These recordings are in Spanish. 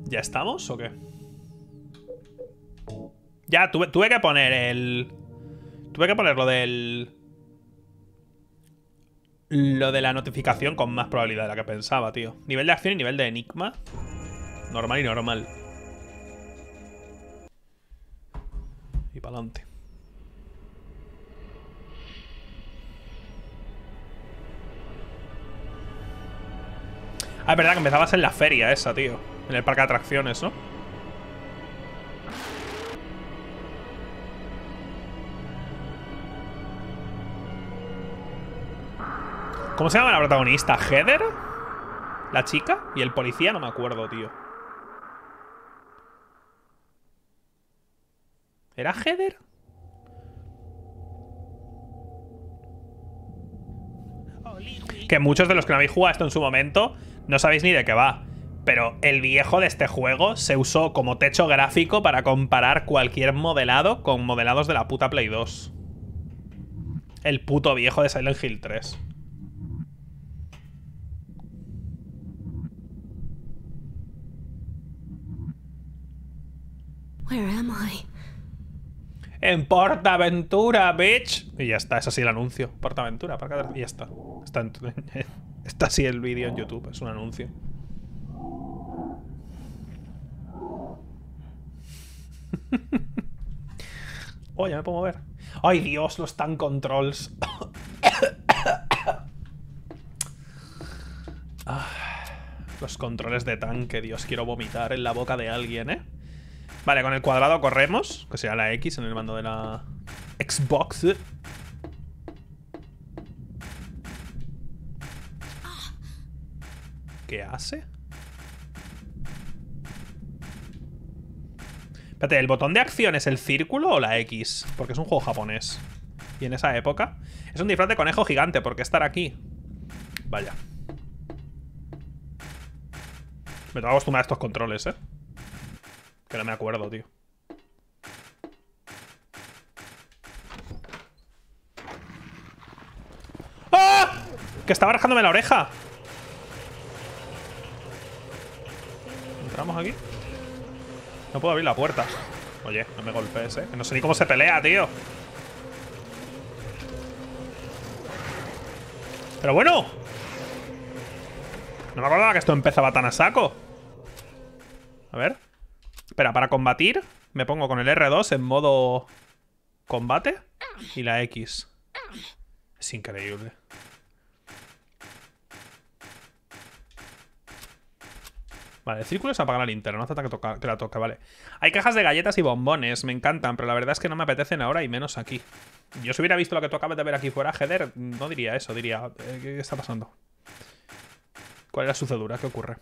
¿Ya estamos o qué? Ya, tuve que poner el... Tuve que poner lo del... Lo de la notificación con más probabilidad de la que pensaba, tío. Nivel de acción y nivel de enigma. Normal y normal. Y para adelante. Ah, es verdad que empezabas en la feria esa, tío. En el parque de atracciones, ¿no? ¿Cómo se llama la protagonista? ¿Heather? ¿La chica? ¿Y el policía? No me acuerdo, tío. ¿Era Heather? Que muchos de los que no habéis jugado esto en su momento no sabéis ni de qué va. Pero el viejo de este juego se usó como techo gráfico para comparar cualquier modelado con modelados de la puta Play 2. El puto viejo de Silent Hill 3. Where am I? En Portaventura, bitch. Y ya está, es así el anuncio. Portaventura, y ya está. Está así el vídeo en YouTube, es un anuncio. Oh, ya me puedo mover. Ay, Dios, los tank controls. Los controles de tanque, Dios, quiero vomitar en la boca de alguien, ¿eh? Vale, con el cuadrado corremos, que será la X en el mando de la Xbox. ¿Qué hace? Espérate, ¿el botón de acción es el círculo o la X? Porque es un juego japonés. Y en esa época es un disfraz de conejo gigante. ¿Por qué estar aquí? Vaya. Me tengo que acostumbrar a estos controles, ¿eh? Que no me acuerdo, tío. ¡Ah! Que estaba rajándome la oreja. ¿Entramos aquí? No puedo abrir la puerta. Oye, no me golpees, ¿eh? Que no sé ni cómo se pelea, tío. Pero bueno. No me acordaba que esto empezaba tan a saco. A ver. Espera, para combatir me pongo con el R2 en modo combate y la X. Es increíble. Vale, el círculo es apagar la linterna, no hace falta que la toque, vale. Hay cajas de galletas y bombones, me encantan, pero la verdad es que no me apetecen ahora y menos aquí. Yo si hubiera visto lo que tú acabas de ver aquí fuera, Heather, no diría eso, diría... ¿Qué está pasando? ¿Cuál es la sucedura? ¿Qué ocurre?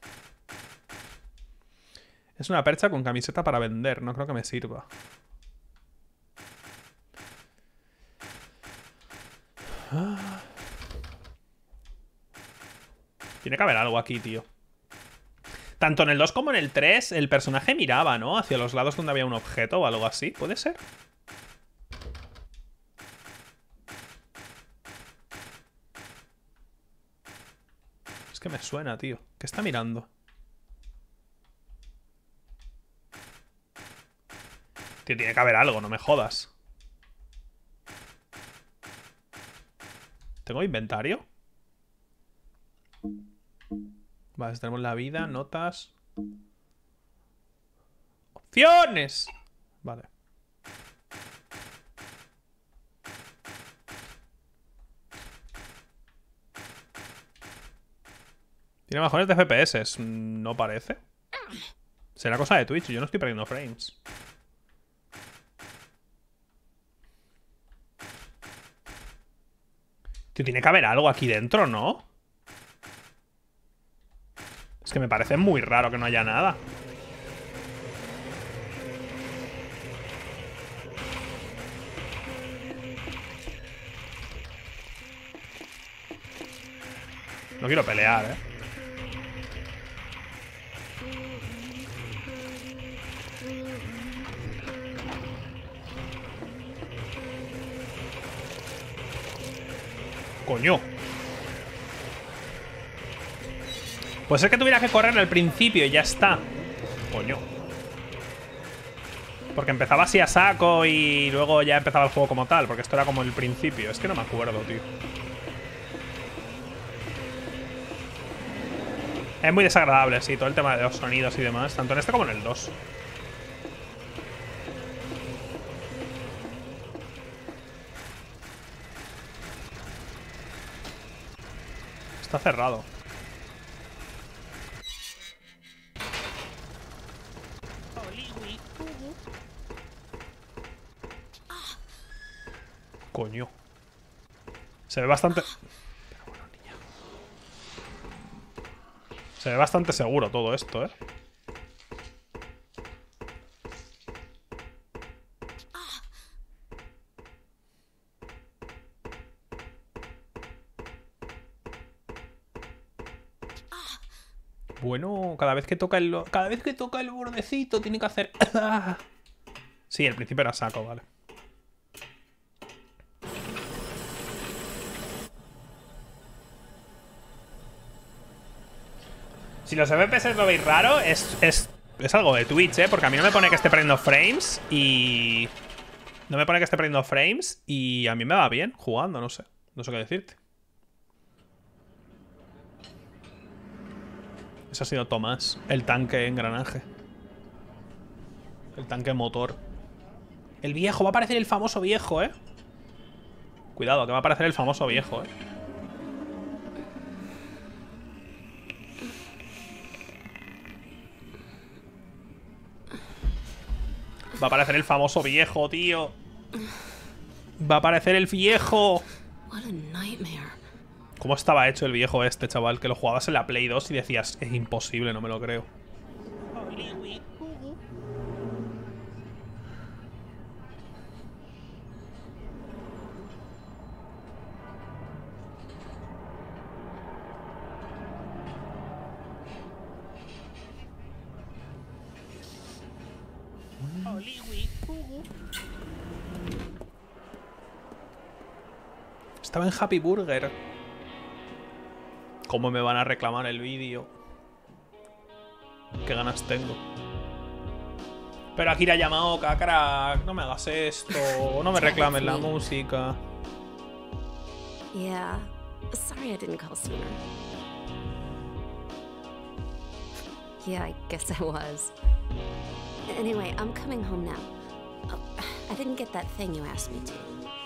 Es una percha con camiseta para vender, no creo que me sirva. Tiene que haber algo aquí, tío. Tanto en el 2 como en el 3 el personaje miraba, ¿no? Hacia los lados donde había un objeto o algo así. ¿Puede ser? Es que me suena, tío. ¿Qué está mirando? Tío, tiene que haber algo, no me jodas. ¿Tengo inventario? Vale, tenemos la vida, notas. ¡Opciones! Vale. Tiene bajones de FPS. No parece. Será cosa de Twitch. Yo no estoy perdiendo frames. Tío, tiene que haber algo aquí dentro, ¿no? Es que me parece muy raro que no haya nada. No quiero pelear, ¿eh? Coño. Puede ser que tuviera que correr al principio y ya está. Coño. Porque empezaba así a saco y luego ya empezaba el juego como tal. Porque esto era como el principio. Es que no me acuerdo, tío. Es muy desagradable, sí, todo el tema de los sonidos y demás. Tanto en este como en el 2. Está cerrado. Coño. Se ve bastante... Pero bueno, niña. Se ve bastante seguro todo esto, ¿eh? Bueno, cada vez que toca el bordecito tiene que hacer... Sí, el principio era saco, vale. Si los FPS lo veis raro, es algo de Twitch, ¿eh? Porque a mí no me pone que esté perdiendo frames y... No me pone que esté perdiendo frames y a mí me va bien jugando, no sé. No sé qué decirte. Ese ha sido Tomás, el tanque engranaje. El tanque motor. El viejo, va a aparecer el famoso viejo, ¿eh? Cuidado, que va a aparecer el famoso viejo, ¿eh? Va a aparecer el famoso viejo, tío. Va a aparecer el viejo. ¿Cómo estaba hecho el viejo este, chaval? Que lo jugabas en la Play 2 y decías, es imposible, no me lo creo. Estaba en Happy Burger. ¿Cómo me van a reclamar el vídeo? Qué ganas tengo. Pero Akira Yamaoka, crack, no me hagas esto. No me reclames la música. Yeah, sorry I didn't call sooner. Yeah, I guess I was. Anyway, I'm coming home now. Oh, I didn't get that thing you asked me to.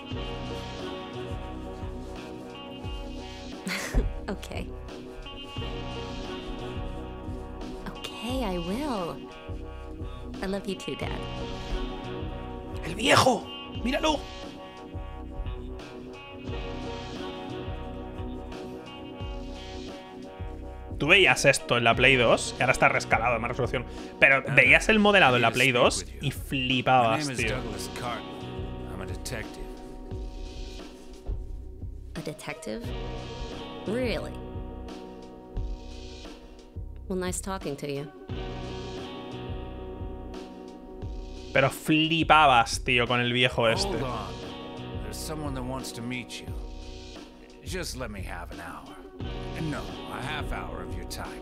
Okay. Okay, I will. I love you too, Dad. ¡El viejo! ¡Míralo! Tú veías esto en la Play 2 y ahora está rescalado en más resolución. Pero veías el modelado en la Play 2 y flipabas, tío. A detective? Really? Well, nice talking to you. Pero flipabas, tío, con el viejo este. Hold on. There's someone that wants to meet you. Just let me have an hour. No, a half hour of your time.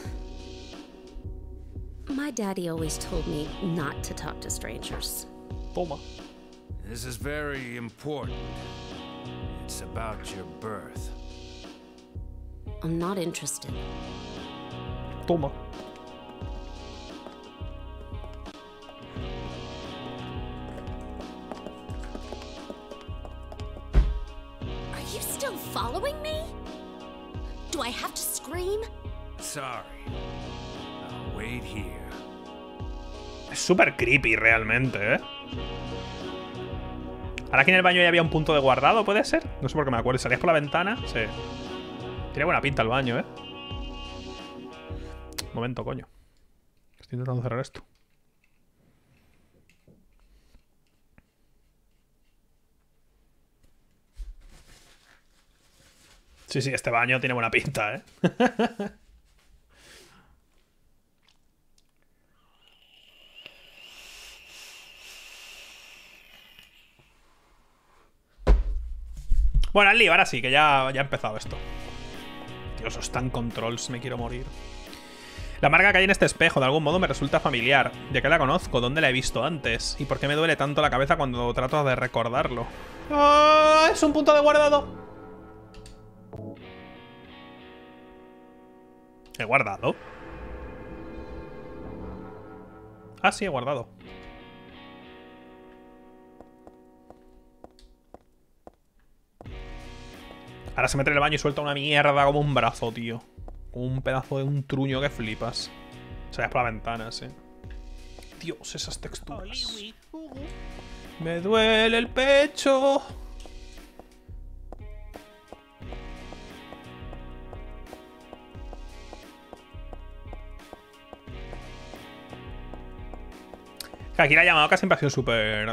My daddy always told me not to talk to strangers. Toma. This is very important. It's about your birth. I'm not interested. Toma. Are you still following me? Do I have to scream? Sorry. I'll wait here. Es súper creepy realmente, ¿eh? Ahora aquí en el baño ya había un punto de guardado, ¿puede ser? No sé por qué me acuerdo. ¿Salías por la ventana? Sí. Tiene buena pinta el baño, ¿eh? Un momento, coño. Estoy intentando cerrar esto. Sí, sí, este baño tiene buena pinta, ¿eh? Bueno, al lío, ahora sí, que ya ha empezado esto. Dios, os están controls, me quiero morir. La marca que hay en este espejo de algún modo me resulta familiar. ¿De qué la conozco? ¿Dónde la he visto antes? ¿Y por qué me duele tanto la cabeza cuando trato de recordarlo? ¡Ah! ¡Es un punto de guardado! ¿He guardado? Ah, sí, he guardado. Ahora se mete en el baño y suelta una mierda como un brazo, tío. Un pedazo de un truño que flipas. Se ve por la ventana, sí. Dios, esas texturas. Me duele el pecho. Aquí la Yamaoka siempre ha sido súper...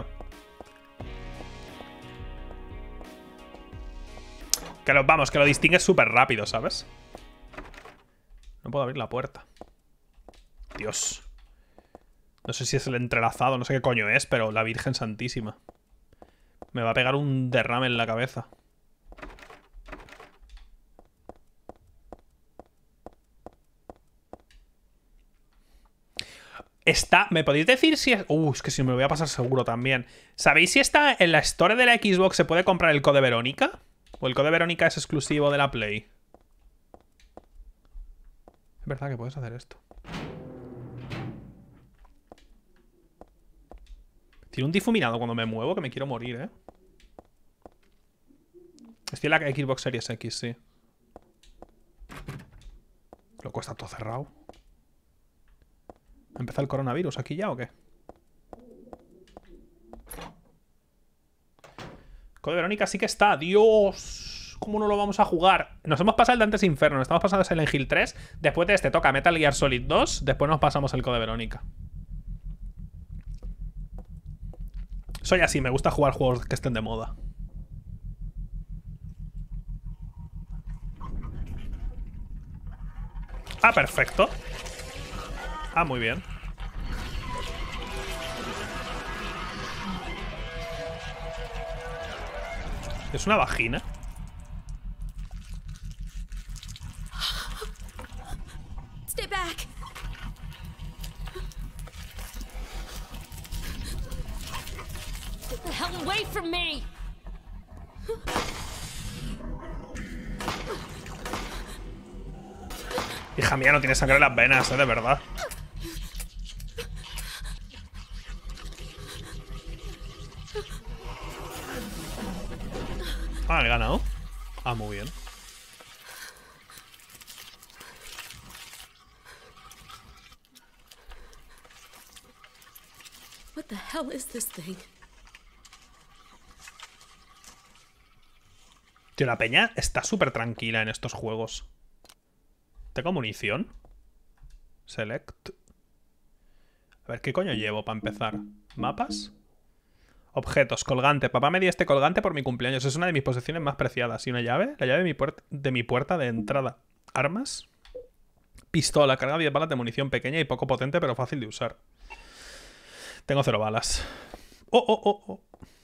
Vamos, que lo distingues súper rápido, ¿sabes? No puedo abrir la puerta. Dios. No sé si es el entrelazado, no sé qué coño es, pero la Virgen Santísima. Me va a pegar un derrame en la cabeza. Está... ¿Me podéis decir si es...? Es que si me lo voy a pasar seguro también. ¿Sabéis si está en la Store de la Xbox se puede comprar el Code Verónica? ¿O el Code Verónica es exclusivo de la Play? Es verdad que puedes hacer esto. Tiene un difuminado cuando me muevo que me quiero morir, ¿eh? Estoy en la Xbox Series X, sí. Loco, está todo cerrado. ¿Empieza el coronavirus aquí ya o qué? Code Verónica sí que está. ¡Dios! ¿Cómo no lo vamos a jugar? Nos hemos pasado el Dante's Inferno, nos estamos pasando el Silent Hill 3. Después de este toca Metal Gear Solid 2. Después nos pasamos el Code Verónica. Soy así, me gusta jugar juegos que estén de moda. Ah, perfecto. Ah, muy bien. ¿Es una vagina? Stay back. Get the hell away from me. Hija mía, no tiene sangre en las venas, de verdad. Ah, he ganado. Ah, muy bien. What the hell is this thing? Tío, la peña está súper tranquila en estos juegos. ¿Tengo munición? Select. A ver, ¿qué coño llevo para empezar? ¿Mapas? Objetos, colgante. Papá me dio este colgante por mi cumpleaños. Es una de mis posesiones más preciadas. ¿Y una llave? La llave de mi puerta de entrada. ¿Armas? Pistola. Carga 10 balas de munición pequeña y poco potente, pero fácil de usar. Tengo 0 balas. ¡Oh!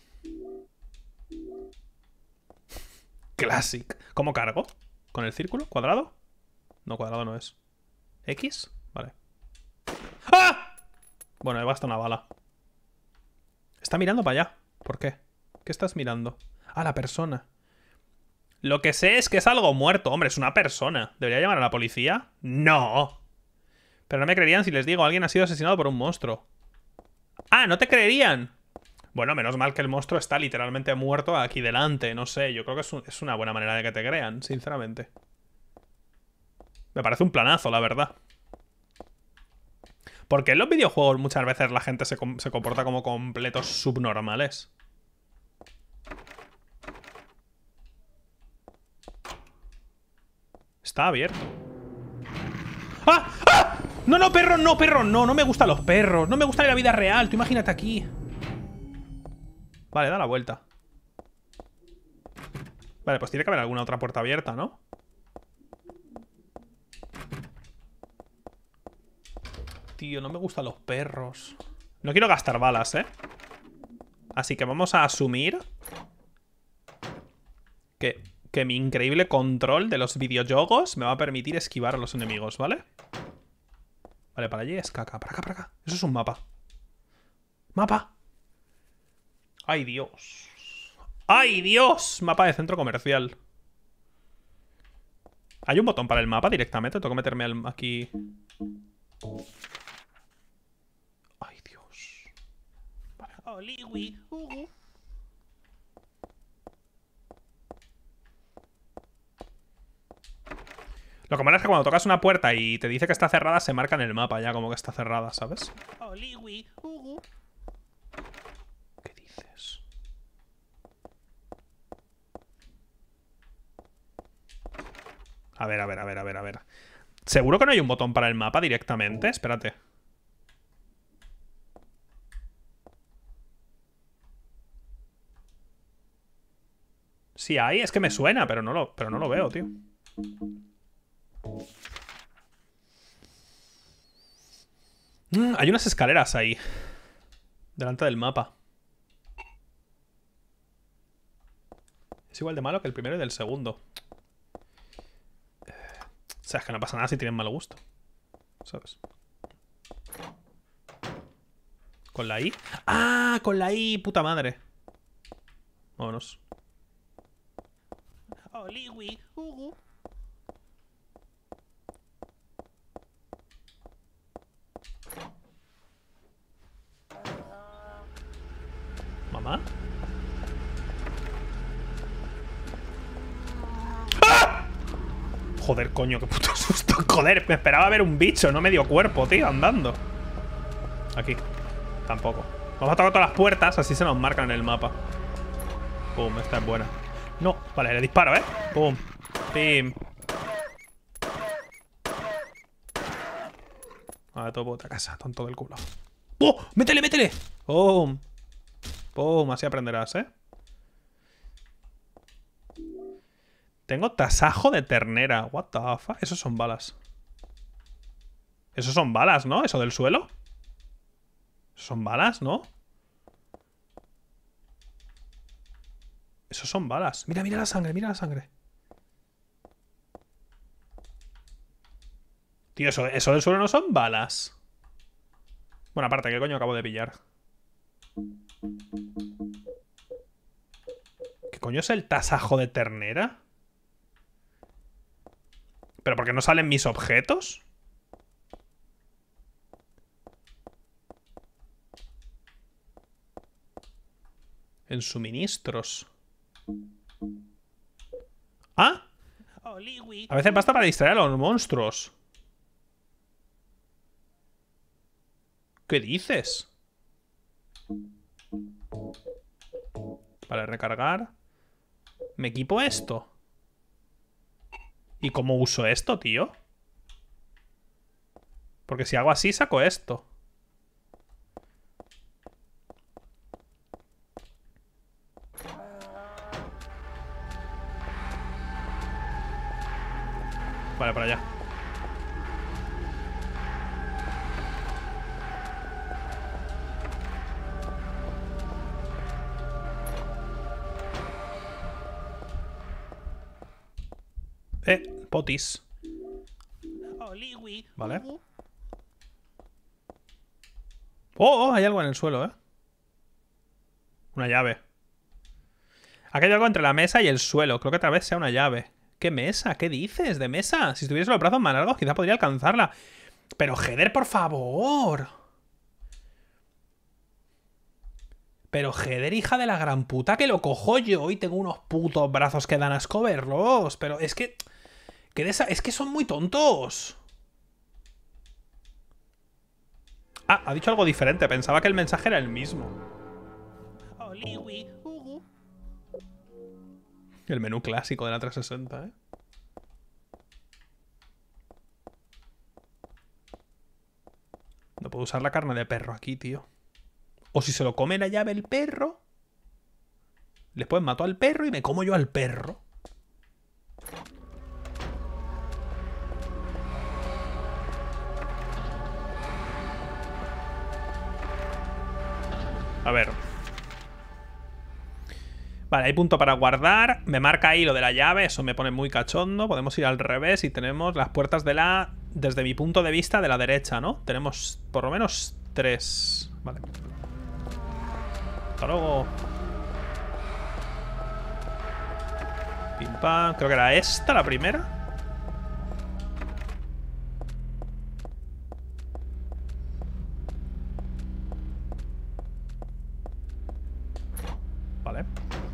Classic. ¿Cómo cargo? ¿Con el círculo? ¿Cuadrado? No, cuadrado no es. ¿X? Vale. ¡Ah! Bueno, me basta una bala. Está mirando para allá. ¿Por qué? ¿Qué estás mirando? Ah, la persona. Lo que sé es que es algo muerto. Hombre, es una persona. ¿Debería llamar a la policía? No. Pero no me creerían si les digo alguien ha sido asesinado por un monstruo. Ah, ¿no te creerían? Bueno, menos mal que el monstruo está literalmente muerto aquí delante. No sé, yo creo que es una buena manera de que te crean, sinceramente. Me parece un planazo, la verdad. Porque en los videojuegos muchas veces la gente se comporta como completos subnormales. Está abierto. ¡Ah! ¡Ah! No, perro, no me gustan los perros. No me gusta la vida real, tú imagínate aquí. Vale, da la vuelta. Vale, pues tiene que haber alguna otra puerta abierta, ¿no? Tío, no me gustan los perros. No quiero gastar balas, ¿eh? Así que vamos a asumir que mi increíble control de los videojuegos me va a permitir esquivar a los enemigos, ¿vale? Vale, para allí es caca. Para acá, para acá. Eso es un mapa. ¡Mapa! ¡Ay, Dios! ¡Ay, Dios! Mapa de centro comercial. ¿Hay un botón para el mapa directamente? Tengo que meterme aquí. ¡Ay, Dios! Vale. Lo que mola es que cuando tocas una puerta y te dice que está cerrada, se marca en el mapa ya como que está cerrada, ¿sabes? ¿Qué dices? A ver, a ver, a ver, a ver, a ver. ¿Seguro que no hay un botón para el mapa directamente? Espérate. Sí hay, es que me suena, pero no lo veo, tío. Hay unas escaleras ahí. Delante del mapa. Es igual de malo que el primero y del segundo. O sea, es que no pasa nada si tienen mal gusto, ¿sabes? ¿Con la I? ¡Ah! Con la I, puta madre. Vámonos. ¿Mamá? ¡Ah! Joder, coño, qué puto susto. Joder, me esperaba ver un bicho, no medio cuerpo, tío, andando. Aquí. Tampoco. Vamos a tocar todas las puertas, así se nos marcan en el mapa. Pum, esta es buena. No, vale, le disparo, ¿eh? Pum. Pim. Vale, todo por otra casa, tonto del culo. ¡Oh! ¡Métele, métele! ¡Pum! ¡Pum! Así aprenderás, ¿eh? Tengo tasajo de ternera. What the fuck? Esos son balas. Esos son balas, ¿no? Eso del suelo. Esos son balas, ¿no? Esos son balas. Mira, mira la sangre, mira la sangre. Tío, eso del suelo no son balas. Bueno, aparte, ¿qué coño acabo de pillar? ¿Qué coño es el tasajo de ternera? ¿Pero por qué no salen mis objetos? En suministros. ¿Ah? A veces basta para distraer a los monstruos. ¿Qué dices? Vale, recargar. ¿Me equipo esto? ¿Y cómo uso esto, tío? Porque si hago así, saco esto. Vale, para allá. Potis. Vale. Oh, hay algo en el suelo, ¿eh? Una llave. Aquí hay algo entre la mesa y el suelo. Creo que tal vez sea una llave. ¿Qué mesa? ¿Qué dices de mesa? Si estuviese los brazos más largos, quizá podría alcanzarla. Pero, Heather, por favor. Pero, Heather, hija de la gran puta, que lo cojo yo y tengo unos putos brazos que dan asco verlos. Pero es que... es que son muy tontos. Ah, ha dicho algo diferente. Pensaba que el mensaje era el mismo. El menú clásico de la 360, ¿eh? No puedo usar la carne de perro aquí, tío. O si se lo come la llave el perro, después mato al perro y me como yo al perro. A ver. Vale, hay punto para guardar. Me marca ahí lo de la llave. Eso me pone muy cachondo. Podemos ir al revés y tenemos las puertas de la desde mi punto de vista de la derecha, ¿no? Tenemos por lo menos 3. Vale. Hasta luego. Pim pam. Creo que era esta la primera. Vale.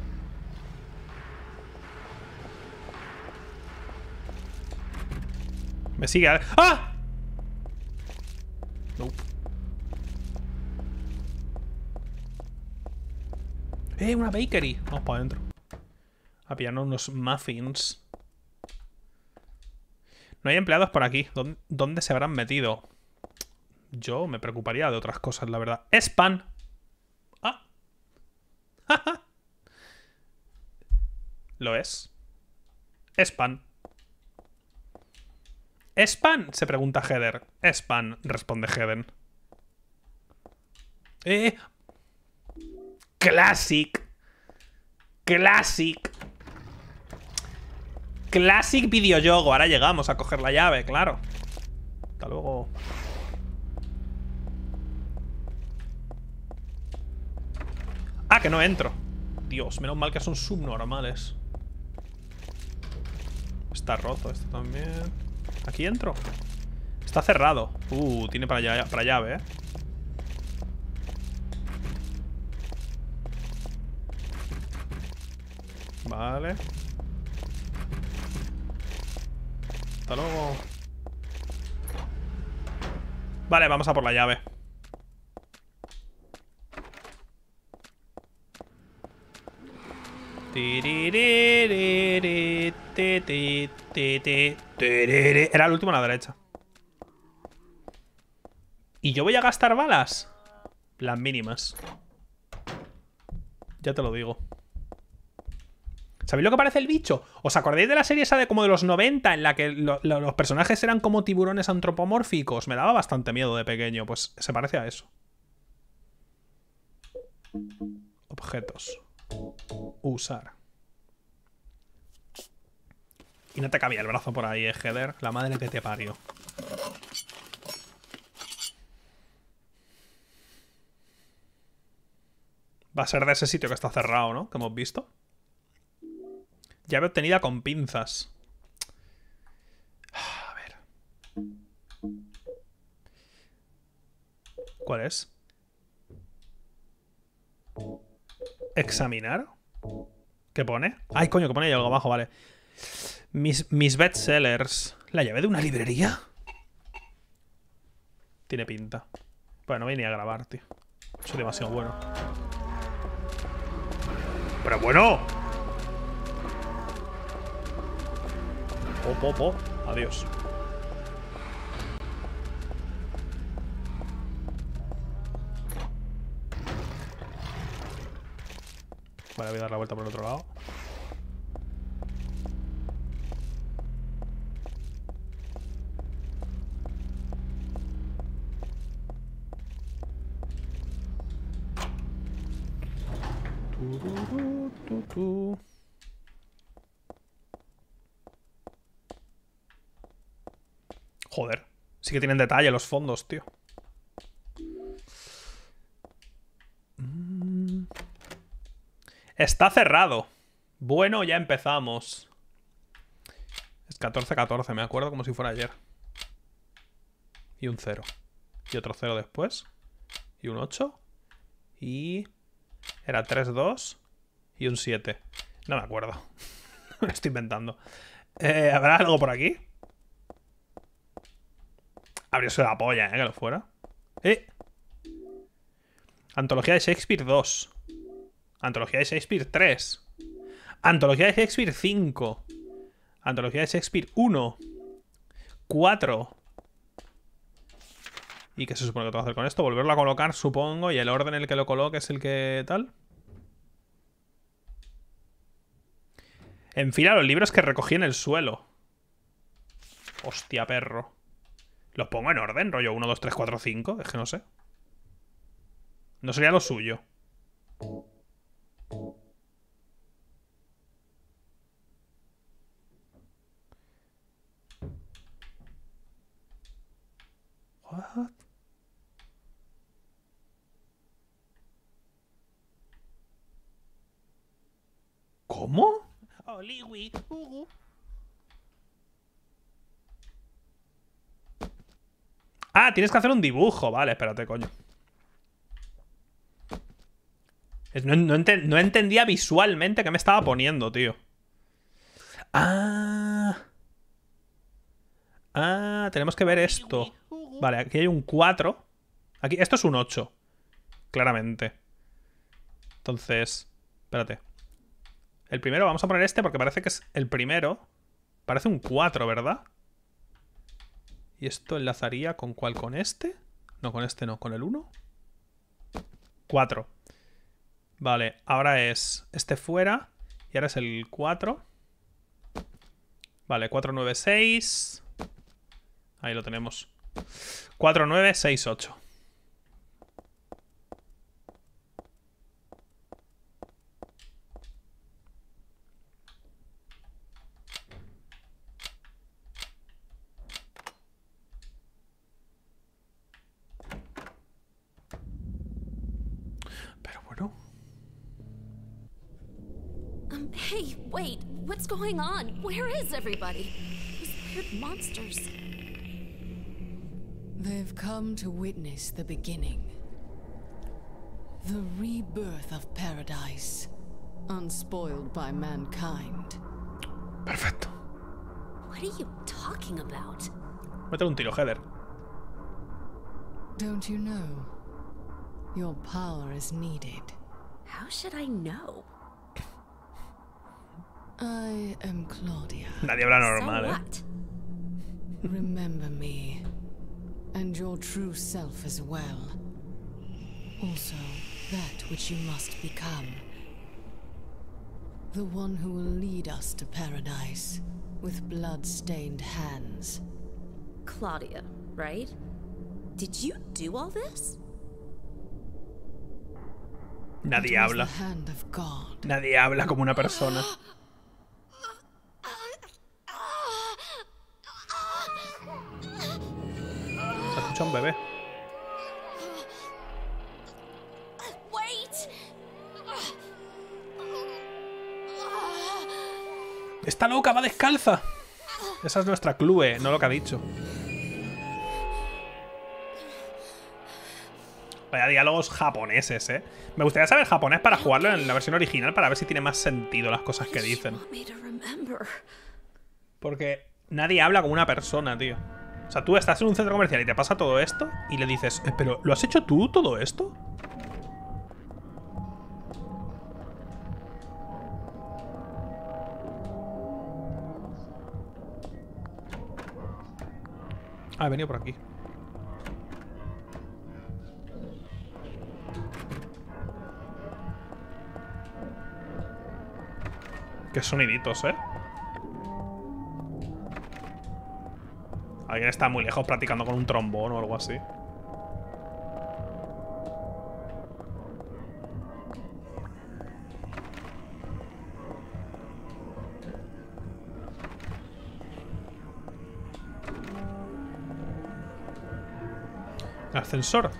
Me sigue. ¡Ah! Nope. Una bakery. Vamos para adentro. A pillarnos unos muffins. No hay empleados por aquí. ¿Dónde se habrán metido? Yo me preocuparía de otras cosas, la verdad. ¡Es pan! ¡Ah! Lo es. Es pan. ¿Es pan? Se pregunta Heather. Es pan, responde Heaven. Classic. Classic. Classic videojuego. Ahora llegamos a coger la llave, claro. Hasta luego. Ah, que no entro. Dios, menos mal que son subnormales. Está roto esto también. ¿Aquí entro? Está cerrado. Tiene para llave, ¿eh? Vale. Hasta luego. Vale, vamos a por la llave. Era el último a la derecha. ¿Y yo voy a gastar balas? Las mínimas. Ya te lo digo. ¿Sabéis lo que parece el bicho? ¿Os acordáis de la serie esa de como de los 90 en la que los personajes eran como tiburones antropomórficos? Me daba bastante miedo de pequeño. Pues se parece a eso. Objetos. Usar. Y no te cabía el brazo por ahí, Heather. La madre que te parió. Va a ser de ese sitio que está cerrado, ¿no? Que hemos visto. Llave obtenida con pinzas. A ver. ¿Cuál es? ¿Examinar? ¿Qué pone? Ay, coño, que pone ahí algo abajo, vale. Mis bestsellers. ¿La llave de una librería? Tiene pinta. Bueno, no voy ni a grabar, tío. Soy demasiado bueno. ¡Pero bueno! Adiós. Vale, voy a dar la vuelta por el otro lado. Joder, sí que tienen detalle los fondos, tío. Está cerrado. Bueno, ya empezamos. Es 14-14, me acuerdo como si fuera ayer. Y un 0. Y otro 0 después. Y un 8. Y... era 3-2. Y un 7. No me acuerdo. Me lo estoy inventando. ¿Habrá algo por aquí? Habría sido la polla, que lo fuera. Antología de Shakespeare 2. Antología de Shakespeare 3. Antología de Shakespeare 5. Antología de Shakespeare 1. 4. ¿Y qué se supone que tengo que hacer con esto? Volverlo a colocar, supongo. Y el orden en el que lo coloque es el que tal. Enfila los libros que recogí en el suelo. Hostia, perro. ¿Los pongo en orden? Rollo 1, 2, 3, 4, 5. Es que no sé. No sería lo suyo. What? ¿Cómo? Ah, tienes que hacer un dibujo. Vale, espérate, coño. No entendía visualmente qué me estaba poniendo, tío. Ah, tenemos que ver esto. Vale, aquí hay un 4. Aquí, esto es un 8. Claramente. Entonces, espérate. El primero, vamos a poner este porque parece que es el primero. Parece un 4, ¿verdad? ¿Y esto enlazaría con cuál? ¿Con este? No, con este no. ¿Con el 1? 4. Vale, ahora es este fuera. Y ahora es el 4. Vale, 4, 9, 6. Ahí lo tenemos. 4, 9, 6, 8. Pero bueno. Hey, wait. What's going on? Where is everybody? These weird monsters. They've come to witness the beginning. The rebirth of paradise, unspoiled by mankind. Perfecto. What are you talking about? Métele un tiro, Heather. Don't you know? Your power is needed. How should I know? I am Claudia. Nadie habla So normal, what? Remember me, and your true self as well. Also, that which you must become. The one who will lead us to paradise, with blood-stained hands. Claudia, right? Did you do all this? Nadie It was habla. the hand of God. Nadie habla como una persona. Se escucha un bebé. Wait! ¡Está loca! ¡Va descalza! Esa es nuestra Clue, no lo que ha dicho. Vaya diálogos japoneses, ¿eh? Me gustaría saber japonés para jugarlo en la versión original para ver si tiene más sentido las cosas que dicen. Want me to remember. Porque nadie habla como una persona, tío. O sea, tú estás en un centro comercial y te pasa todo esto y le dices, pero ¿lo has hecho tú todo esto? Ah, he venido por aquí. Qué soniditos, ¿eh? Alguien está muy lejos practicando con un trombón o algo así. Ascensor.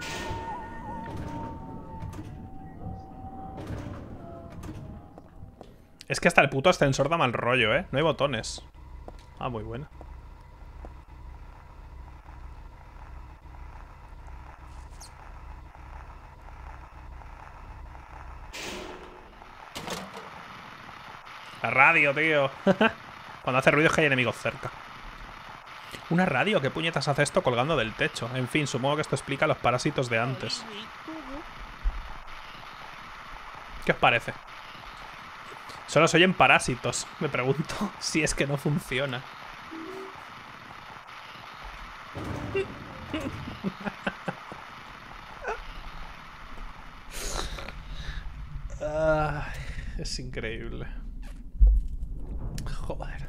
Es que hasta el puto ascensor da mal rollo, ¿eh? No hay botones. Ah, muy buena. La radio, tío. Cuando hace ruido es que hay enemigos cerca. Una radio, ¿qué puñetas hace esto colgando del techo? En fin, supongo que esto explica los parásitos de antes. ¿Qué os parece? Solo se oyen parásitos. Me pregunto si es que no funciona. Es increíble. Joder.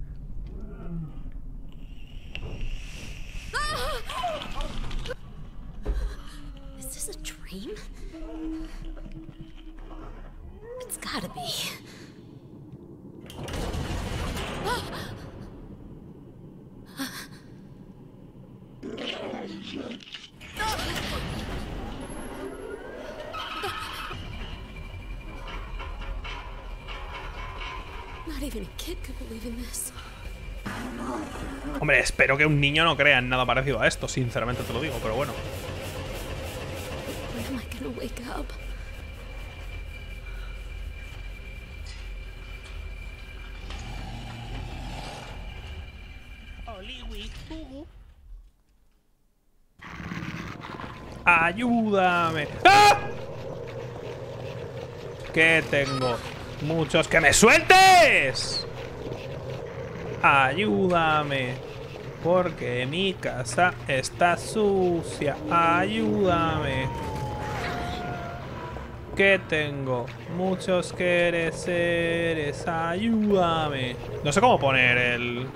Is this a dream? It's gotta be. Not even a kid could believe in this. Hombre, espero que un niño no crea en nada parecido a esto, sinceramente te lo digo, pero bueno. When am I gonna wake up? ¡Ayúdame! ¡Ah! ¿Qué tengo? Muchos que me sueltes. Ayúdame. Porque mi casa está sucia. Ayúdame. ¿Qué tengo? Muchos seres. Ayúdame. No sé cómo poner el...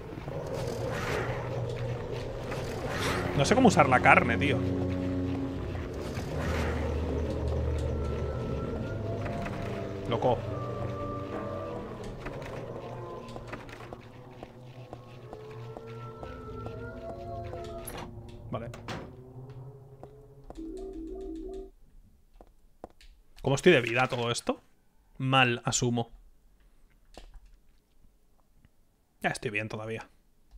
No sé cómo usar la carne, tío. Loco. Vale. ¿Cómo estoy de vida todo esto? Mal, asumo. Ya estoy bien todavía.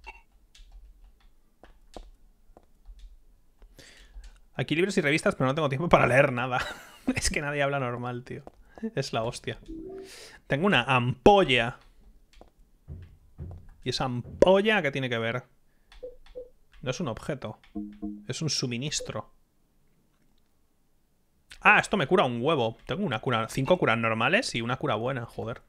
Aquí libros y revistas, pero no tengo tiempo para leer nada. Es que nadie habla normal, tío. Es la hostia. Tengo una ampolla. ¿Y esa ampolla qué tiene que ver? No es un objeto. Es un suministro. Ah, esto me cura un huevo. Tengo una cura, 5 curas normales y una cura buena, joder.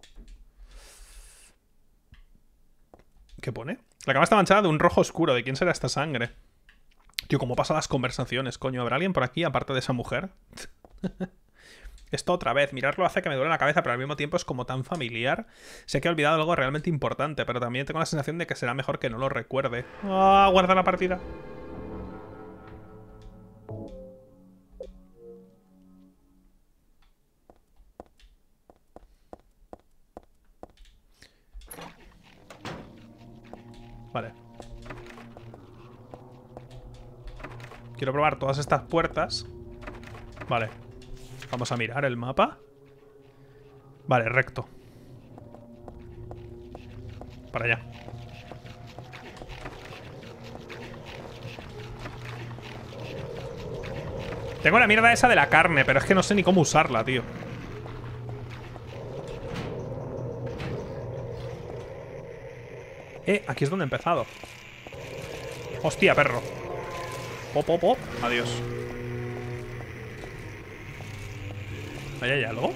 ¿Qué pone? La cama está manchada de un rojo oscuro. ¿De quién será esta sangre? Tío, ¿cómo pasan las conversaciones, coño? ¿Habrá alguien por aquí aparte de esa mujer? Esto otra vez. Mirarlo hace que me duele la cabeza, pero al mismo tiempo es como tan familiar. Sé que he olvidado algo realmente importante, pero también tengo la sensación de que será mejor que no lo recuerde. ¡Ah! Guarda la partida. Vale. Quiero probar todas estas puertas. Vale. Vamos a mirar el mapa. Vale, recto. Para allá. Tengo la mierda esa de la carne, pero es que no sé ni cómo usarla, tío. Aquí es donde he empezado. Hostia, perro. Pop, pop, pop. Adiós. ¿Ahí hay algo?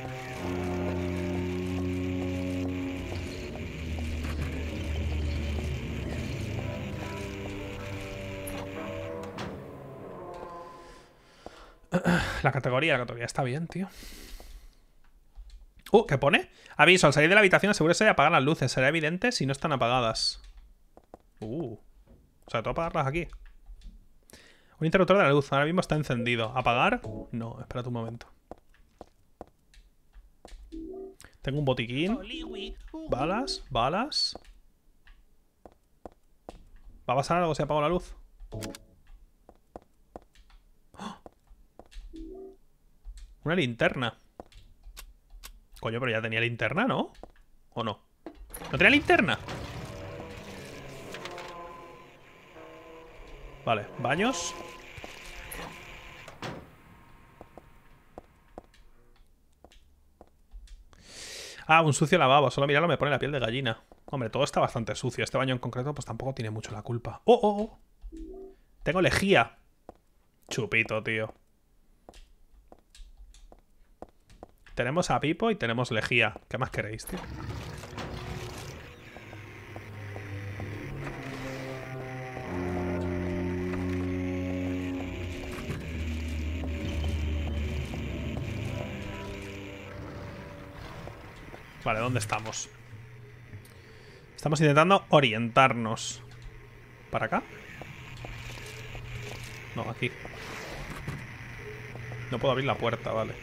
La categoría está bien, tío. ¿Qué pone? Aviso, al salir de la habitación asegúrese de apagar las luces. Será evidente si no están apagadas. O sea, tengo que apagarlas aquí. Un interruptor de la luz. Ahora mismo está encendido. ¿Apagar? No, espérate un momento. Tengo un botiquín. Balas, balas. ¿Va a pasar algo si apago la luz? ¡Oh! Una linterna. Coño, pero ya tenía linterna, ¿no? ¿O no? ¿No tenía linterna? Vale, baños. Ah, un sucio lavabo. Solo mirarlo me pone la piel de gallina. Hombre, todo está bastante sucio. Este baño en concreto pues tampoco tiene mucho la culpa. ¡Oh! Tengo lejía. Chupito, tío. Tenemos a Pipo y tenemos lejía. ¿Qué más queréis, tío? Vale, ¿dónde estamos? Estamos intentando orientarnos. ¿Para acá? No, aquí. No puedo abrir la puerta, vale.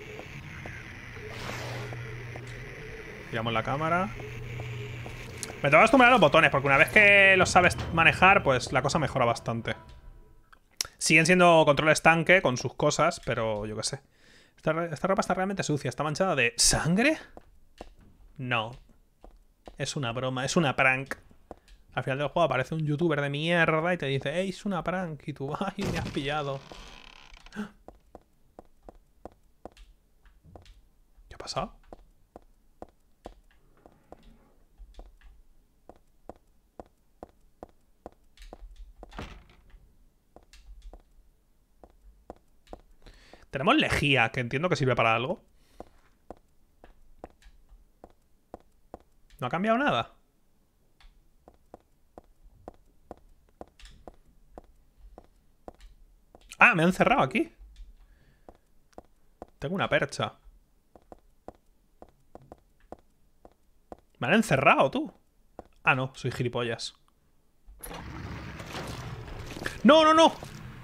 Giramos la cámara. Me tengo que acostumbrar a los botones, porque una vez que los sabes manejar, pues la cosa mejora bastante. Siguen siendo controles tanque con sus cosas, pero yo qué sé. Esta ropa está realmente sucia. ¿Está manchada de sangre? No. Es una broma, es una prank. Al final del juego aparece un youtuber de mierda y te dice, ¡ey, es una prank! Y tú, ¡ay, me has pillado! ¿Qué ha pasado? Tenemos lejía, que entiendo que sirve para algo. ¿No ha cambiado nada? Ah, me han encerrado aquí. Tengo una percha. Me han encerrado, tú. Ah, no, soy gilipollas. ¡No, no, no!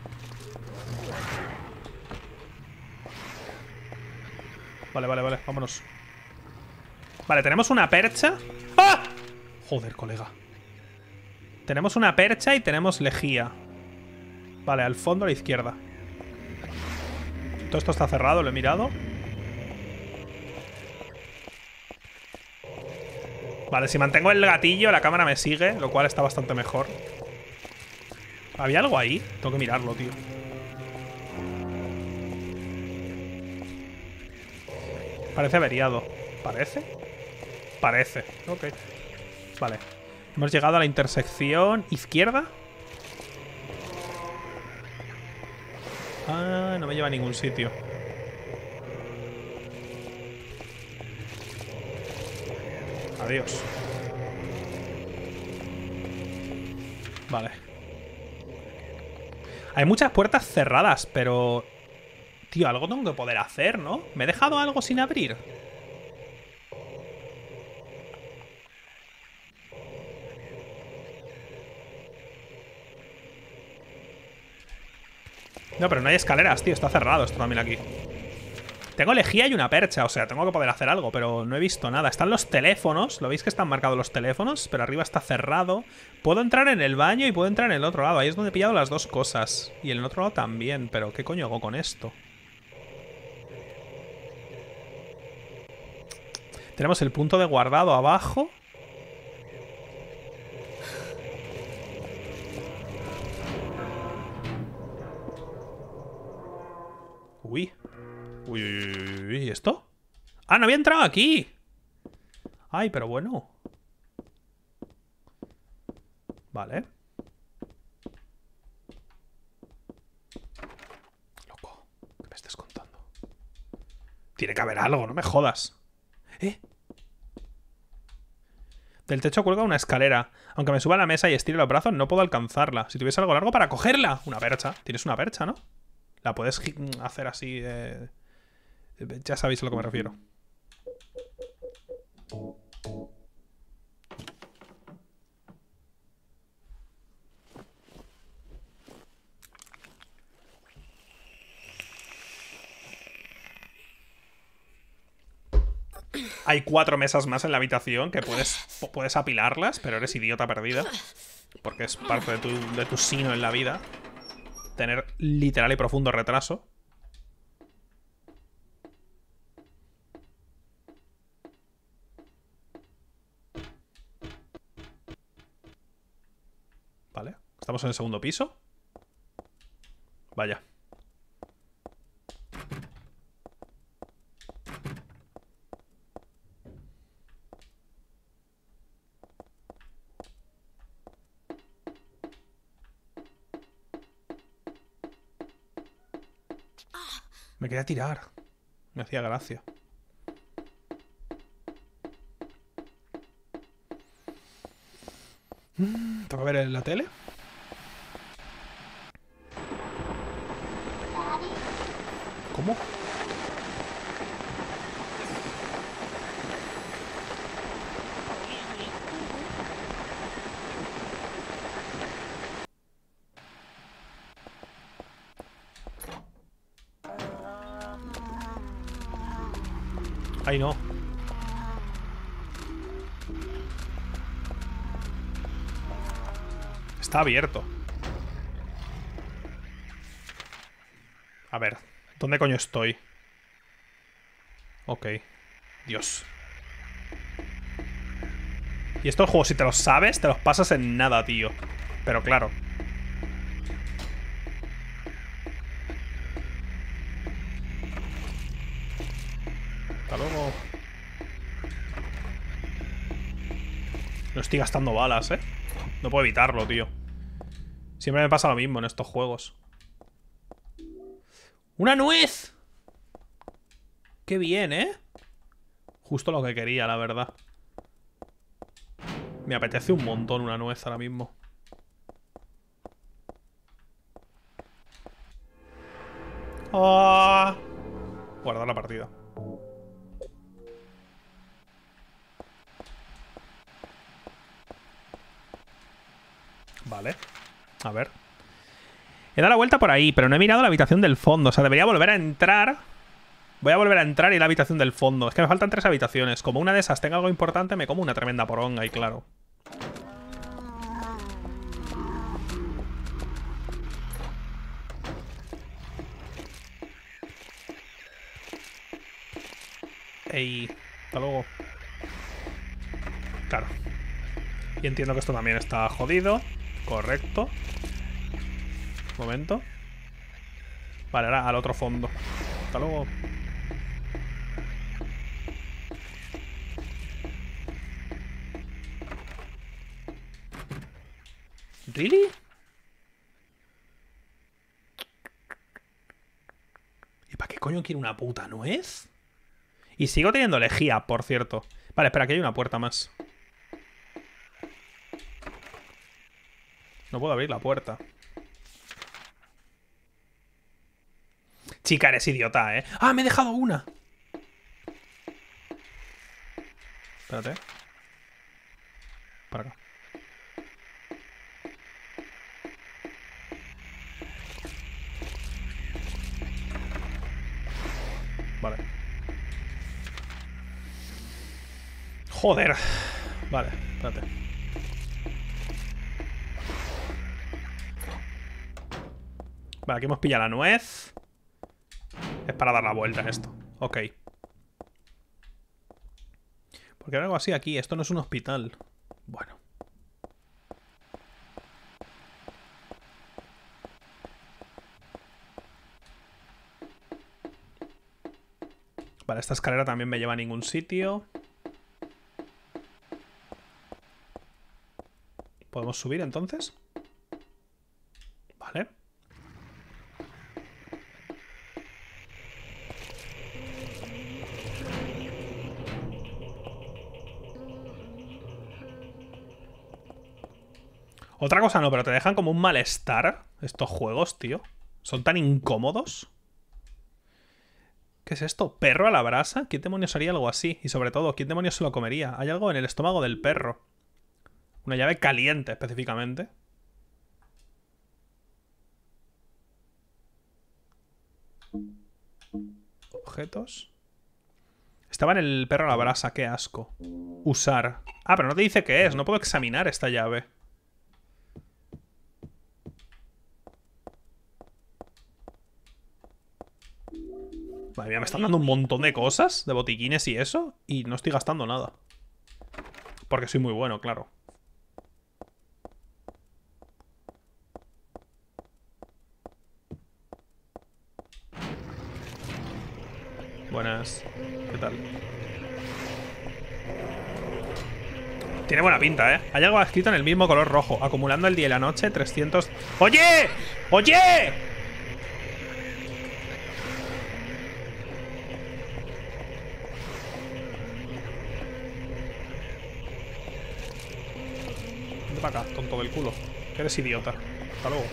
Vale, vale, vale, vámonos. Vale, tenemos una percha. ¡Ah! Joder, colega. Tenemos una percha y tenemos lejía. Vale, al fondo a la izquierda. Todo esto está cerrado, lo he mirado. Vale, si mantengo el gatillo, la cámara me sigue, lo cual está bastante mejor. ¿Había algo ahí? Tengo que mirarlo, tío. Parece averiado. ¿Parece? Parece. Ok. Vale. Hemos llegado a la intersección izquierda. Ah, no me lleva a ningún sitio. Adiós. Vale. Hay muchas puertas cerradas, pero... Tío, algo tengo que poder hacer, ¿no? ¿Me he dejado algo sin abrir? No, pero no hay escaleras, tío. Está cerrado esto también aquí. Tengo lejía y una percha, o sea, tengo que poder hacer algo, pero no he visto nada. Están los teléfonos, ¿lo veis que están marcados los teléfonos? Pero arriba está cerrado. Puedo entrar en el baño y puedo entrar en el otro lado. Ahí es donde he pillado las dos cosas. Y en el otro lado también, pero ¿qué coño hago con esto? Tenemos el punto de guardado abajo. Uy. Uy, uy, uy, uy. ¿Y esto? ¡Ah, no había entrado aquí! Ay, pero bueno. Vale. Loco, ¿qué me estás contando? Tiene que haber algo, no me jodas. Del techo cuelga una escalera. Aunque me suba a la mesa y estire los brazos, no puedo alcanzarla. Si tuviese algo largo para cogerla. Una percha. Tienes una percha, ¿no? La puedes hacer así. Ya sabéis a lo que me refiero. Hay 4 mesas más en la habitación que puedes apilarlas, pero eres idiota perdida. Porque es parte de tu sino en la vida. Tener literal y profundo retraso. Vale, estamos en el segundo piso. Vaya. Me quería tirar. Me hacía gracia. ¿Toca ver la tele? ¿Cómo? Ay, no. Está abierto. A ver, ¿dónde coño estoy? Ok. Dios. Y estos juegos, si te los sabes, te los pasas en nada, tío. Pero claro. Hasta luego. No estoy gastando balas, ¿eh? No puedo evitarlo, tío. Siempre me pasa lo mismo en estos juegos. ¡Una nuez! ¡Qué bien, eh! Justo lo que quería, la verdad. Me apetece un montón una nuez ahora mismo. ¡Oh! Guardar la partida. Vale. A ver. He dado la vuelta por ahí, pero no he mirado la habitación del fondo. O sea, debería volver a entrar. Voy a volver a entrar y ir a la habitación del fondo. Es que me faltan 3 habitaciones. Como una de esas tenga algo importante, me como una tremenda poronga, y claro. Ey, hasta luego. Claro. Y entiendo que esto también está jodido. Correcto. Un momento. Vale, ahora al otro fondo. Hasta luego. ¿Really? ¿Y para qué coño quiere una puta nuez? Y sigo teniendo lejía, por cierto. Vale, espera, aquí hay una puerta más. No puedo abrir la puerta. Chica, eres idiota, ¿eh? ¡Ah, me he dejado una! Espérate. Para acá. Vale. Joder. Vale, espérate. Vale, aquí hemos pillado la nuez. Es para dar la vuelta en esto. Ok. Porque hay algo así aquí. Esto no es un hospital. Bueno. Vale, esta escalera también me lleva a ningún sitio. ¿Podemos subir entonces? Vale. Otra cosa no, pero te dejan como un malestar estos juegos, tío. Son tan incómodos. ¿Qué es esto? ¿Perro a la brasa? ¿Quién demonios haría algo así? Y sobre todo, ¿quién demonios se lo comería? Hay algo en el estómago del perro. Una llave caliente, específicamente. Objetos. Estaba en el perro a la brasa, qué asco. Usar. Ah, pero no te dice qué es. No puedo examinar esta llave. Madre mía, me están dando un montón de cosas, de botiquines y eso, y no estoy gastando nada. Porque soy muy bueno, claro. Buenas. ¿Qué tal? Tiene buena pinta, ¿eh? Hay algo escrito en el mismo color rojo. Acumulando el día y la noche, 300... ¡Oye! ¡Oye! Vente para acá, tonto del culo. Que eres idiota. Hasta luego.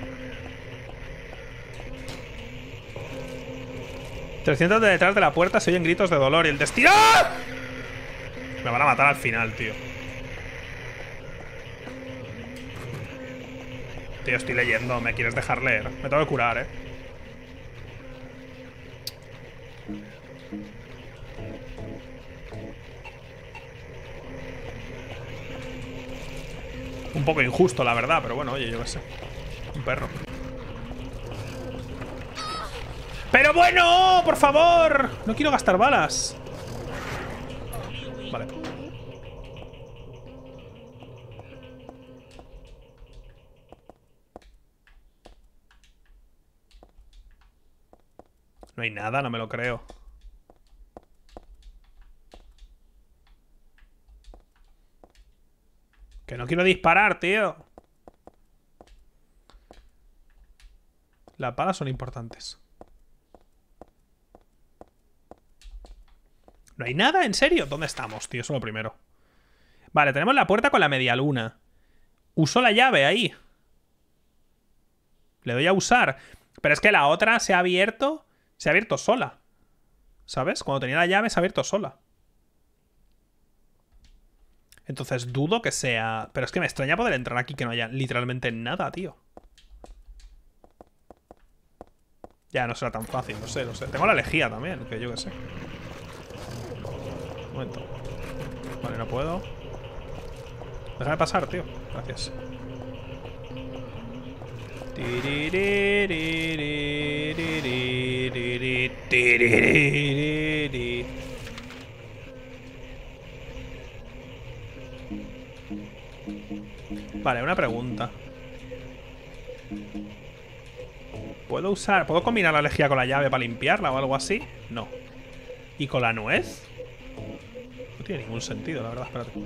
300 de detrás de la puerta se oyen gritos de dolor y el destino. ¡Ah! Me van a matar al final, tío. Tío, estoy leyendo. ¿Me quieres dejar leer? Me tengo que curar, ¿eh? Un poco injusto, la verdad, pero bueno, oye, yo qué sé. Un perro. ¡Pero bueno! ¡Por favor! No quiero gastar balas. Vale. No hay nada, no me lo creo. Que no quiero disparar, tío. Las balas son importantes. ¿No hay nada? ¿En serio? ¿Dónde estamos, tío? Eso es lo primero. Vale, tenemos la puerta con la media luna. Uso la llave ahí. Le doy a usar. Pero es que la otra se ha abierto. Se ha abierto sola. ¿Sabes? Cuando tenía la llave se ha abierto sola. Entonces dudo que sea... Pero es que me extraña poder entrar aquí que no haya literalmente nada, tío. Ya, no será tan fácil, lo sé, lo sé. Tengo la lejía también, que yo qué sé. Un momento. Vale, no puedo. Déjame pasar, tío. Gracias. Vale, una pregunta. ¿Puedo combinar la lejía con la llave para limpiarla o algo así? No. ¿Y con la nuez? No tiene ningún sentido, la verdad, espérate.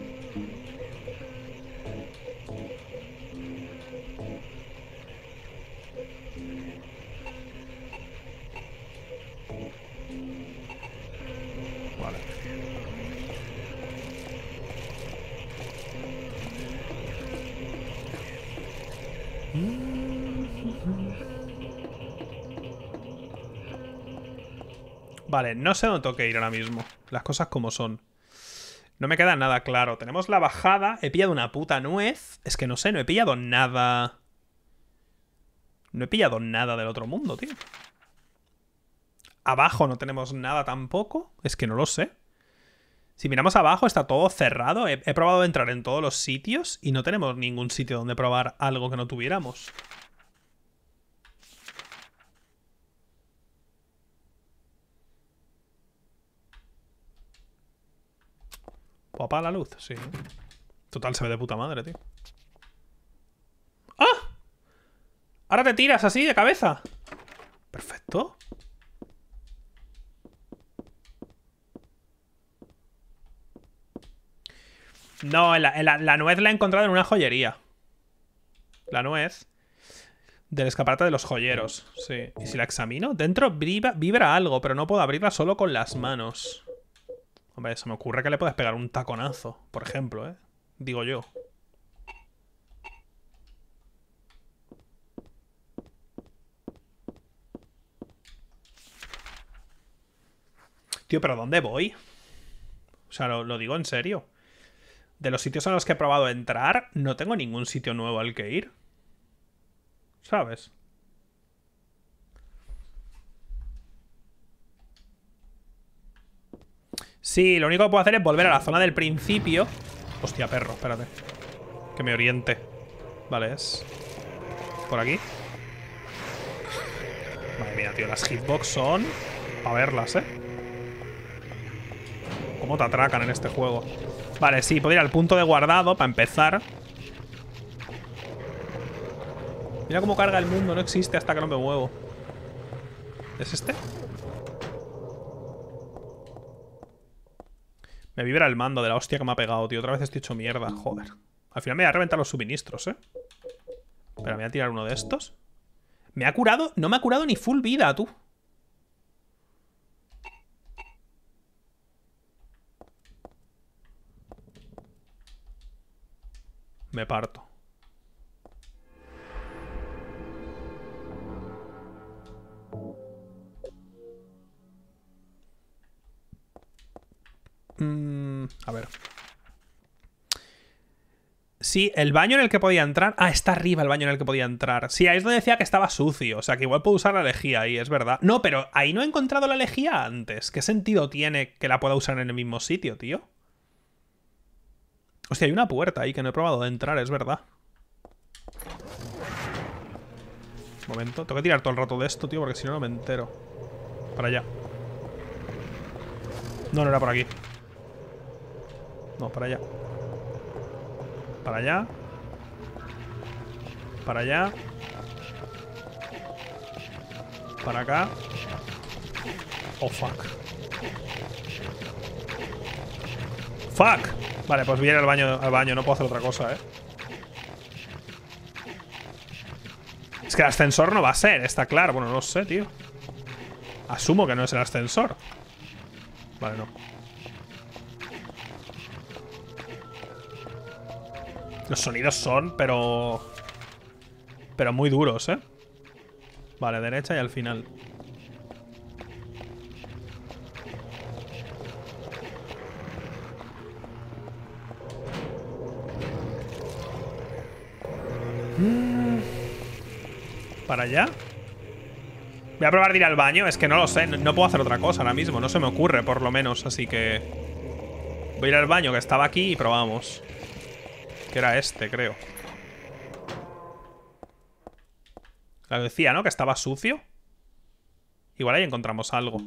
Vale. Vale, no sé dónde tengo que ir ahora mismo. Las cosas como son. No me queda nada claro. Tenemos la bajada. He pillado una puta nuez. Es que no sé, no he pillado nada. No he pillado nada del otro mundo, tío. Abajo no tenemos nada tampoco. Es que no lo sé. Si miramos abajo está todo cerrado. He probado entrar en todos los sitios y no tenemos ningún sitio donde probar algo que no tuviéramos. ¿Puedo apagar la luz? Sí. Total, se ve de puta madre, tío. ¡Ah! Ahora te tiras así, de cabeza. Perfecto. No, la nuez la he encontrado en una joyería. La nuez del escaparate de los joyeros. Sí. ¿Y si la examino? Dentro vibra algo, pero no puedo abrirla solo con las manos. Hombre, se me ocurre que le puedes pegar un taconazo, por ejemplo, ¿eh? Digo yo. Tío, ¿pero dónde voy? O sea, lo digo en serio. De los sitios en los que he probado entrar, no tengo ningún sitio nuevo al que ir. ¿Sabes? Sí, lo único que puedo hacer es volver a la zona del principio. Hostia, perro, espérate. Que me oriente. Vale, es... por aquí. Madre mía, tío, las hitbox son... para verlas, ¿eh? Cómo te atracan en este juego. Vale, sí, puedo ir al punto de guardado para empezar. Mira cómo carga el mundo, no existe hasta que no me muevo. ¿Es este? Me vibra el mando de la hostia que me ha pegado, tío. Otra vez estoy hecho mierda, joder. Al final me voy a reventar los suministros, ¿eh? Espera, me voy a tirar uno de estos. Me ha curado... no me ha curado ni full vida, tú. Me parto. A ver. Sí, el baño en el que podía entrar... ah, está arriba el baño en el que podía entrar. Sí, ahí es donde decía que estaba sucio. O sea, que igual puedo usar la lejía ahí, es verdad. No, pero ahí no he encontrado la lejía antes. ¿Qué sentido tiene que la pueda usar en el mismo sitio, tío? Hostia, hay una puerta ahí que no he probado de entrar, es verdad. Momento. Tengo que tirar todo el rato de esto, tío, porque si no, no me entero. Para allá. No, no era por aquí. No, para allá. Para allá. Para allá. Para acá. Oh, fuck. ¡Fuck! Vale, pues viene al baño. No puedo hacer otra cosa, Es que el ascensor no va a ser, está claro. Bueno, no lo sé, tío. Asumo que no es el ascensor. Vale, no. Los sonidos son, pero muy duros, Vale, derecha y al final. ¿Para allá? Voy a probar de ir al baño. Es que no lo sé. No puedo hacer otra cosa ahora mismo. No se me ocurre, por lo menos. Así que... voy a ir al baño que estaba aquí y probamos. Que era este, creo. Lo decía, ¿no? Que estaba sucio. Igual ahí encontramos algo.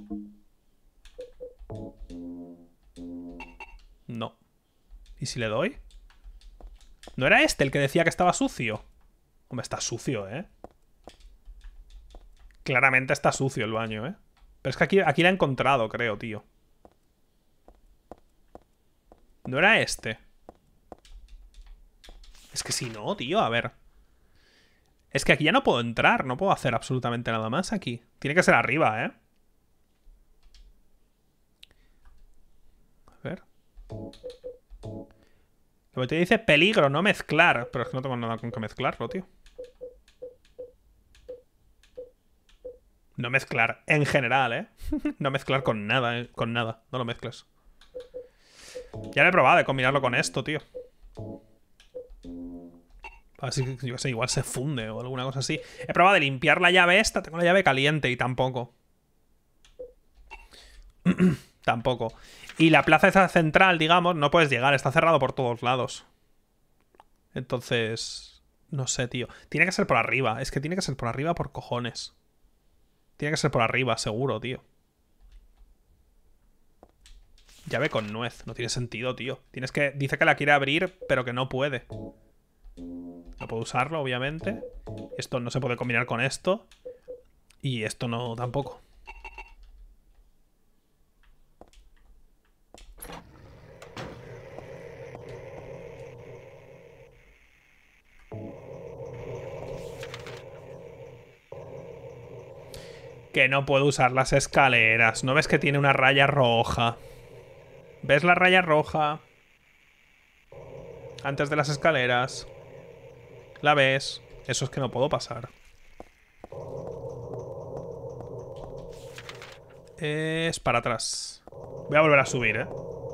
No. ¿Y si le doy? ¿No era este el que decía que estaba sucio? Hombre, está sucio, Claramente está sucio el baño, Pero es que aquí la he encontrado, creo, tío. ¿No era este? Es que si no, tío, a ver. Es que aquí ya no puedo entrar. No puedo hacer absolutamente nada más aquí. Tiene que ser arriba, A ver. Lo que te dice peligro, no mezclar. Pero es que no tengo nada con que mezclarlo, tío. No mezclar, en general, No mezclar con nada, con nada. No lo mezclas. Ya lo he probado de combinarlo con esto, tío. Así que, yo qué sé, igual se funde o alguna cosa así. He probado de limpiar la llave esta. Tengo la llave caliente y tampoco. Tampoco. Y la plaza esa central, digamos, no puedes llegar. Está cerrado por todos lados. Entonces... no sé, tío. Tiene que ser por arriba. Es que tiene que ser por arriba por cojones. Tiene que ser por arriba, seguro, tío. Llave con nuez. No tiene sentido, tío. Tienes que... dice que la quiere abrir, pero que no puede. No puedo usarlo, obviamente. Esto no se puede combinar con esto. Y esto no tampoco. Que no puedo usar las escaleras. ¿No ves que tiene una raya roja? ¿Ves la raya roja? Antes de las escaleras. ¿La ves? Eso es que no puedo pasar. Es para atrás. Voy a volver a subir,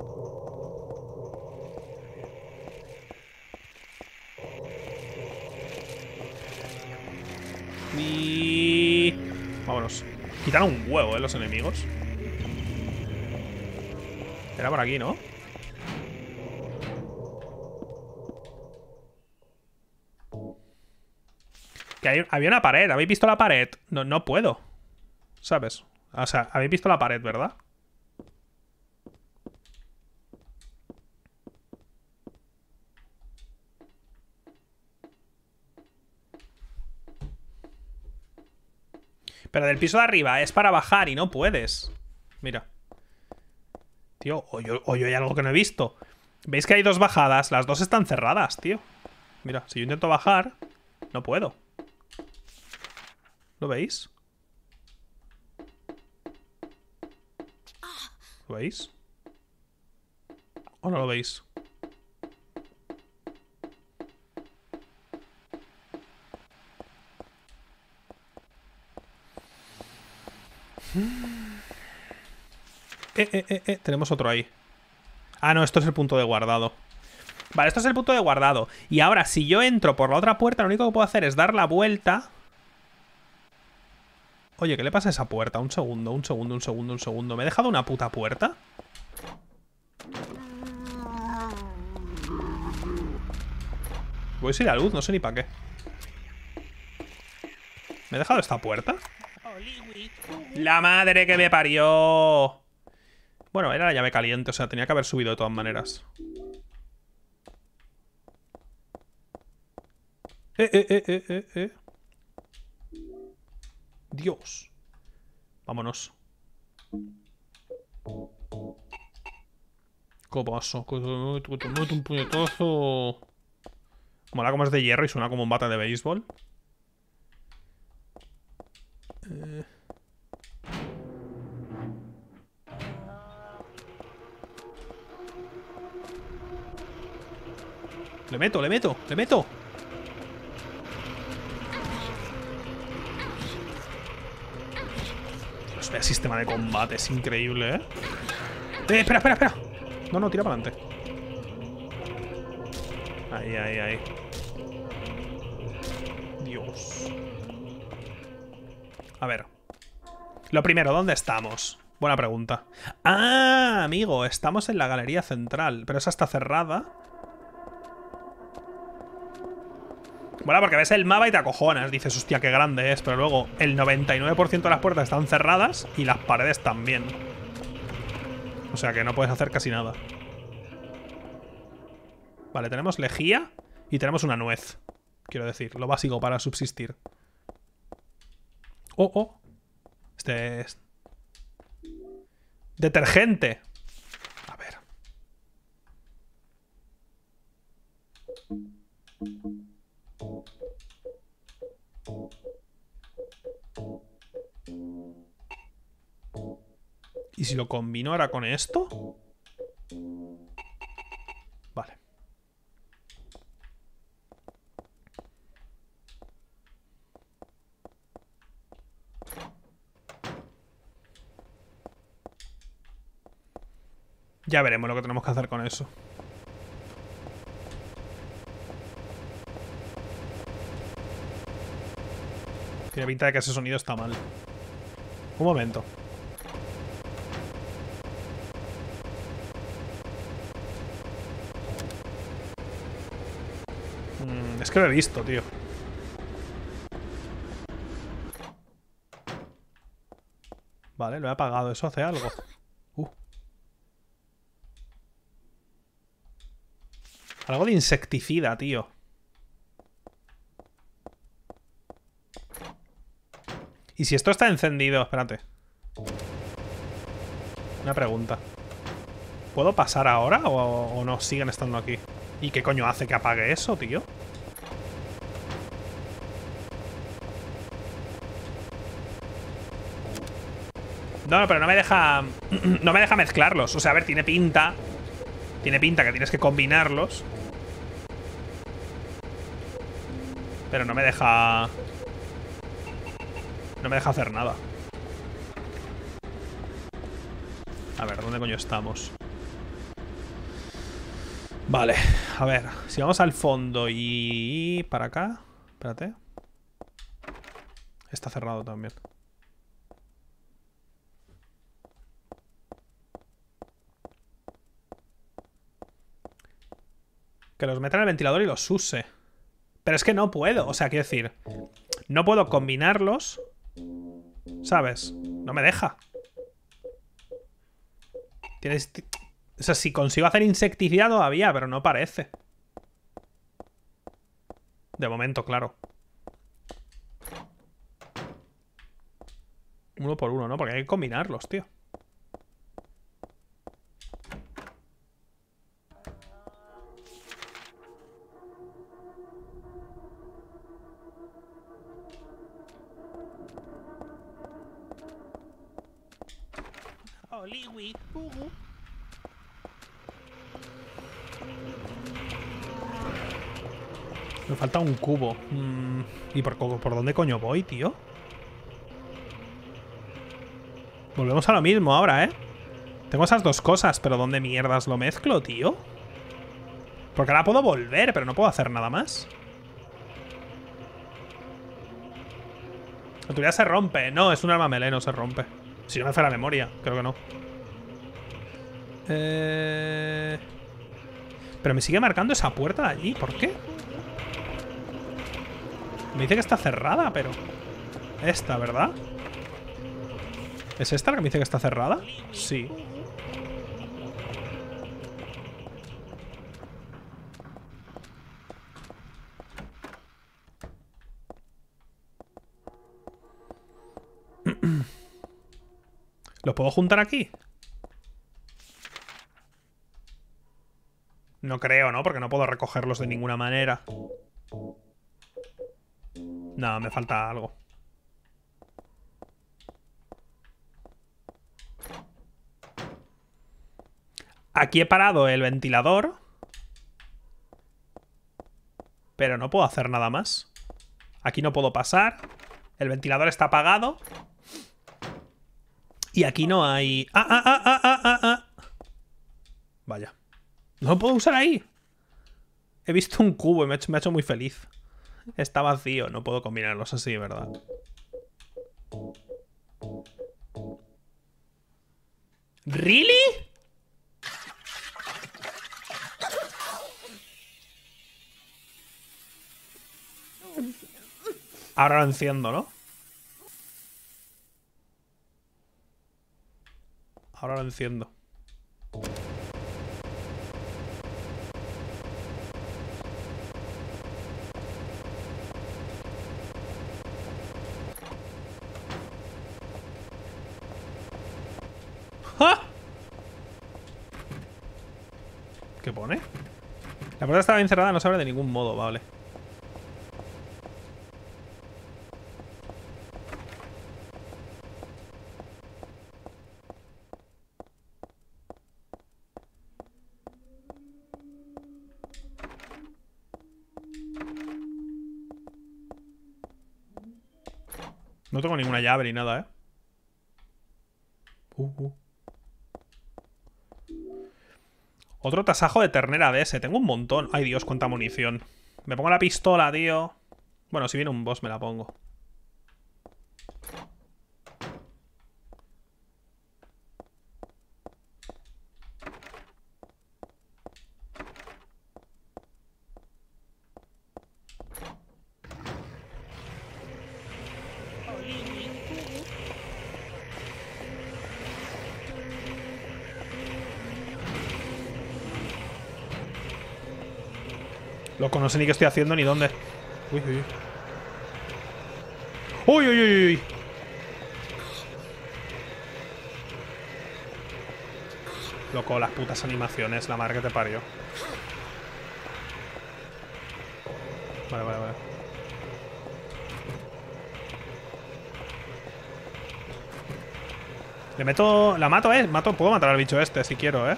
Y... vámonos. Quitan un huevo, los enemigos. Era por aquí, ¿no? Que había una pared. ¿Habéis visto la pared? No, no puedo. ¿Sabes? O sea, habéis visto la pared, ¿verdad? Pero del piso de arriba es para bajar y no puedes. Mira. Tío, o yo hay algo que no he visto. ¿Veis que hay dos bajadas? Las dos están cerradas, tío. Mira, si yo intento bajar, no puedo. ¿Lo veis? ¿Lo veis? ¿O no lo veis? Tenemos otro ahí. Ah, no, esto es el punto de guardado. Vale, esto es el punto de guardado. Y ahora, si yo entro por la otra puerta, lo único que puedo hacer es dar la vuelta. Oye, ¿qué le pasa a esa puerta? Un segundo, un segundo, un segundo, un segundo. ¿Me he dejado una puta puerta? Voy a ir a la luz, no sé ni para qué. ¿Me he dejado esta puerta? ¡La madre que me parió! Bueno, era la llave caliente, o sea, tenía que haber subido de todas maneras. Dios. Vámonos. ¿Qué pasa? Que te meto un puñetazo. Mola como es de hierro y suena como un bate de béisbol. Le meto, le meto, le meto. Dios, vaya sistema de combate, es increíble, ¿eh? Espera, espera, espera. No, no, tira para adelante. Ahí, ahí, ahí. Dios. A ver. Lo primero, ¿dónde estamos? Buena pregunta. Ah, amigo, estamos en la galería central. Pero esa está cerrada. Bueno, porque ves el mapa y te acojonas. Dices, hostia, qué grande es. Pero luego el 99% de las puertas están cerradas y las paredes también. O sea que no puedes hacer casi nada. Vale, tenemos lejía y tenemos una nuez. Quiero decir, lo básico para subsistir. Oh, oh. Este es... detergente. A ver. ¿Y si lo combino ahora con esto? Vale. Ya veremos lo que tenemos que hacer con eso. Tiene pinta de que ese sonido está mal. Un momento. Es que lo he visto, tío. Vale, lo he apagado. ¿Eso hace algo? Algo de insecticida, tío. ¿Y si esto está encendido? Espérate. Una pregunta. ¿Puedo pasar ahora o no? Siguen estando aquí. ¿Y qué coño hace que apague eso, tío? No, pero no me deja... no me deja mezclarlos. O sea, a ver, tiene pinta... Tiene pinta que tienes que combinarlos. Pero no me deja... no me deja hacer nada. A ver, ¿dónde coño estamos? Vale, a ver. Si vamos al fondo y... para acá... Espérate. Está cerrado también. Que los meta en el ventilador y los use. Pero es que no puedo. O sea, quiero decir... no puedo combinarlos. ¿Sabes? No me deja. Tienes... o sea, si consigo hacer insecticida todavía, pero no parece. De momento, claro. Uno por uno, ¿no? Porque hay que combinarlos, tío. Me falta un cubo. ¿Y por dónde coño voy, tío? Volvemos a lo mismo ahora, ¿eh? Tengo esas dos cosas, pero ¿dónde mierdas lo mezclo, tío? Porque ahora puedo volver, pero no puedo hacer nada más. La tubería se rompe. No, es un arma melee, no se rompe. Si no me hace la memoria, creo que no. Pero me sigue marcando esa puerta de allí. ¿Por qué? Me dice que está cerrada, pero... Esta, ¿verdad? ¿Es esta la que me dice que está cerrada? Sí. ¿Los puedo juntar aquí? No creo, ¿no? Porque no puedo recogerlos de ninguna manera. No, me falta algo. Aquí he parado el ventilador. Pero no puedo hacer nada más. Aquí no puedo pasar. El ventilador está apagado. Y aquí no hay... Vaya. No lo puedo usar ahí. He visto un cubo y me ha hecho muy feliz. Está vacío. No puedo combinarlos así, ¿verdad? ¿Really? Ahora lo enciendo, ¿no? Ahora lo enciendo. ¡Ah! ¿Qué pone? La puerta estaba encerrada, no se abre de ningún modo, vale. No tengo ninguna llave ni nada, ¿eh? Otro tasajo de ternera de ese. Tengo un montón. Ay, Dios, cuánta munición. Me pongo la pistola, tío. Bueno, si viene un boss me la pongo. Loco, no sé ni qué estoy haciendo ni dónde. Uy, uy, uy. Uy, uy, uy, uy. Loco, las putas animaciones. La madre que te parió. Vale, vale, vale. Le meto... La mato, mato. Puedo matar al bicho este si quiero,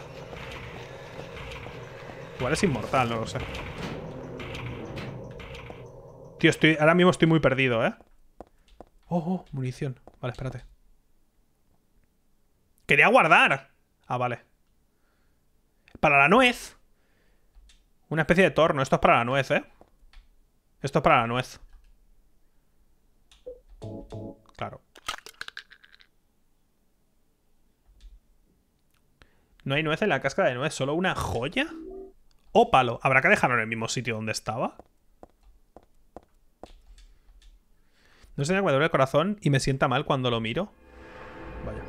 Igual es inmortal, no lo sé. Tío, ahora mismo estoy muy perdido, Oh, munición. Vale, espérate. ¡Quería guardar! Ah, vale. Para la nuez. Una especie de torno. Esto es para la nuez, Esto es para la nuez. Claro. No hay nuez en la cáscara de nuez. ¿Solo una joya? Ópalo. ¿Habrá que dejarlo en el mismo sitio donde estaba? No sé, me duele el corazón y me sienta mal cuando lo miro. Vaya.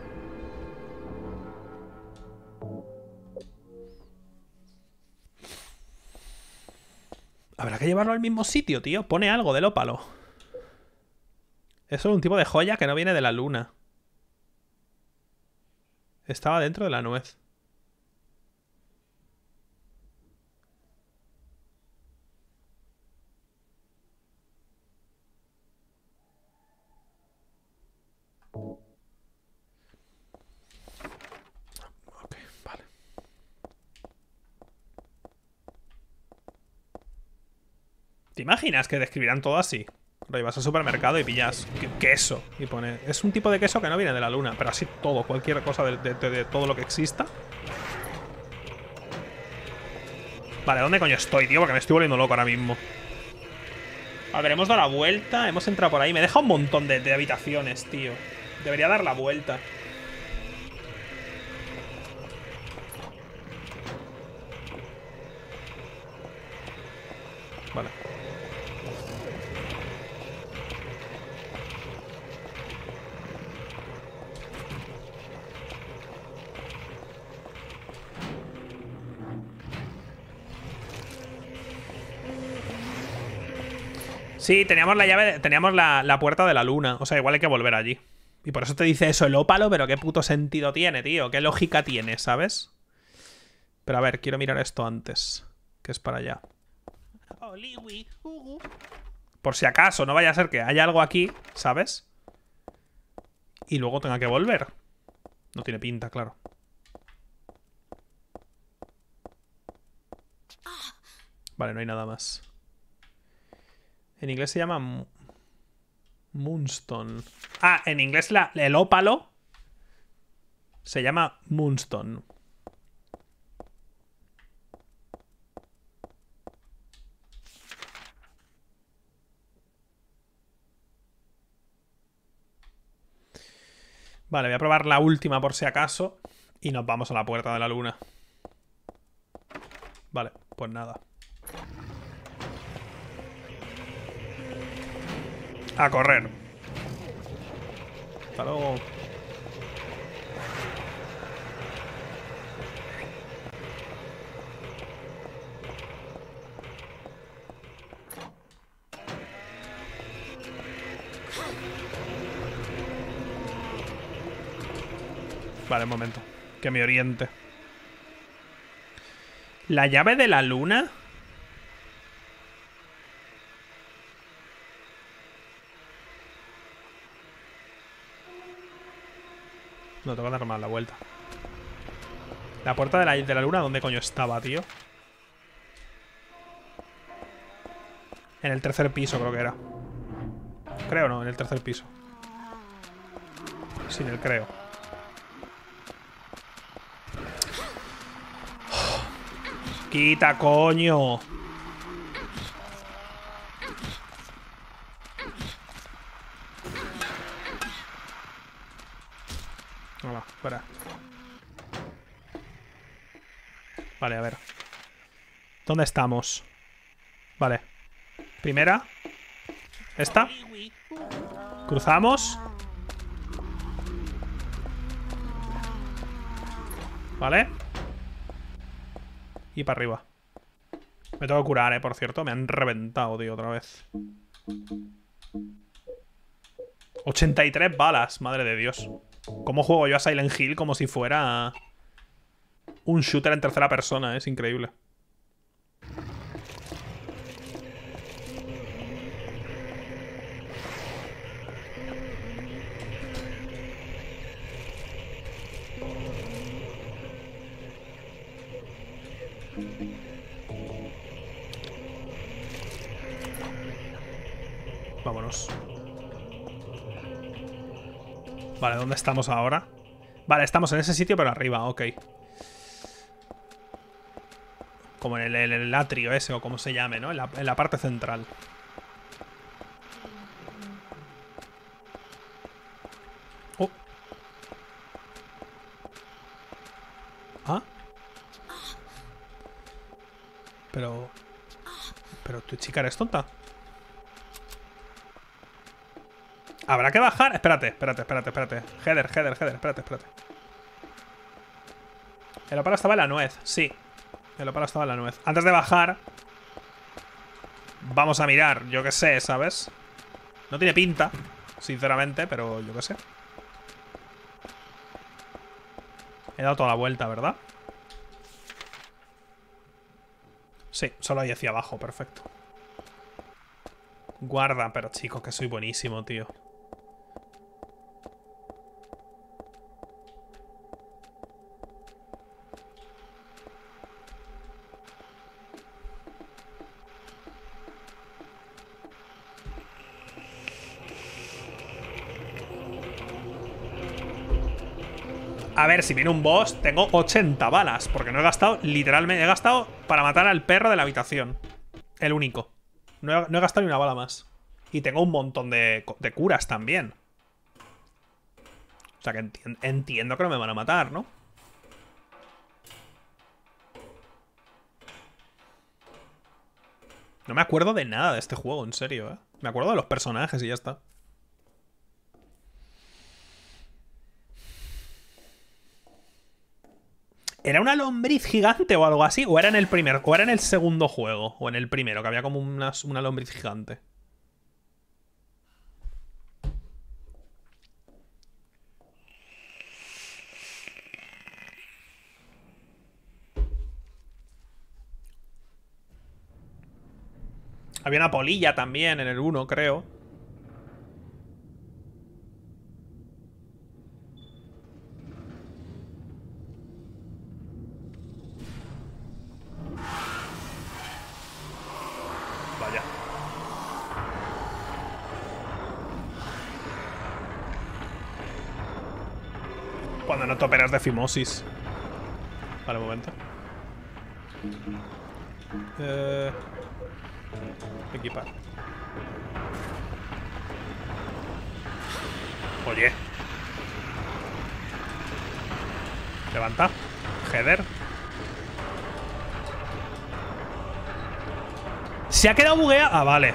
Habrá que llevarlo al mismo sitio, tío. Pone algo del ópalo. Es solo un tipo de joya que no viene de la luna. Estaba dentro de la nuez. Ok, vale. ¿Te imaginas que describirán todo así? Lo vas al supermercado y pillas queso y pone... Es un tipo de queso que no viene de la luna, pero así todo, cualquier cosa de todo lo que exista. Vale, ¿dónde coño estoy, tío? Porque me estoy volviendo loco ahora mismo. A ver, hemos dado la vuelta, hemos entrado por ahí. Me deja un montón de habitaciones, tío. Debería dar la vuelta. Vale. Sí, teníamos la llave, teníamos la puerta de la luna. O sea, igual hay que volver allí. Y por eso te dice eso, el ópalo, pero qué puto sentido tiene, tío. Qué lógica tiene, ¿sabes? Pero a ver, quiero mirar esto antes. Que es para allá. Por si acaso, no vaya a ser que haya algo aquí, ¿sabes? Y luego tenga que volver. No tiene pinta, claro. Vale, no hay nada más. En inglés se llama Moonstone. Ah, en inglés el ópalo se llama Moonstone. Vale, voy a probar la última por si acaso. Y nos vamos a la puerta de la luna. Vale, pues nada. A correr. Hasta luego. Vale, un momento. Que me oriente. La llave de la luna. No, tengo que dar más la vuelta. La puerta de la luna, ¿dónde coño estaba, tío? En el tercer piso, creo que era. Creo no, en el tercer piso. Sin el creo. Quita, coño. Hola, fuera. Vale, a ver. ¿Dónde estamos? Vale. Primera. Esta. Cruzamos. Vale. Y para arriba. Me tengo que curar, por cierto. Me han reventado, tío, otra vez. 83 balas, madre de Dios. ¿Cómo juego yo a Silent Hill como si fuera un shooter en tercera persona? Es increíble. Vámonos. Vale, ¿dónde estamos ahora? Vale, estamos en ese sitio, pero arriba, ok. Como en el atrio ese, o como se llame, ¿no? En la parte central. Oh. ¿Ah? Pero tu chica eres tonta. Habrá que bajar. Espérate. Heather, espérate. El ópalo estaba en la nuez, sí. El ópalo estaba en la nuez. Antes de bajar, vamos a mirar, yo qué sé, ¿sabes? No tiene pinta, sinceramente, pero yo qué sé. He dado toda la vuelta, ¿verdad? Sí, solo hay hacia abajo, perfecto. Guarda, pero chicos, que soy buenísimo, tío. A ver, si viene un boss, tengo 80 balas. Porque no he gastado, literalmente, he gastado para matar al perro de la habitación. El único. No he gastado ni una bala más. Y tengo un montón de curas también. O sea que entiendo que no me van a matar, ¿no? No me acuerdo de nada de este juego, en serio, ¿eh? Me acuerdo de los personajes y ya está. ¿Era una lombriz gigante o algo así? ¿O era en el segundo juego? ¿O en el primero, que había como una lombriz gigante? Había una polilla también en el 1, creo. Vaya. Cuando no te operas de fimosis. Vale, un momento. Equipar. Oye. Levanta. Heather. Se ha quedado bugueado. Ah, vale.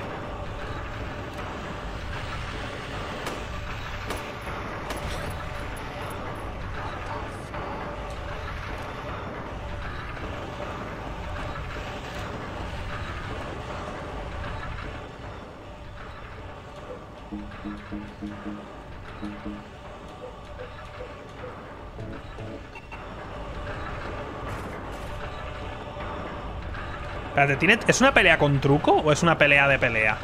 Espérate, ¿es una pelea con truco o es una pelea de pelea?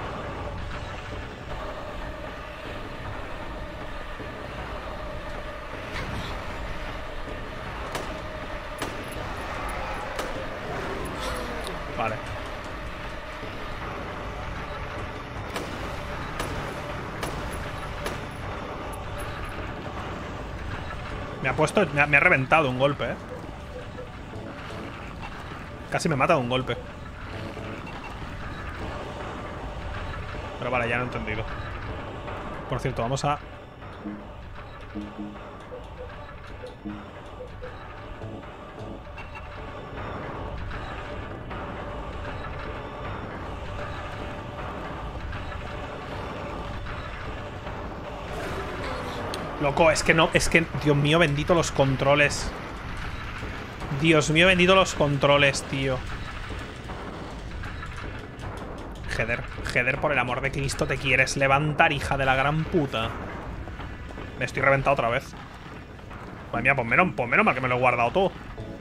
Vale. Me ha reventado un golpe, ¿eh? Casi me mata de un golpe. Pero vale, ya lo he entendido. Por cierto, vamos a... Loco, es que no... Es que, Dios mío, bendito los controles. Dios mío, bendito los controles, tío. Heather, por el amor de Cristo, ¿te quieres levantar, hija de la gran puta? Me estoy reventado otra vez. Madre mía, pues menos mal que me lo he guardado todo.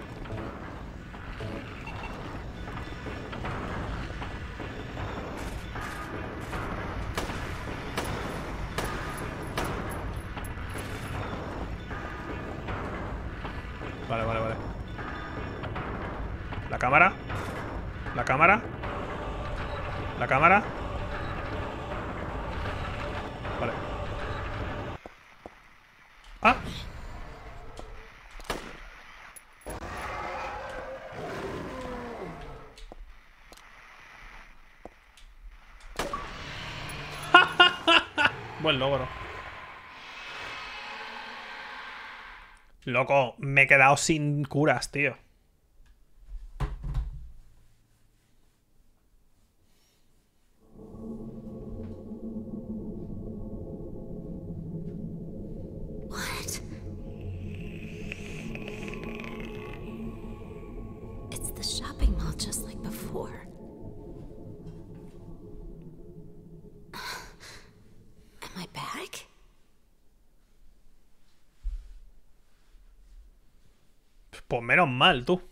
Vale. La cámara. Vale. ¡Ah! Buen logro. Loco, me he quedado sin curas, tío. What? It's the shopping mall just like before. Am I back? Pues menos mal, tú.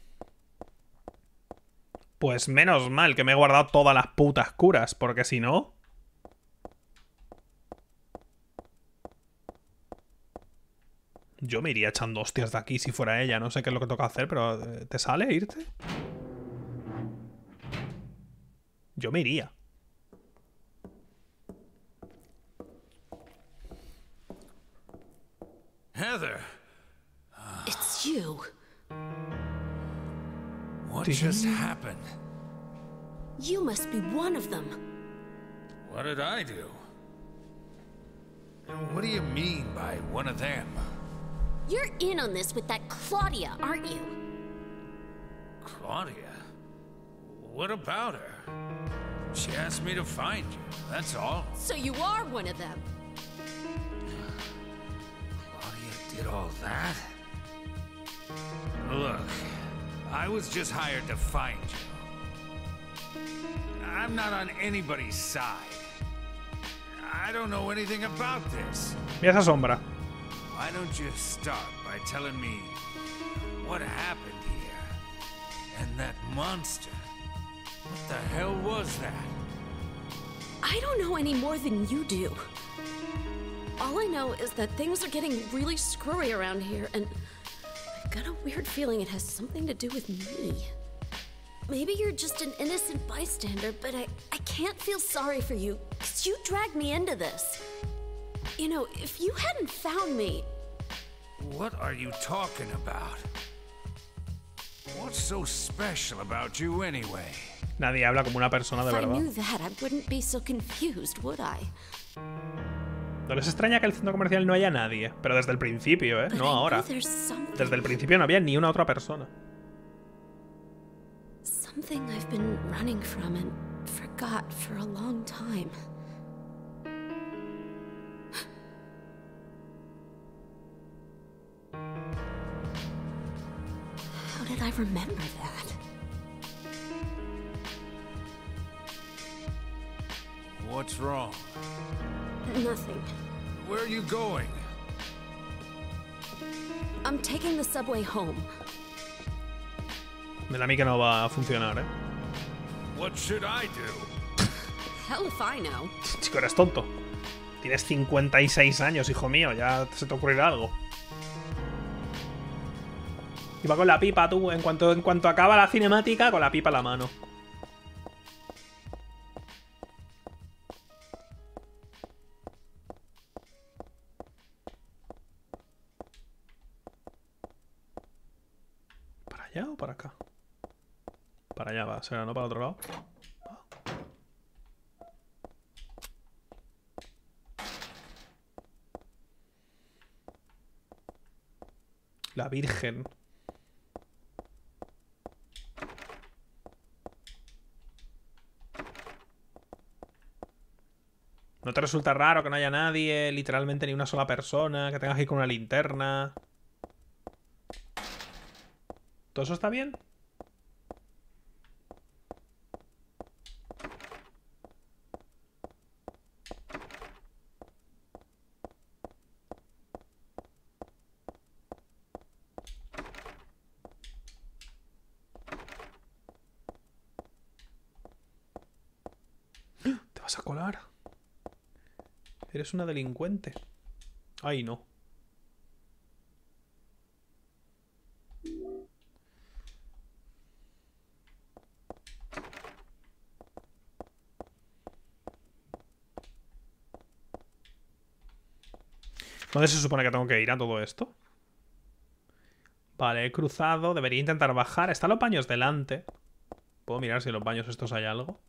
Pues menos mal que me he guardado todas las putas curas, porque si no... Yo me iría echando hostias de aquí si fuera ella. No sé qué es lo que toca hacer, pero... ¿Te sale irte? Yo me iría. Heather! It's you. What just happened? You must be one of them. What did I do? And what do you mean by one of them? You're in on this with that Claudia, aren't you? Claudia? What about her? She asked me to find you, that's all. So you are one of them. Claudia did all that? Look, I was just hired to find you. I'm not on anybody's side. I don't know anything about this. Mira esa sombra. Why don't you start by telling me what happened here? And that monster. What the hell was that? I don't know any more than you do. All I know is that things are getting really screwy around here, and I've got a weird feeling it has something to do with me. Maybe you're just an innocent bystander, but I can't feel sorry for you, because you dragged me into this. You know, if you hadn't found me... What are you talking about? What's so special about you anyway? Nadie habla como una persona de If I verdad. knew that, I wouldn't be so confused, would I? No les extraña que el centro comercial no haya nadie, pero desde el principio, ¿eh? But No I know ahora. there's something. Desde el principio no había ni una otra persona. Something I've been running from and forgot for a long time. How did I remember that? What's wrong? Nothing. Where are you going? I'm taking the subway home. Me da a mí que no va a funcionar, ¿eh? What should I do? Hell if I know. Chico, eres tonto. Tienes 56 años, hijo mío. Ya se te ocurrirá algo. Y va con la pipa, tú. En cuanto acaba la cinemática, con la pipa en la mano. ¿Para allá o para acá? Para allá va, será, ¿no? Para el otro lado. La Virgen. ¿No te resulta raro que no haya nadie, literalmente ni una sola persona, que tengas que ir con una linterna? ¿Todo eso está bien? ¿Te vas a colar? Eres una delincuente. Ay, no. ¿Dónde se supone que tengo que ir a todo esto? Vale, he cruzado. Debería intentar bajar. Están los baños delante. ¿Puedo mirar si en los baños estos hay algo?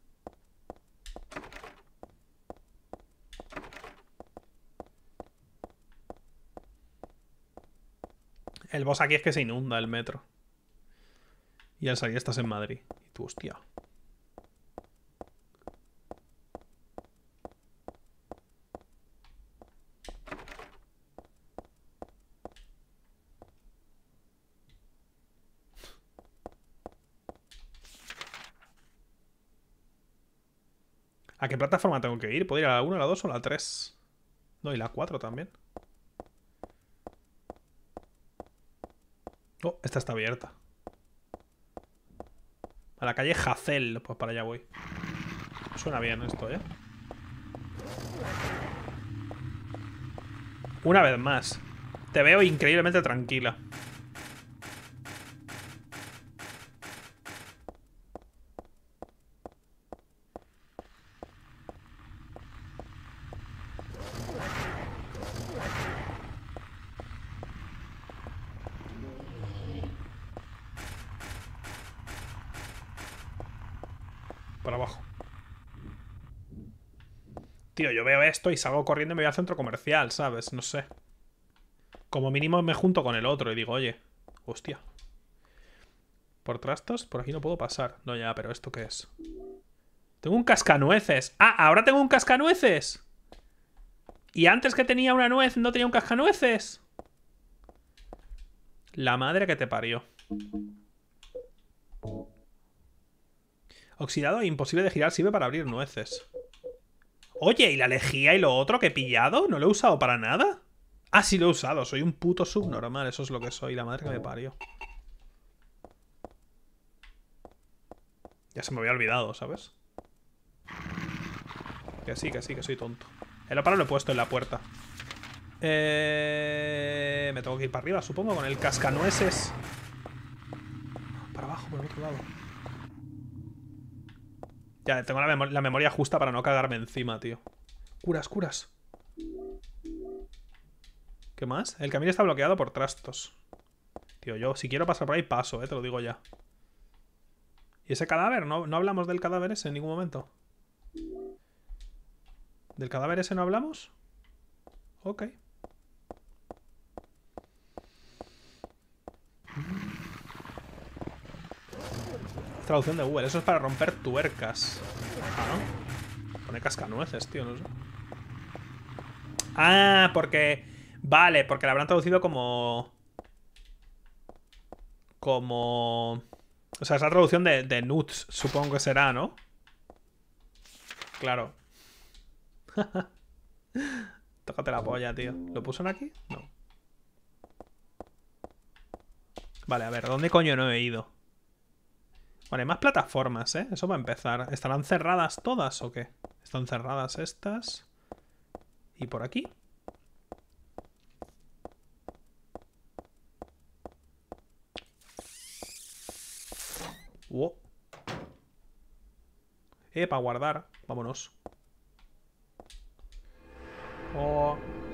El boss aquí es que se inunda el metro. Y al salir estás en Madrid. Y tú, hostia. ¿A qué plataforma tengo que ir? ¿Puedo ir a la 1, a la 2 o a la 3? No, y la 4 también. Oh, esta está abierta. A la calle Hazel. Pues para allá voy. Suena bien esto, ¿eh? Una vez más. Te veo increíblemente tranquila. Para abajo. Tío, yo veo esto y salgo corriendo y me voy al centro comercial, ¿sabes? No sé. Como mínimo me junto con el otro y digo, oye, hostia. Por trastos, por aquí no puedo pasar. No, ya, pero ¿esto qué es? Tengo un cascanueces. ¡Ah! ¡Ahora tengo un cascanueces! Y antes que tenía una nuez, no tenía un cascanueces. La madre que te parió. Oxidado e imposible de girar sirve para abrir nueces. Oye, ¿y la lejía y lo otro que he pillado? ¿No lo he usado para nada? Ah, sí lo he usado. Soy un puto subnormal. Eso es lo que soy. La madre que me parió. Ya se me había olvidado, ¿sabes? Que sí, que soy tonto. El ópalo lo he puesto en la puerta. Me tengo que ir para arriba, supongo, con el cascanueces. Para abajo, por el otro lado. Ya, tengo la memoria justa para no cagarme encima, tío. Curas. ¿Qué más? El camino está bloqueado por trastos. Tío, yo si quiero pasar por ahí paso, te lo digo ya. ¿Y ese cadáver? ¿No hablamos del cadáver ese en ningún momento? ¿Del cadáver ese no hablamos? Ok. Traducción de Google. Eso es para romper tuercas. Ah, pone cascanueces, tío, no sé. Ah, porque... Vale, porque la habrán traducido como... O sea, es la traducción de nuts, supongo que será, ¿no? Claro. Tócate la polla, tío. ¿Lo puso en aquí? No. Vale, a ver, ¿dónde coño no he ido? Vale, más plataformas, ¿eh? Eso va a empezar. ¿Estarán cerradas todas o qué? Están cerradas estas. ¿Y por aquí? Wow. Para guardar. Vámonos. Oh.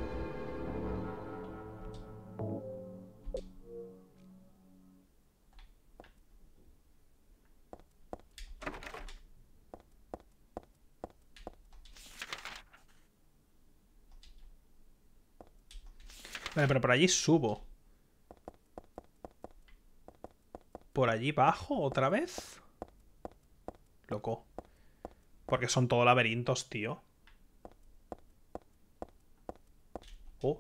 Vale, pero por allí subo. ¿Por allí bajo otra vez? Loco. Porque son todo laberintos, tío. Oh.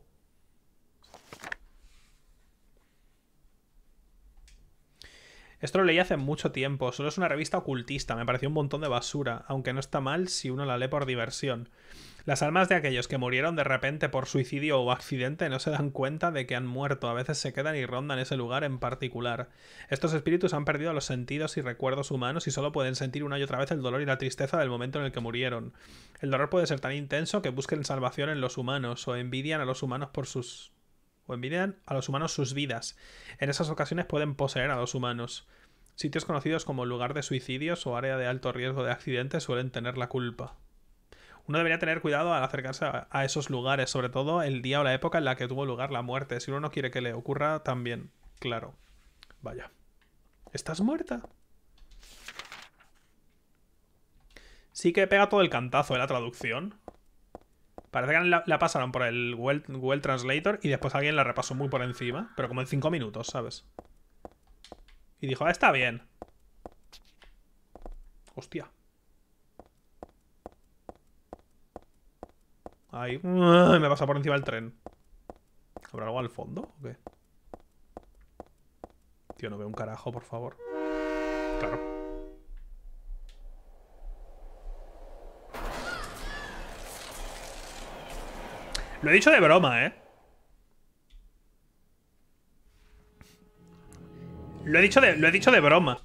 Esto lo leí hace mucho tiempo. Solo es una revista ocultista. Me pareció un montón de basura. Aunque no está mal si uno la lee por diversión. Las almas de aquellos que murieron de repente por suicidio o accidente no se dan cuenta de que han muerto. A veces se quedan y rondan ese lugar en particular. Estos espíritus han perdido los sentidos y recuerdos humanos y solo pueden sentir una y otra vez el dolor y la tristeza del momento en el que murieron. El dolor puede ser tan intenso que busquen salvación en los humanos o envidian a los humanos sus vidas. En esas ocasiones pueden poseer a los humanos. Sitios conocidos como lugar de suicidios o área de alto riesgo de accidentes suelen tener la culpa. Uno debería tener cuidado al acercarse a esos lugares, sobre todo el día o la época en la que tuvo lugar la muerte. Si uno no quiere que le ocurra, también. Claro. Vaya. ¿Estás muerta? Sí que pega todo el cantazo de la traducción. Parece que la pasaron por el Google Translator y después alguien la repasó muy por encima. Pero como en 5 minutos, ¿sabes? Y dijo, está bien. Hostia. Ahí. Me pasa por encima el tren. ¿Habrá algo al fondo o qué? Tío, no veo un carajo, por favor. Claro. Lo he dicho de broma, ¿eh? Lo he dicho de broma.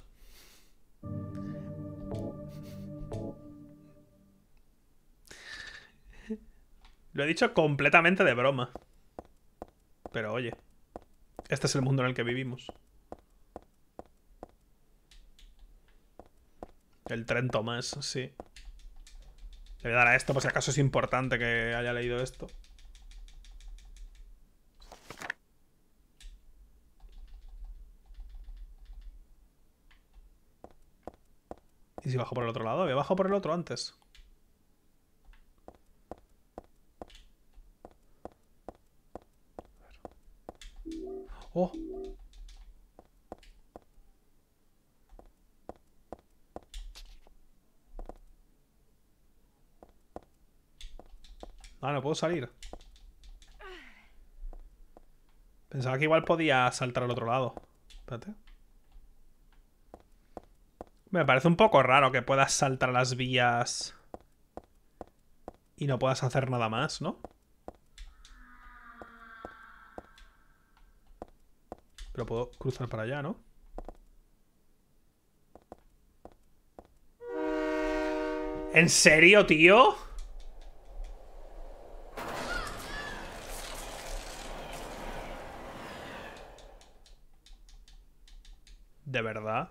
Lo he dicho completamente de broma. Pero oye, este es el mundo en el que vivimos. El tren Tomás, sí. Le voy a dar a esto por si acaso es importante que haya leído esto. ¿Y si bajo por el otro lado? Había bajado por el otro antes. Oh. Ah, no puedo salir. Pensaba que igual podía saltar al otro lado. Espérate. Me parece un poco raro que puedas saltar las vías y no puedas hacer nada más, ¿no? Pero puedo cruzar para allá, ¿no? ¿En serio, tío? ¿De verdad?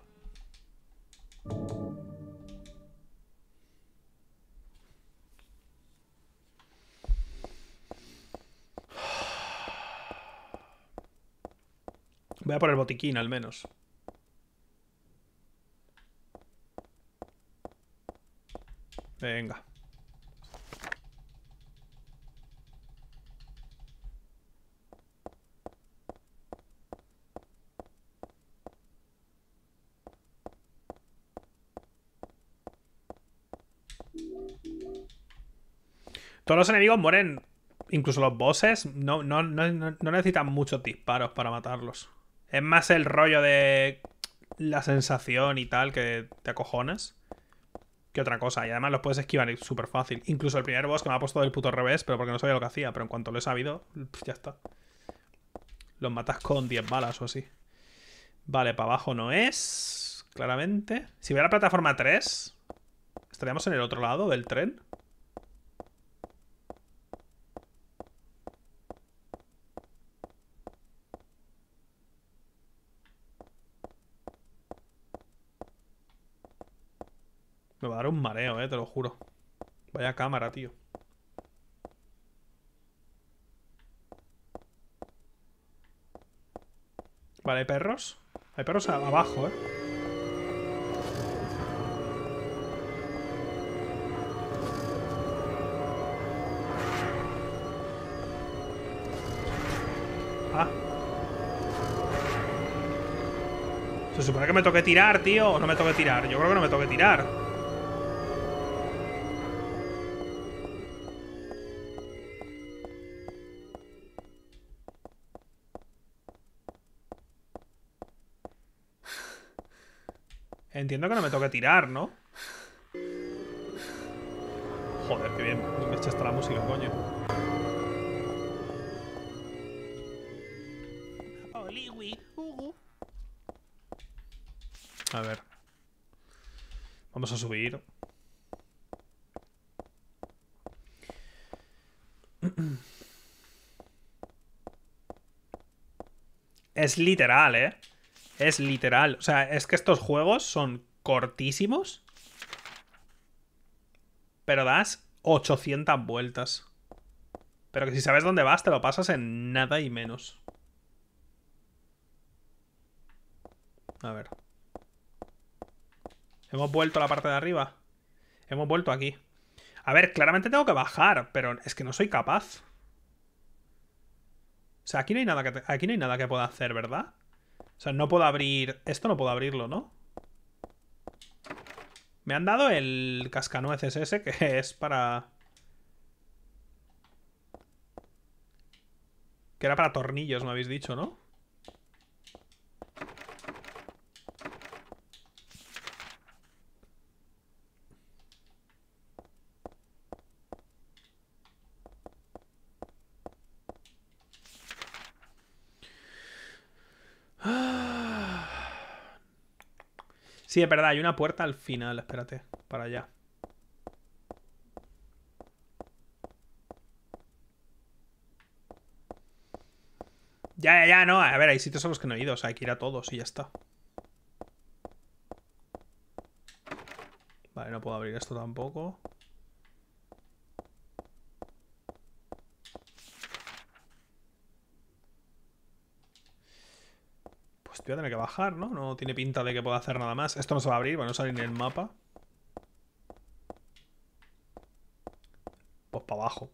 Voy a por el botiquín, al menos. Venga. Todos los enemigos mueren. Incluso los bosses no necesitan muchos disparos para matarlos. Es más el rollo de la sensación y tal que te acojones que otra cosa. Y además los puedes esquivar súper fácil. Incluso el primer boss que me ha puesto del puto revés, pero porque no sabía lo que hacía. Pero en cuanto lo he sabido, ya está. Los matas con 10 balas o así. Vale, para abajo no es. Claramente. Si voy a la plataforma 3, estaríamos en el otro lado del tren. Me va a dar un mareo, te lo juro. Vaya cámara, tío. Vale, hay perros. Hay perros abajo, Ah. Se supone que me toque tirar, tío. ¿O no me toque tirar? Yo creo que no me toque tirar. Entiendo que no me toque tirar, ¿no? Joder, qué bien. Me echa hasta la música, coño. A ver. Vamos a subir. Es literal, ¿eh? Es literal. O sea, es que estos juegos son cortísimos. Pero das 800 vueltas. Pero que si sabes dónde vas, te lo pasas en nada y menos. A ver. Hemos vuelto a la parte de arriba. Hemos vuelto aquí. A ver, claramente tengo que bajar, pero es que no soy capaz. O sea, aquí no hay nada aquí no hay nada que pueda hacer, ¿verdad? O sea, no puedo abrir... Esto no puedo abrirlo, ¿no? Me han dado el cascanueces ese, que es para... Que era para tornillos, me habéis dicho, ¿no? Sí, es verdad, hay una puerta al final. Espérate, para allá. Ya, no. A ver, hay sitios a los que no he ido. O sea, hay que ir a todos y ya está. Vale, no puedo abrir esto tampoco. Pues voy a tener que bajar, ¿no? No tiene pinta de que pueda hacer nada más. Esto no se va a abrir, bueno, no sale ni en el mapa. Pues para abajo.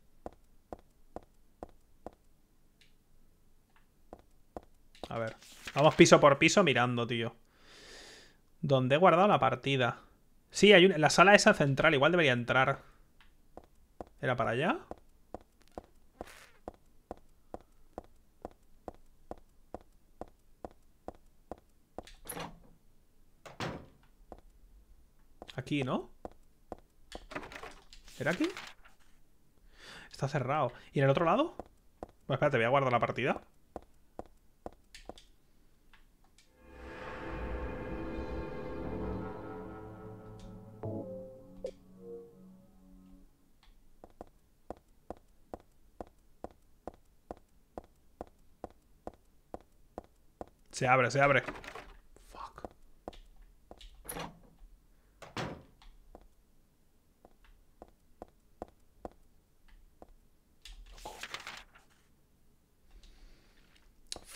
A ver. Vamos piso por piso mirando, tío. ¿Dónde he guardado la partida? Sí, hay la sala esa central. Igual debería entrar. ¿Era para allá? Aquí, ¿no? ¿Era aquí? Está cerrado. ¿Y en el otro lado? Bueno, espérate, voy a guardar la partida. Se abre, se abre. Fuck.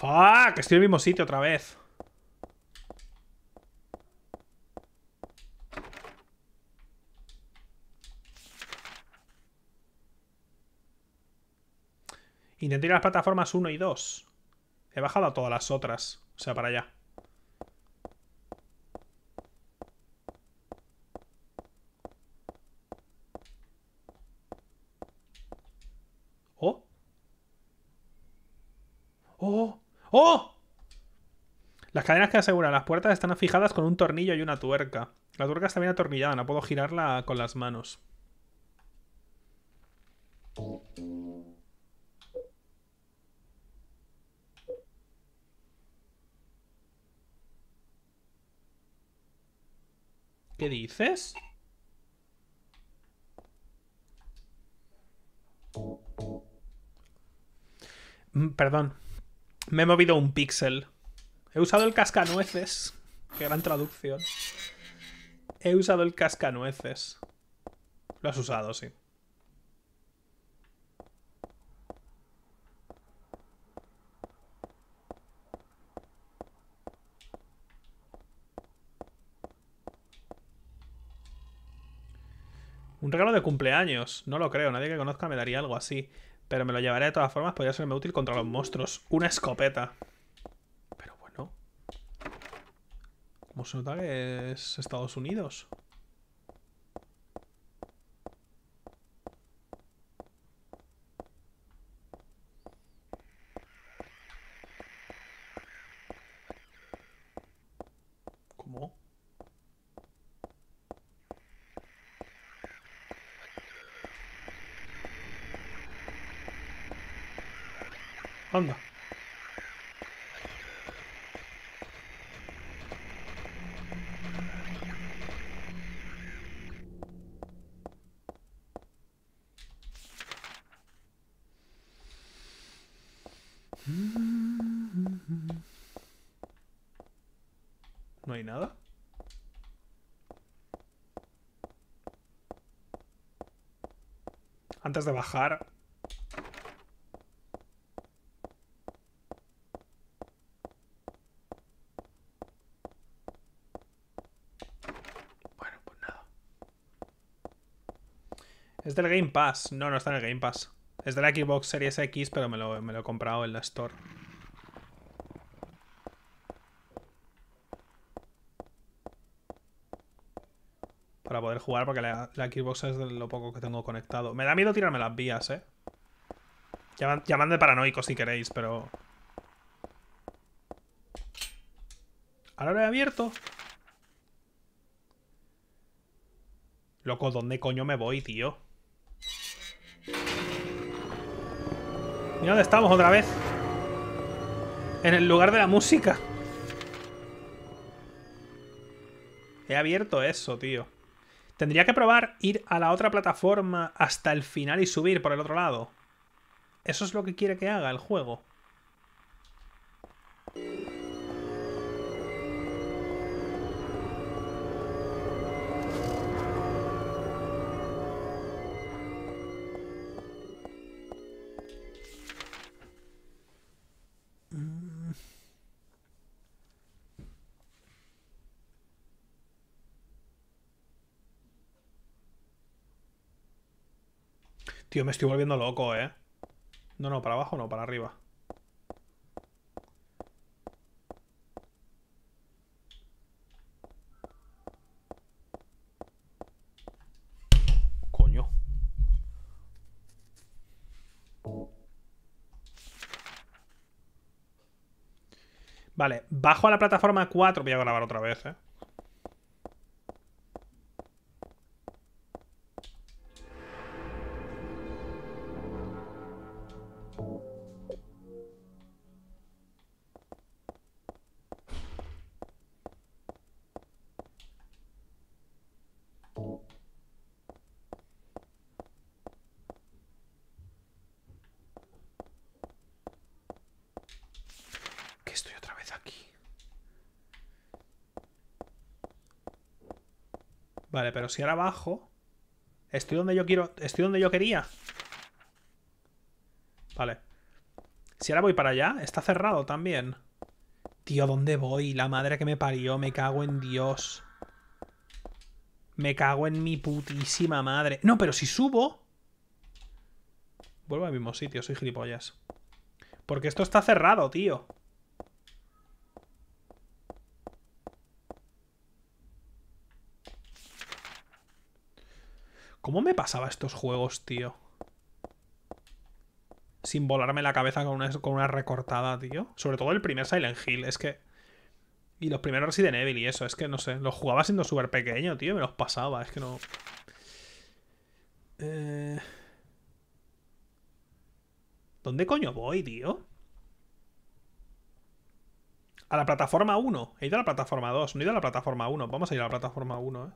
¡Fuck! Estoy en el mismo sitio otra vez. Intento ir a las plataformas 1 y 2. He bajado a todas las otras. O sea, para allá. ¡Oh! ¡Oh! ¡Oh! Las cadenas que aseguran las puertas están fijadas con un tornillo y una tuerca. La tuerca está bien atornillada, no puedo girarla con las manos. ¿Qué dices? Perdón. Me he movido un píxel. He usado el cascanueces. Qué gran traducción. He usado el cascanueces. Lo has usado, sí. Un regalo de cumpleaños. No lo creo. Nadie que conozca me daría algo así. Pero me lo llevaré de todas formas. Podría serme útil contra los monstruos. Una escopeta. Pero bueno. ¿Cómo se nota que es Estados Unidos? ¿Cómo? Anda. No hay nada. Antes de bajar. Bueno, pues nada. Es del Game Pass. No, no está en el Game Pass. Es de la Xbox Series X, pero me lo he comprado en la Store. Para poder jugar, porque la Xbox es de lo poco que tengo conectado. Me da miedo tirarme las vías, ¿eh? Llamadme paranoico si queréis, pero... Ahora lo he abierto. Loco, ¿dónde coño me voy, tío? ¿Y dónde estamos otra vez? En el lugar de la música. He abierto eso, tío. Tendría que probar ir a la otra plataforma hasta el final y subir por el otro lado. Eso es lo que quiere que haga el juego. Tío, me estoy volviendo loco, ¿eh? No, no, para abajo no, para arriba. Coño. Vale, bajo a la plataforma 4. Voy a grabar otra vez, ¿eh? Que estoy otra vez aquí. Vale, pero si ahora bajo... Estoy donde yo quiero... Estoy donde yo quería. Vale. Si ahora voy para allá, está cerrado también. Tío, ¿dónde voy? La madre que me parió, me cago en Dios. Me cago en mi putísima madre. No, pero si subo... Vuelvo al mismo sitio, soy gilipollas. Porque esto está cerrado, tío. ¿Cómo me pasaba estos juegos, tío? Sin volarme la cabeza con una recortada, tío. Sobre todo el primer Silent Hill, es que... Y los primeros Resident Evil y eso, es que no sé. Los jugaba siendo súper pequeño, tío, me los pasaba, es que no... ¿Dónde coño voy, tío? A la plataforma 1. He ido a la plataforma 2, no he ido a la plataforma 1. Vamos a ir a la plataforma 1,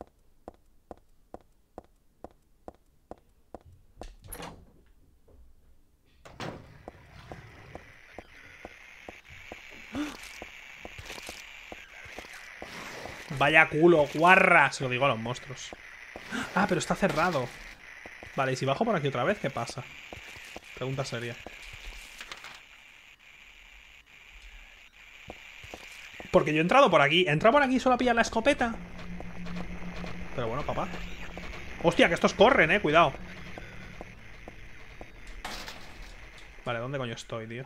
Vaya culo, guarra. Se lo digo a los monstruos. Ah, pero está cerrado. Vale, y si bajo por aquí otra vez, ¿qué pasa? Pregunta seria. Porque yo he entrado por aquí. ¿He entrado por aquí solo a pillar la escopeta? Pero bueno, papá. Hostia, que estos corren, cuidado. Vale, ¿dónde coño estoy, tío?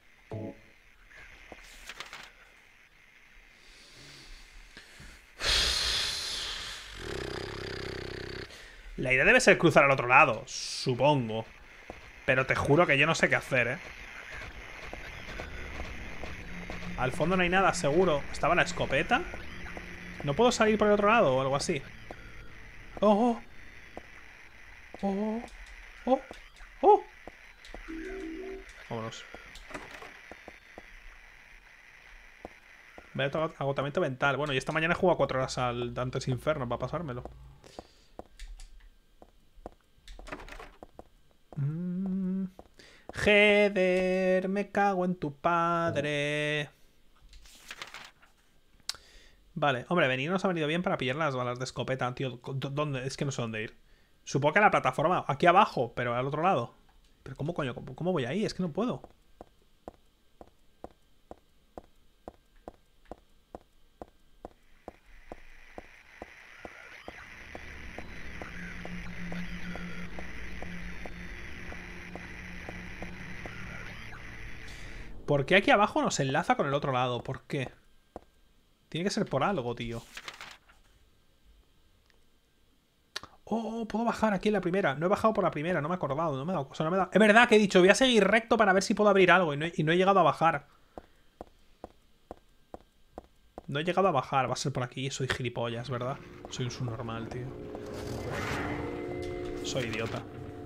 La idea debe ser cruzar al otro lado, supongo. Pero te juro que yo no sé qué hacer, Al fondo no hay nada, seguro. ¿Estaba la escopeta? ¿No puedo salir por el otro lado o algo así? ¡Oh! ¡Oh! ¡Oh! ¡Oh! Vámonos. Vaya agotamiento mental. Bueno, y esta mañana he jugado 4 horas al Dante's Inferno para pasármelo. Heather, me cago en tu padre. Vale, hombre, venir nos ha venido bien para pillar las balas de escopeta, tío. ¿Dónde? Es que no sé dónde ir. Supongo que a la plataforma, aquí abajo, pero al otro lado. Pero ¿cómo coño? ¿Cómo voy ahí? Es que no puedo. ¿Por qué aquí abajo nos enlaza con el otro lado? ¿Por qué? Tiene que ser por algo, tío. Oh, puedo bajar aquí en la primera. No he bajado por la primera, no me he acordado. No me he dado, o sea, no me he dado... Es verdad que he dicho, voy a seguir recto para ver si puedo abrir algo. Y no he llegado a bajar. No he llegado a bajar. Va a ser por aquí. Soy gilipollas, ¿verdad? Soy un subnormal, tío. Soy idiota.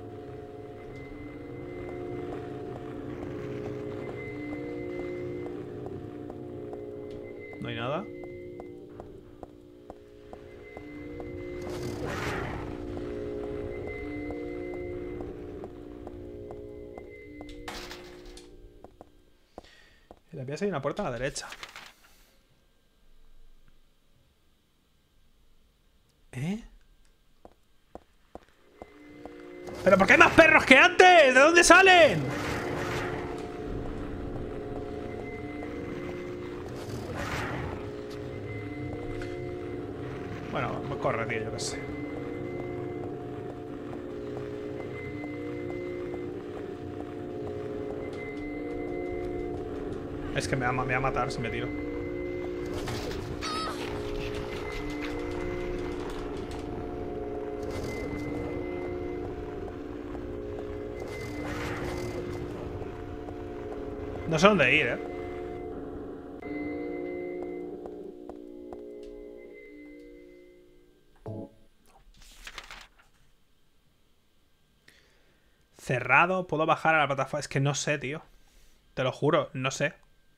No hay nada. En la pieza hay una puerta a la derecha. ¿Pero por qué hay más perros que antes? ¿De dónde salen? Bueno, corre, tío, yo qué sé. Es que me va a matar si me tiro. No sé dónde ir, Cerrado, puedo bajar a la plataforma. Es que no sé, tío. Te lo juro, no sé.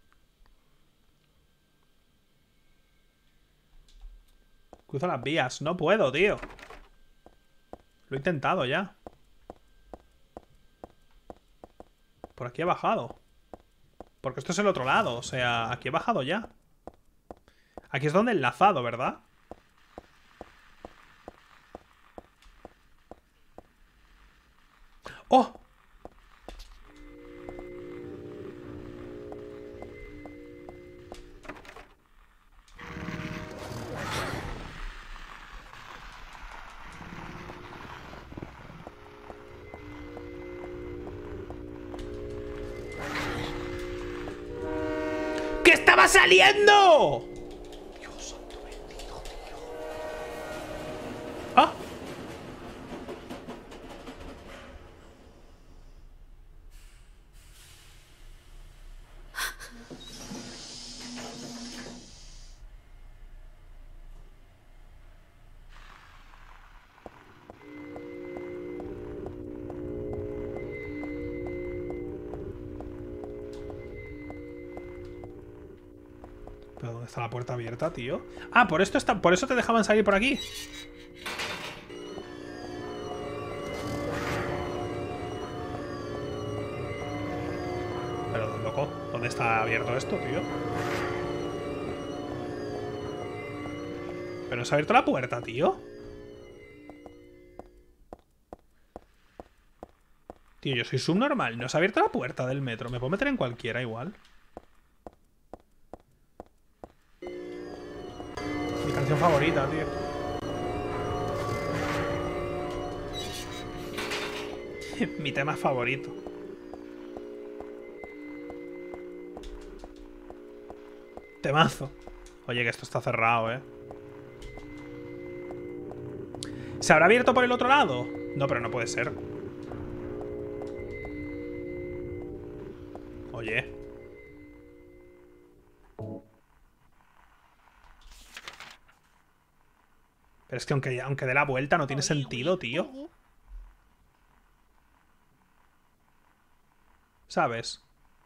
Cruzo las vías. No puedo, tío. Lo he intentado ya. Por aquí he bajado. Porque esto es el otro lado. O sea, aquí he bajado ya. Aquí es donde he enlazado, ¿verdad? ¡Oh! estaba saliendo! Dios santo bendito, tío. ¡Ah! ¿Pero dónde está la puerta abierta, tío? Ah, por eso te dejaban salir por aquí. Pero, loco, ¿dónde está abierto esto, tío? ¿Pero no se ha abierto la puerta, tío? Tío, yo soy subnormal. No se ha abierto la puerta del metro. Me puedo meter en cualquiera igual. Mi canción favorita, tío. Mi tema favorito. Temazo. Oye, que esto está cerrado, ¿eh? ¿Se habrá abierto por el otro lado? No, pero no puede ser. Oye. Pero es que aunque dé la vuelta no tiene sentido, tío. ¿Sabes?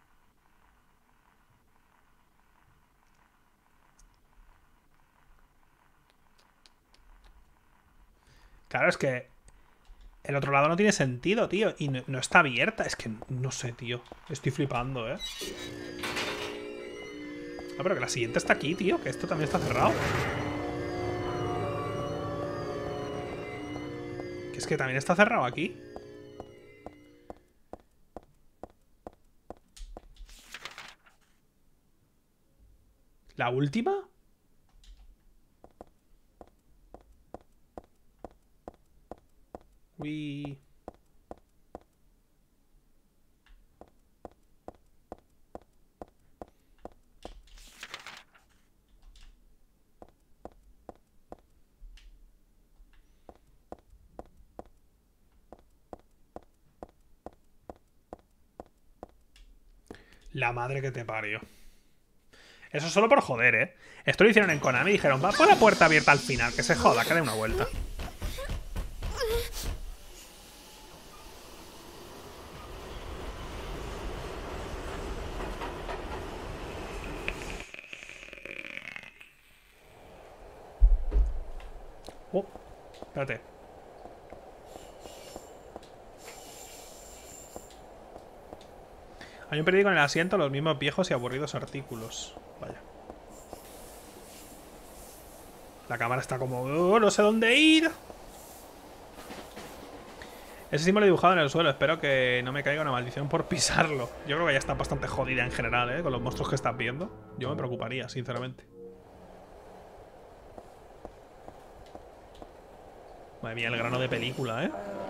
Claro, es que el otro lado no tiene sentido, tío. Y no está abierta. Es que no sé, tío. Estoy flipando, ¿eh? Ah, pero que la siguiente está aquí, tío. Que esto también está cerrado. Que es que también está cerrado aquí. ¿La última? Uy. La madre que te parió. Eso solo por joder, ¿eh? Esto lo hicieron en Konami y dijeron, va por la puerta abierta al final, que se joda, que dé una vuelta. Oh, espérate. Hay un periódico en el asiento, los mismos viejos y aburridos artículos. Vaya. La cámara está como... "Oh, no sé dónde ir". Ese símbolo dibujado en el suelo. Espero que no me caiga una maldición por pisarlo. Yo creo que ya está bastante jodida en general, ¿eh? Con los monstruos que estás viendo. Yo me preocuparía, sinceramente. Madre mía, el grano de película, ¿eh?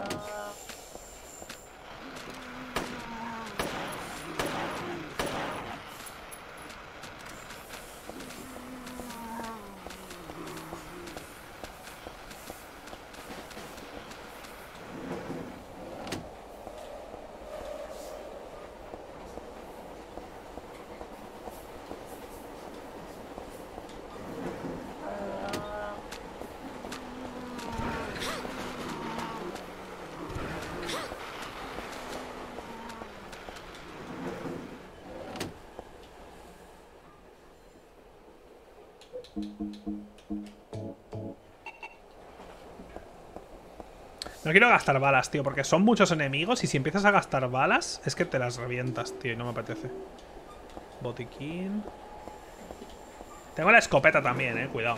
No quiero gastar balas, tío, porque son muchos enemigos y si empiezas a gastar balas es que te las revientas, tío, y no me apetece. Botiquín. Tengo la escopeta también, cuidado.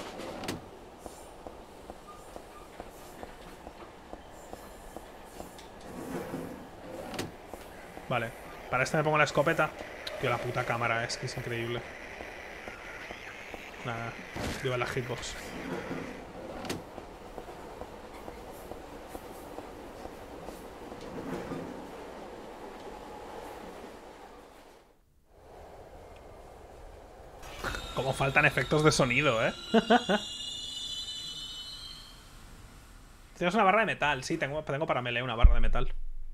Vale, para esta me pongo la escopeta. Tío, la puta cámara es que es increíble. Nada, lleva la hitbox. Como faltan efectos de sonido, ¿eh? Tienes una barra de metal. Sí, tengo para melee una barra de metal.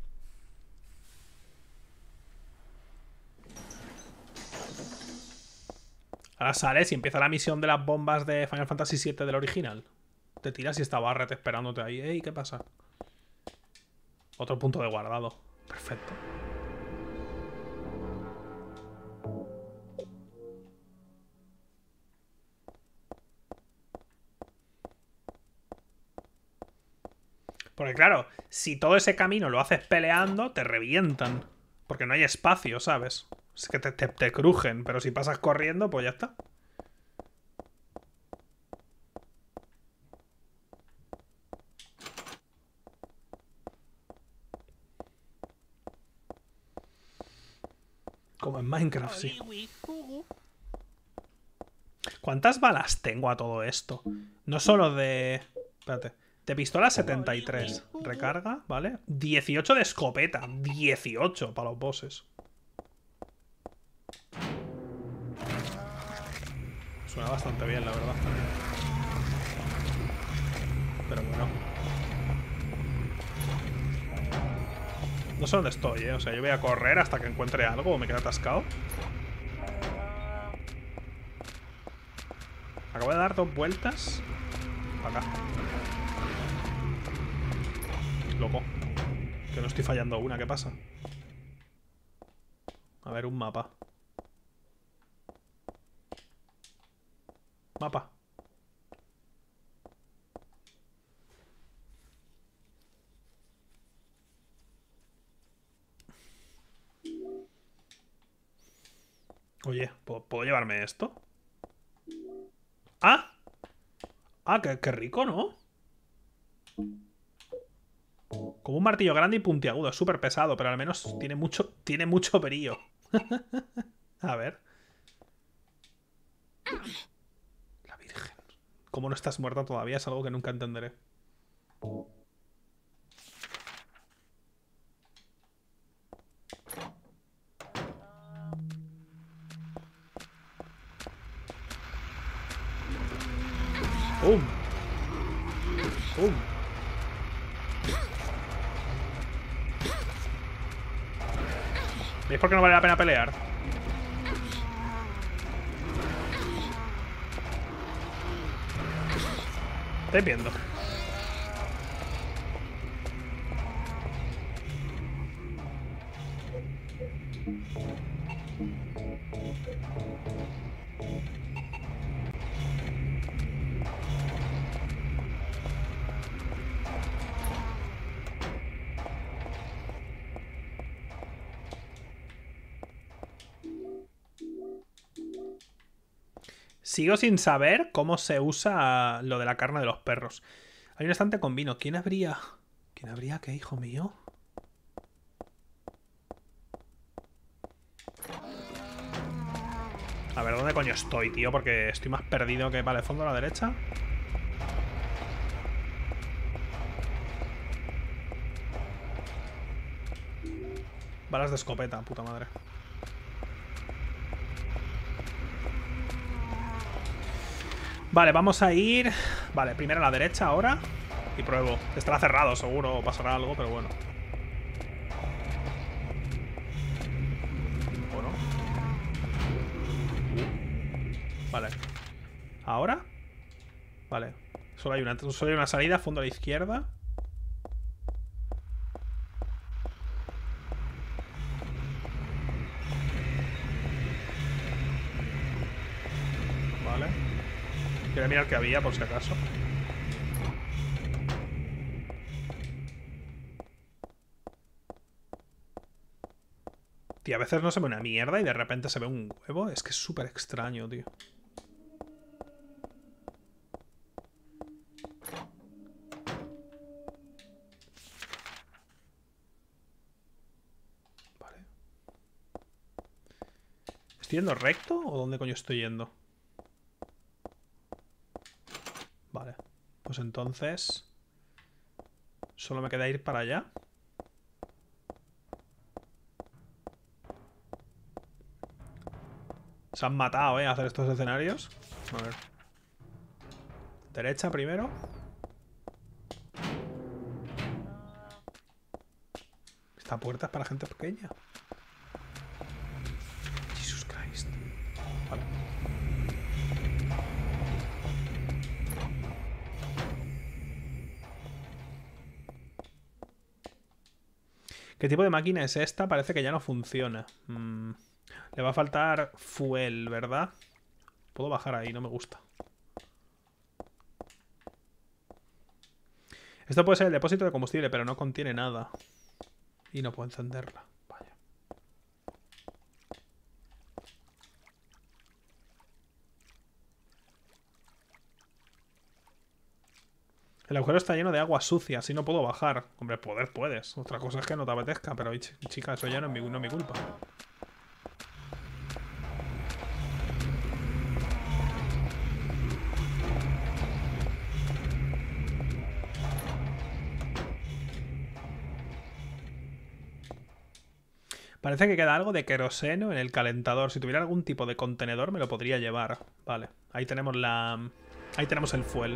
Ahora sales y empieza la misión de las bombas de Final Fantasy VII del original. Te tiras y está Barret esperándote ahí. Ey, ¿qué pasa? Otro punto de guardado. Perfecto. Porque claro, si todo ese camino lo haces peleando, te revientan. Porque no hay espacio, ¿sabes? Es que te crujen, pero si pasas corriendo, pues ya está. Como en Minecraft, sí. ¿Cuántas balas tengo a todo esto? No solo de... Espérate. De pistola 73. Recarga, ¿vale? 18 de escopeta. 18 para los bosses. Suena bastante bien, la verdad. Pero bueno. No sé dónde estoy, ¿eh? O sea, yo voy a correr hasta que encuentre algo o me quede atascado. Acabo de dar 2 vueltas. Para acá. Loco. Que no estoy fallando una, ¿qué pasa? A ver, un mapa. Mapa. Oye, ¿puedo llevarme esto? ¡Ah! ¡Ah, qué rico!, ¿no? Como un martillo grande y puntiagudo. Es súper pesado, pero al menos tiene mucho brillo. A ver. La Virgen. ¿Cómo no estás muerta todavía? Es algo que nunca entenderé. ¡Pum! ¡Pum! ¿Veis por qué no vale la pena pelear? ¿Estáis viendo? Sigo sin saber cómo se usa lo de la carne de los perros. Hay un estante con vino. ¿Quién habría? ¿Quién habría qué, hijo mío? A ver, ¿dónde coño estoy, tío? Porque estoy más perdido que... Vale, fondo a la derecha. Balas de escopeta, puta madre. Vale, vamos a ir... Vale, primero a la derecha ahora. Y pruebo. Estará cerrado seguro, o pasará algo, pero bueno. ¿O no? Vale. ¿Ahora? Vale. Solo hay una salida, fondo a la izquierda. Vale. Quería mirar qué había, por si acaso. Tío, a veces no se ve una mierda y de repente se ve un huevo. Es que es súper extraño, tío. Vale. ¿Estoy yendo recto o dónde coño estoy yendo? Vale. Pues entonces... Solo me queda ir para allá. Se han matado, a hacer estos escenarios. A ver. Derecha primero. Esta puerta es para gente pequeña. Jesus Christ. Vale. ¿Qué tipo de máquina es esta? Parece que ya no funciona. Le va a faltar fuel, ¿verdad? Puedo bajar ahí, no me gusta. Esto puede ser el depósito de combustible, pero no contiene nada. Y no puedo encenderla. Vaya. El agujero está lleno de agua sucia, así no puedo bajar. Hombre, poder puedes. Otra cosa es que no te apetezca, pero chica, eso ya no es mi culpa. Parece que queda algo de queroseno en el calentador. Si tuviera algún tipo de contenedor me lo podría llevar. Vale, ahí tenemos la... Ahí tenemos el fuel.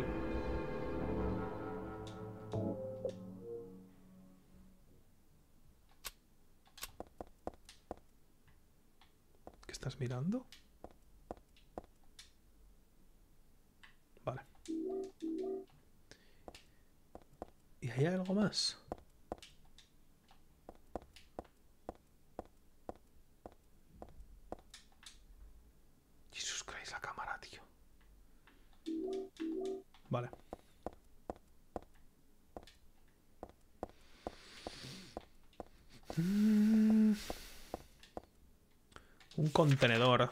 ¿Qué estás mirando? Vale. ¿Y ahí hay algo más? Jesus Christ, la cámara, tío. Vale. Un contenedor.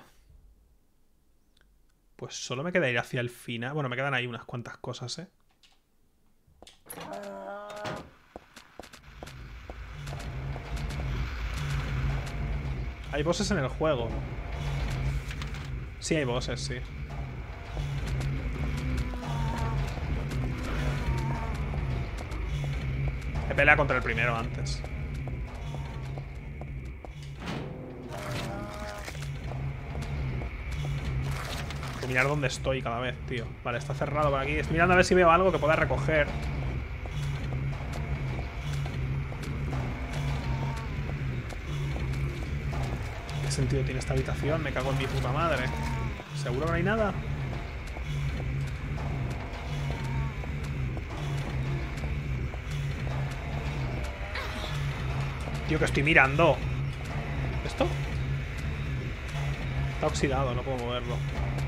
Pues solo me queda ir hacia el final. Bueno, me quedan ahí unas cuantas cosas, ¿eh? Hay bosses en el juego. Sí, hay bosses, sí. He peleado contra el primero antes. Mirar dónde estoy cada vez, tío. Vale, está cerrado por aquí. Estoy mirando a ver si veo algo que pueda recoger. ¿Qué sentido tiene esta habitación? Me cago en mi puta madre. ¿Seguro que no hay nada? Tío, que estoy mirando. ¿Esto? Está oxidado, no puedo moverlo.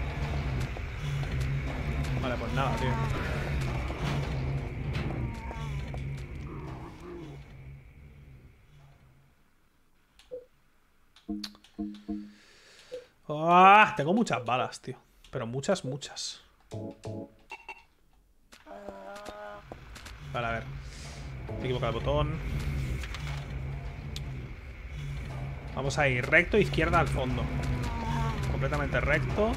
Vale, pues nada, tío. ¡Ah! Tengo muchas balas, tío. Pero muchas, muchas. Vale, a ver. Me he equivocado el botón. Vamos a ir recto, izquierda al fondo. Completamente recto.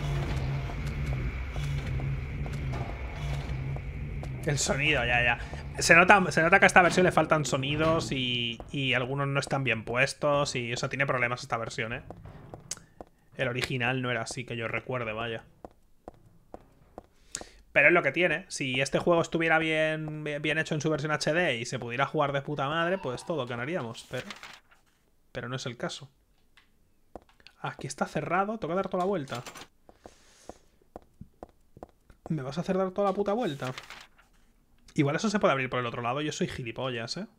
El sonido, ya. Se nota que a esta versión le faltan sonidos y algunos no están bien puestos. Y eso tiene problemas esta versión, ¿eh? El original no era así, que yo recuerde, vaya. Pero es lo que tiene. Si este juego estuviera bien hecho en su versión HD y se pudiera jugar de puta madre, pues todo ganaríamos. Pero no es el caso. Aquí está cerrado. Tengo que dar toda la vuelta. ¿Me vas a hacer dar toda la puta vuelta? Igual eso se puede abrir por el otro lado. Yo soy gilipollas, ¿eh?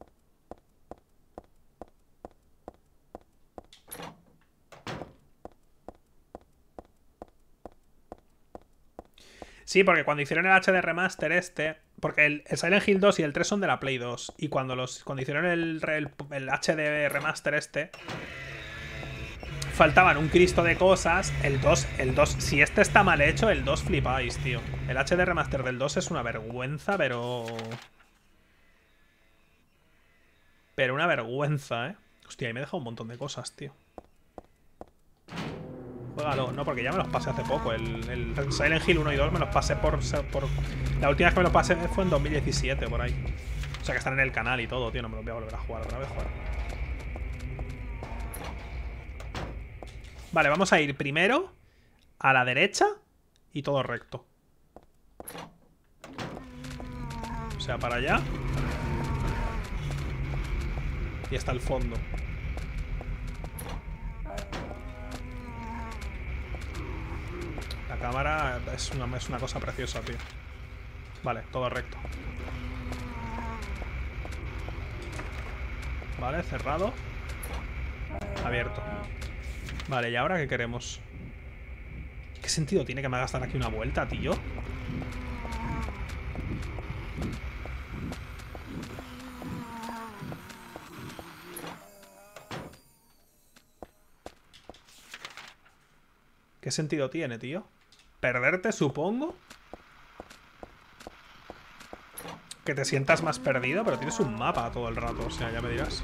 Sí, porque cuando hicieron el HD Remaster porque el Silent Hill 2 y el 3 son de la Play 2. Y cuando hicieron el HD Remaster faltaban un cristo de cosas. El 2, si este está mal hecho, el 2 flipáis, tío. El HD Remaster del 2 es una vergüenza, pero una vergüenza, ¿eh? Hostia, ahí me he dejado un montón de cosas, tío. Juégalo. No, porque ya me los pasé hace poco. El Silent Hill 1 y 2 me los pasé por... La última vez que me los pasé fue en 2017, por ahí. O sea que están en el canal y todo, tío. No me los voy a volver a jugar otra vez, joder. Vale, vamos a ir primero a la derecha y todo recto. O sea, para allá. Y hasta el fondo. La cámara es una cosa preciosa, tío. Vale, todo recto. Vale, cerrado. Abierto. Vale, ¿y ahora qué queremos? ¿Qué sentido tiene que me hagas dar aquí una vuelta, tío? ¿Qué sentido tiene, tío? ¿Perderte, supongo? Que te sientas más perdido, pero tienes un mapa todo el rato, o sea, ya me dirás.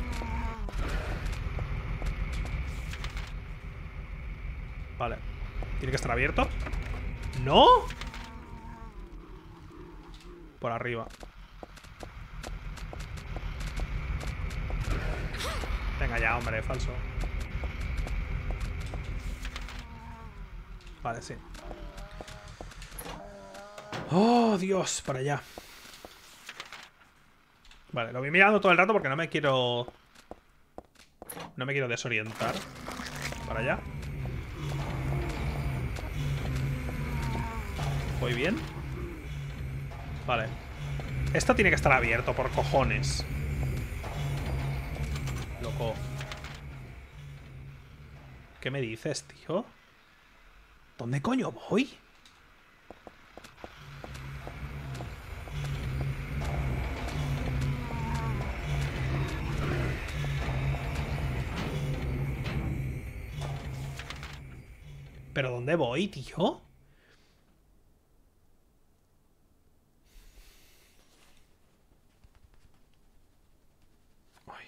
Vale. ¿Tiene que estar abierto? ¡No! Por arriba. Venga ya, hombre, falso. Vale, sí. ¡Oh, Dios! Para allá. Vale, lo voy mirando todo el rato porque no me quiero... No me quiero desorientar. Para allá. ¿Voy bien? Vale. Esto tiene que estar abierto, por cojones. Loco. ¿Qué me dices, tío? ¿Dónde coño voy? ¿Pero dónde voy, tío? Ay.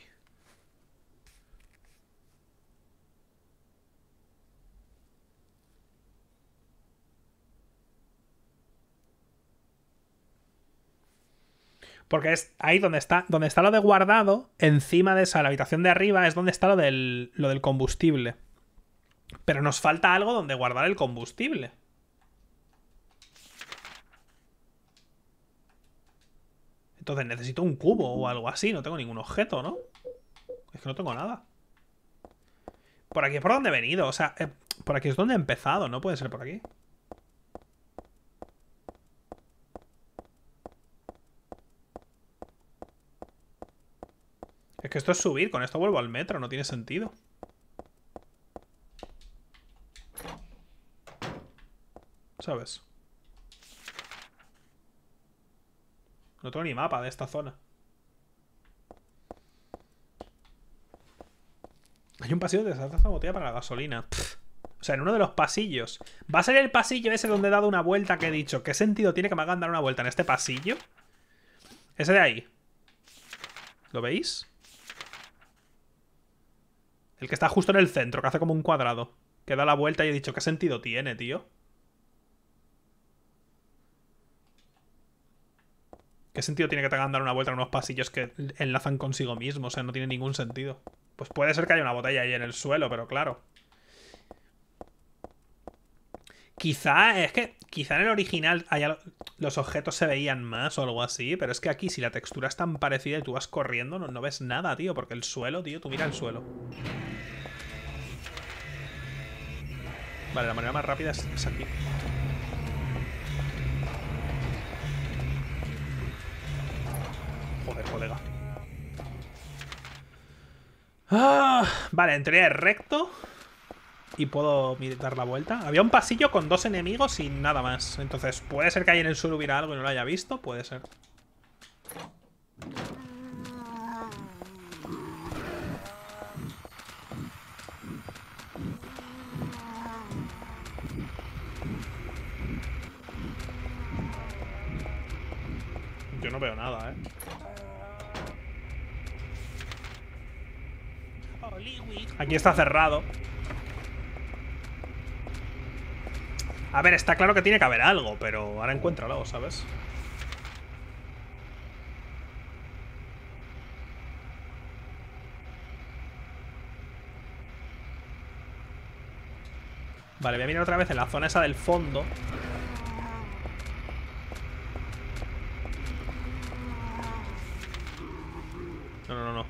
Porque es ahí donde está lo de guardado, encima de esa, la habitación de arriba, es donde está lo del combustible. Pero nos falta algo donde guardar el combustible. Entonces necesito un cubo o algo así. No tengo ningún objeto, ¿no? Es que no tengo nada. Por aquí es por donde he venido. O sea, por aquí es donde he empezado. No puede ser por aquí. Es que esto es subir. Con esto vuelvo al metro. No tiene sentido. ¿Sabes? No tengo ni mapa de esta zona. Hay un pasillo de esa botella para la gasolina. Pff. O sea, en uno de los pasillos. ¿Va a ser el pasillo ese donde he dado una vuelta que he dicho? ¿Qué sentido tiene que me hagan dar una vuelta en este pasillo? Ese de ahí. ¿Lo veis? El que está justo en el centro, que hace como un cuadrado. Que da la vuelta y he dicho, ¿qué sentido tiene, tío? ¿Qué sentido tiene que te hagan dar una vuelta en unos pasillos que enlazan consigo mismo? O sea, no tiene ningún sentido. Pues puede ser que haya una botella ahí en el suelo, pero claro. Quizá en el original los objetos se veían más o algo así, pero es que aquí si la textura es tan parecida y tú vas corriendo no ves nada, tío, porque el suelo, tío, tú mira el suelo. Vale, la manera más rápida es aquí. Joder, colega. Vale, en teoría es recto. Y puedo dar la vuelta. Había un pasillo con 2 enemigos y nada más. Entonces, puede ser que ahí en el suelo hubiera algo y no lo haya visto. Puede ser. Yo no veo nada, ¿eh? Aquí está cerrado. A ver, está claro que tiene que haber algo, pero ahora encuéntralo, ¿sabes? Vale, voy a mirar otra vez en la zona esa del fondo. No.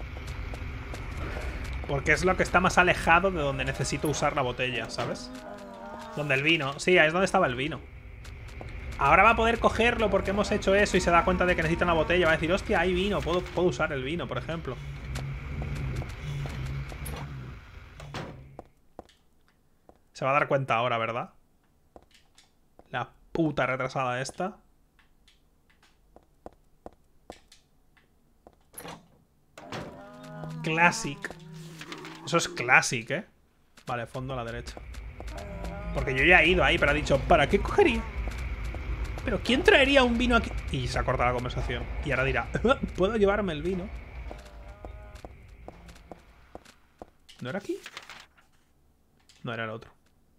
Porque es lo que está más alejado de donde necesito usar la botella, ¿sabes? Donde el vino. Sí, ahí es donde estaba el vino. Ahora va a poder cogerlo porque hemos hecho eso y se da cuenta de que necesita una botella. Va a decir, hostia, hay vino. Puedo usar el vino, por ejemplo. Se va a dar cuenta ahora, ¿verdad? La puta retrasada esta. Classic. Eso es Classic, ¿eh? Vale, fondo a la derecha. Porque yo ya he ido ahí, pero ha dicho, ¿para qué cogería? ¿Pero quién traería un vino aquí? Y se ha cortado la conversación. Y ahora dirá, ¿puedo llevarme el vino? ¿No era aquí? No, era el otro.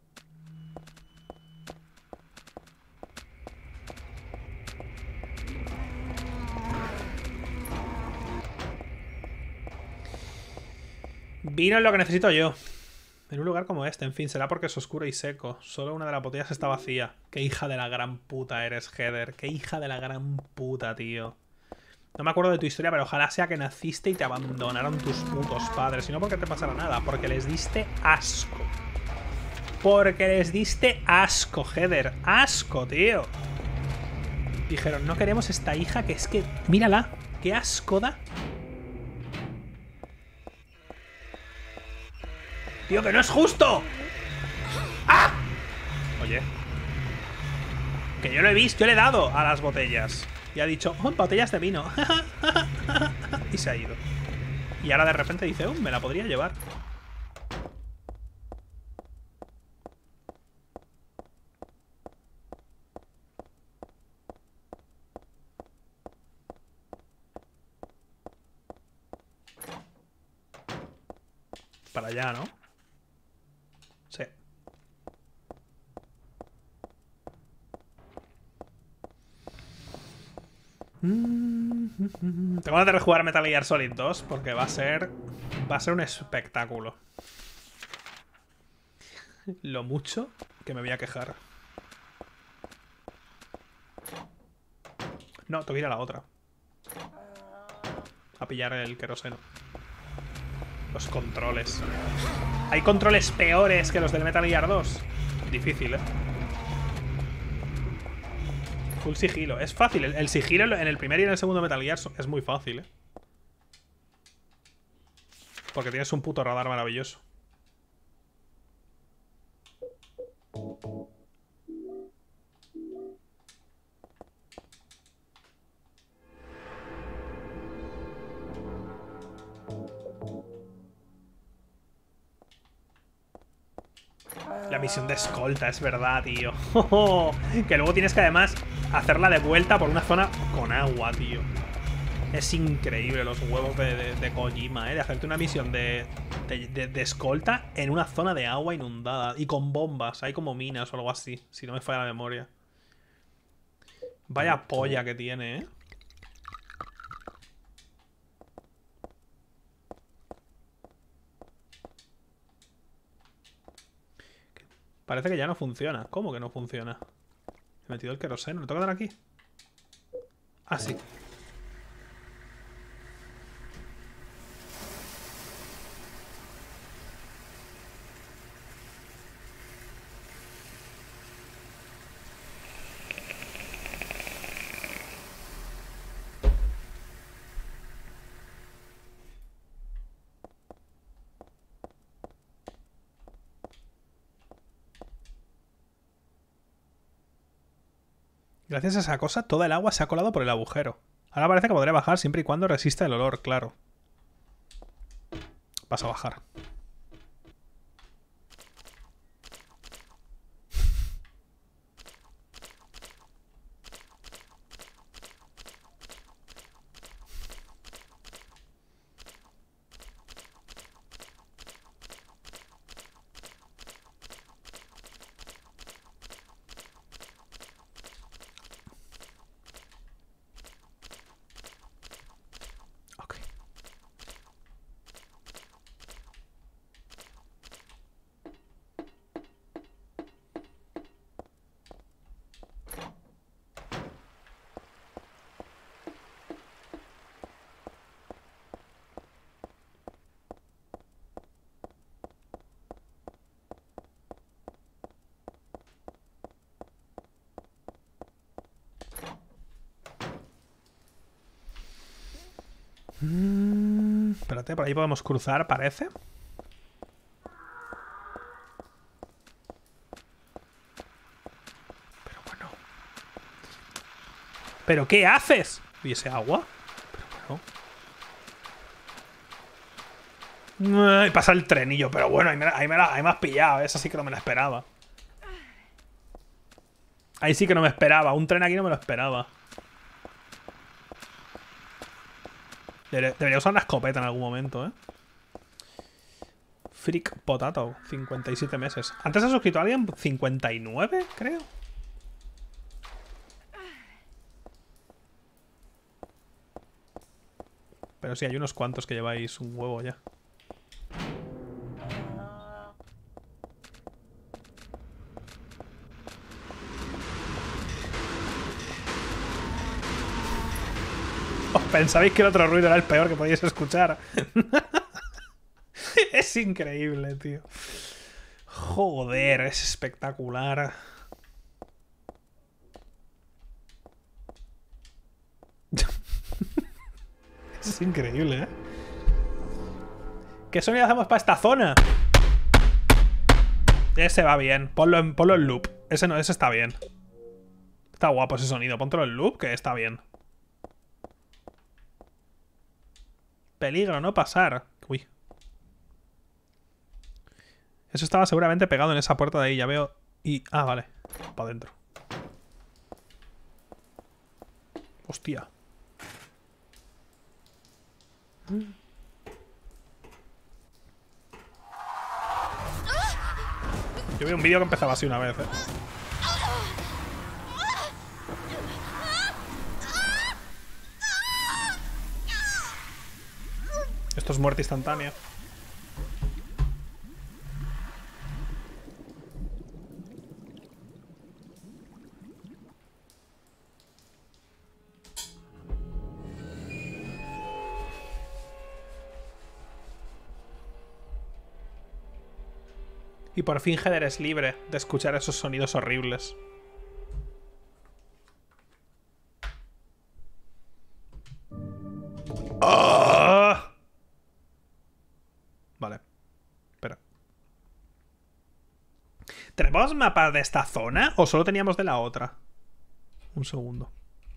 Vino es lo que necesito yo. En un lugar como este, en fin, será porque es oscuro y seco. Solo una de las botellas está vacía. Qué hija de la gran puta eres, Heather. Qué hija de la gran puta, tío. No me acuerdo de tu historia, pero ojalá sea que naciste y te abandonaron tus putos padres. Y no porque te pasara nada, porque les diste asco. Porque les diste asco, Heather. Asco, tío. Dijeron, no queremos esta hija que es que... Mírala, qué asco da. ¡Tío, que no es justo! ¡Ah! Oye. Que yo lo he visto, yo le he dado a las botellas. Y ha dicho, oh, botellas de vino. Y se ha ido. Y ahora de repente dice, me la podría llevar. Para allá, ¿no? Sí. Tengo ganas de rejugar Metal Gear Solid 2 porque va a ser un espectáculo. Lo mucho que me voy a quejar. No, tengo que ir a la otra. A pillar el queroseno. Los controles. Hay controles peores que los del Metal Gear 2. Difícil, ¿eh? Full sigilo. Es fácil. El sigilo en el primer y en el segundo Metal Gear es muy fácil, ¿eh? Porque tienes un puto radar maravilloso. La misión de escolta, es verdad, tío. Que luego tienes que además hacerla de vuelta por una zona con agua, tío. Es increíble los huevos de Kojima, ¿eh? De hacerte una misión de escolta en una zona de agua inundada. Y con bombas, hay como minas o algo así, si no me falla la memoria. Vaya polla que tiene, ¿eh? Parece que ya no funciona. ¿Cómo que no funciona? He metido el queroseno. ¿Le tengo que dar aquí? Ah, sí. Gracias a esa cosa, toda el agua se ha colado por el agujero. Ahora parece que podré bajar siempre y cuando resista el olor, claro. Vas a bajar. Espérate, por ahí podemos cruzar, parece. Pero bueno. ¿Pero qué haces? ¿Y ese agua? Pero bueno. Ay, pasa el trenillo, pero bueno, ahí me has pillado. Esa sí que no me la esperaba. Ahí sí que no me esperaba. Un tren aquí no me lo esperaba. Debería usar una escopeta en algún momento, ¿eh? Freak Potato, 57 meses. Antes ha suscrito a alguien 59, creo. Pero sí, hay unos cuantos que lleváis un huevo ya. ¿Os pensabais que el otro ruido era el peor que podíais escuchar? Es increíble, tío. Joder, es espectacular. Es increíble, ¿eh? ¿Qué sonido hacemos para esta zona? Ese va bien. Ponlo en loop. Ese no, ese está bien. Está guapo ese sonido. Póntelo en loop, que está bien. Peligro, no pasar. Uy. Eso estaba seguramente pegado en esa puerta de ahí, ya veo. Y... ah, vale. Para adentro. Hostia. Yo vi un vídeo que empezaba así una vez, ¿eh? Esto es muerte instantánea. Y por fin Heather es libre de escuchar esos sonidos horribles. ¡Oh! Vale. Espera. ¿Tenemos mapa de esta zona o solo teníamos de la otra? Un segundo.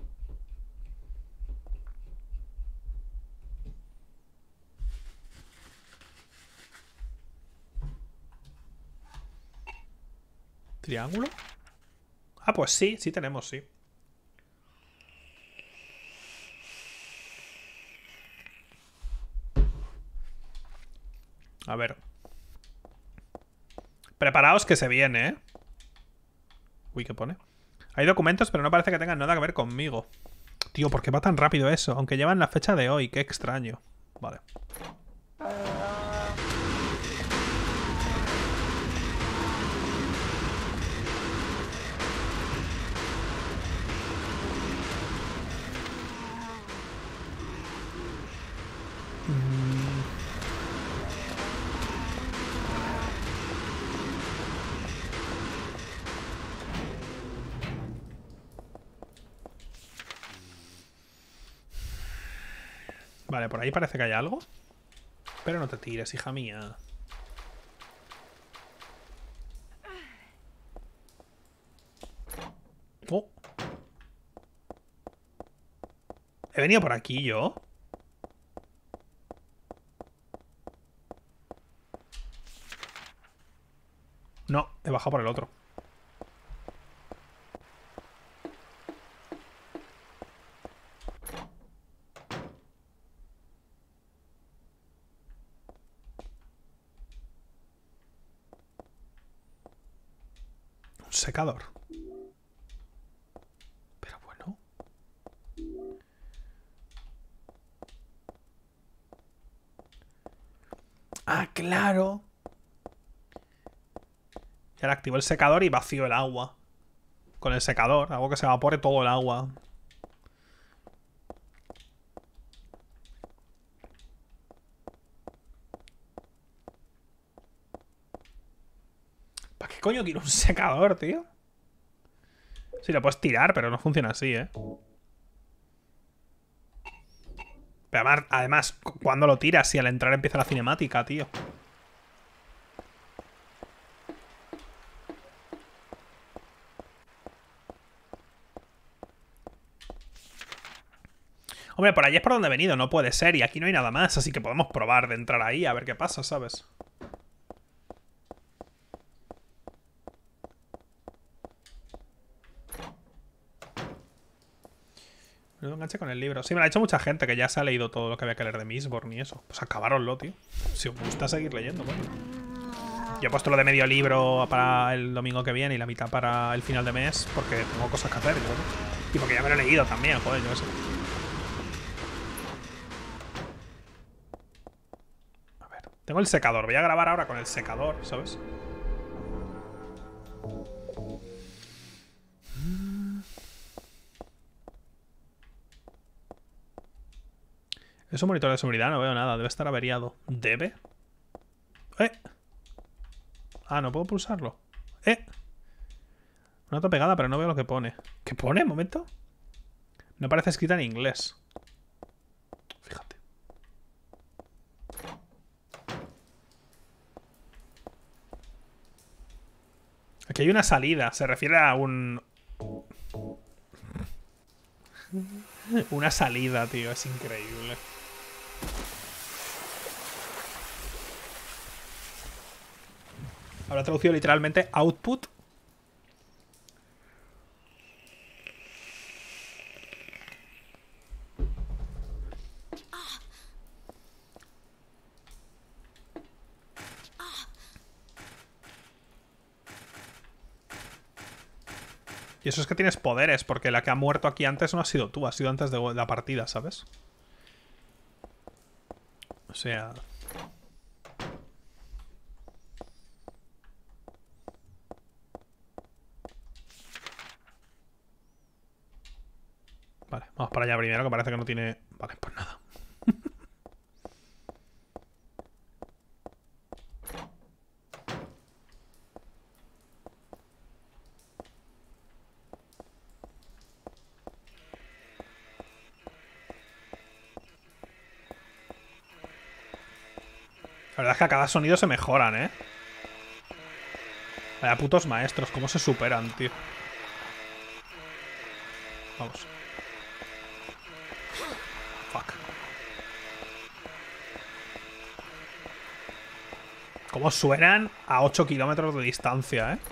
¿Triángulo? Ah, pues sí, sí tenemos, sí. A ver. Preparaos que se viene, ¿eh? Uy, ¿qué pone? Hay documentos, pero no parece que tengan nada que ver conmigo. Tío, ¿por qué va tan rápido eso? Aunque llevan la fecha de hoy, qué extraño. Vale. Vale, por ahí parece que hay algo. Pero no te tires, hija mía. Oh. ¿He venido por aquí yo? No, he bajado por el otro. Un secador. Pero bueno. Ah, claro. Y ahora activo el secador y vacío el agua. Con el secador, hago que se evapore todo el agua. ¿Para qué coño quiero un secador, tío? Sí, lo puedes tirar, pero no funciona así, ¿eh? Pero además, ¿cuándo lo tiras? Si al entrar empieza la cinemática, tío. Hombre, por allí es por donde he venido, no puede ser. Y aquí no hay nada más, así que podemos probar de entrar ahí a ver qué pasa, ¿sabes? No me enganché con el libro. Sí, me lo ha hecho mucha gente que ya se ha leído todo lo que había que leer de Mistborn y eso. Pues acabároslo, tío. Si os gusta seguir leyendo, bueno. Yo he puesto lo de medio libro para el domingo que viene y la mitad para el final de mes porque tengo cosas que hacer, ¿no? Y porque ya me lo he leído también, joder, yo qué sé. A ver, tengo el secador. Voy a grabar ahora con el secador, ¿sabes? Es un monitor de seguridad, no veo nada. Debe estar averiado. ¿Debe? Ah, no puedo pulsarlo. Una nota pegada, pero no veo lo que pone. ¿Qué pone? ¿Un momento? No parece escrita en inglés. Fíjate. Aquí hay una salida. Se refiere a un... Una salida, tío. Es increíble. Habrá traducido literalmente output. Y eso es que tienes poderes, porque la que ha muerto aquí antes no ha sido tú, ha sido antes de la partida, ¿sabes? O sea... Vale, vamos para allá primero, que parece que no tiene... Vale, pues nada. La verdad es que a cada sonido se mejoran, ¿eh? Vaya putos maestros, cómo se superan, tío. Vamos. Fuck. Cómo suenan a 8 kilómetros de distancia, ¿eh?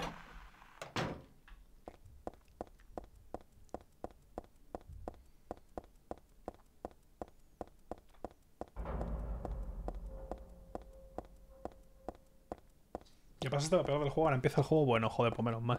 Ya pasaste lo peor del juego, ahora empieza el juego bueno, joder, pues menos mal.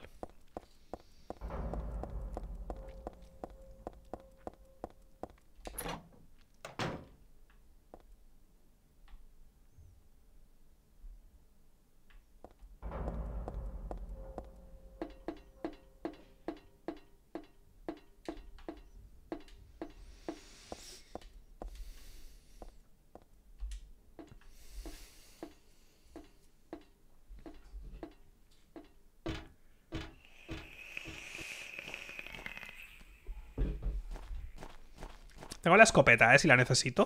Tengo la escopeta, si la necesito.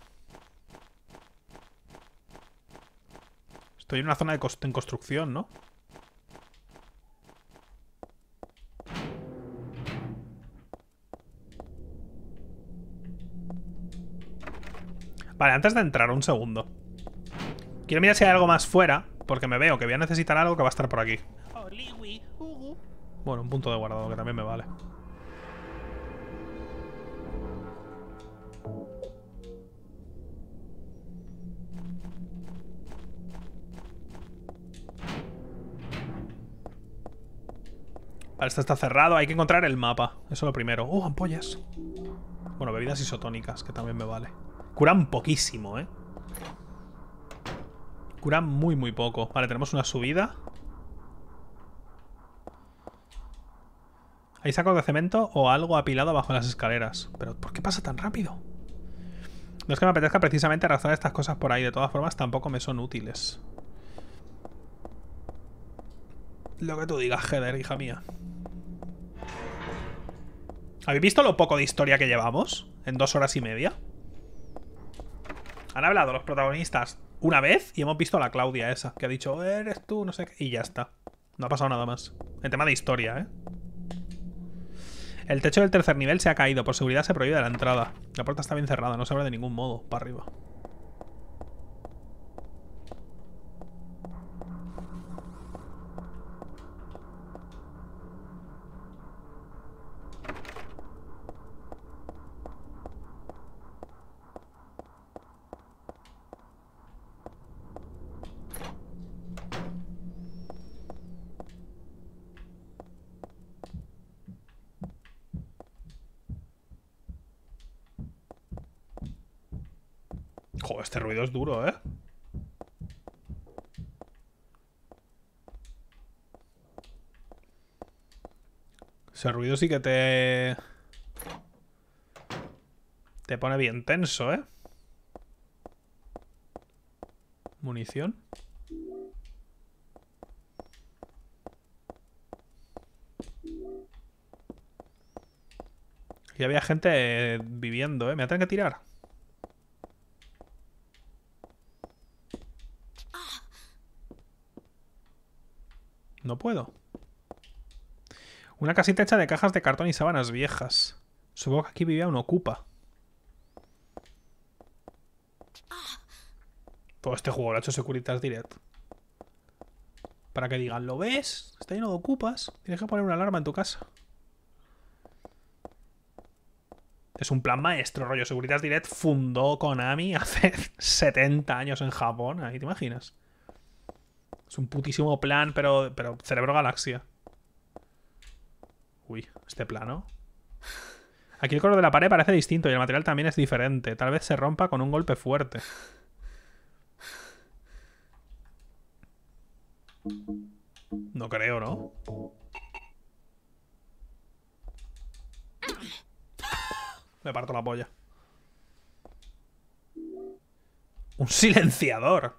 Estoy en una zona en construcción, ¿no? Vale, antes de entrar, un segundo. Quiero mirar si hay algo más fuera, porque me veo que voy a necesitar algo que va a estar por aquí. Bueno, un punto de guardado, que también me vale. Vale, este está cerrado. Hay que encontrar el mapa. Eso es lo primero. Ampollas. Bueno, bebidas isotónicas, que también me vale. Curan poquísimo, ¿eh? Curan muy, muy poco. Vale, tenemos una subida. ¿Hay sacos de cemento o algo apilado abajo en las escaleras? Pero, ¿por qué pasa tan rápido? No es que me apetezca precisamente arrastrar estas cosas por ahí. De todas formas, tampoco me son útiles. Lo que tú digas, Heather, hija mía. ¿Habéis visto lo poco de historia que llevamos? En 2 horas y media. Han hablado los protagonistas una vez y hemos visto a la Claudia esa, que ha dicho, eres tú, no sé qué, y ya está. No ha pasado nada más. En tema de historia, ¿eh? El techo del tercer nivel se ha caído. Por seguridad se prohíbe la entrada. La puerta está bien cerrada, no se abre de ningún modo. Para arriba. Joder, este ruido es duro, ¿eh? Ese ruido sí que te pone bien tenso, ¿eh? Munición. Aquí había gente viviendo, ¿eh? Me voy a tener que tirar. No puedo. Una casita hecha de cajas de cartón y sábanas viejas. Supongo que aquí vivía un ocupa. Todo este juego lo ha hecho Securitas Direct. Para que digan, ¿lo ves? Está lleno de ocupas. Tienes que poner una alarma en tu casa. Es un plan maestro, rollo. Securitas Direct fundó Konami hace 70 años en Japón. Ahí te imaginas. Es un putísimo plan, pero cerebro galaxia. Uy, este plano. Aquí el color de la pared parece distinto y el material también es diferente. Tal vez se rompa con un golpe fuerte. No creo, ¿no? Me parto la polla. Un silenciador.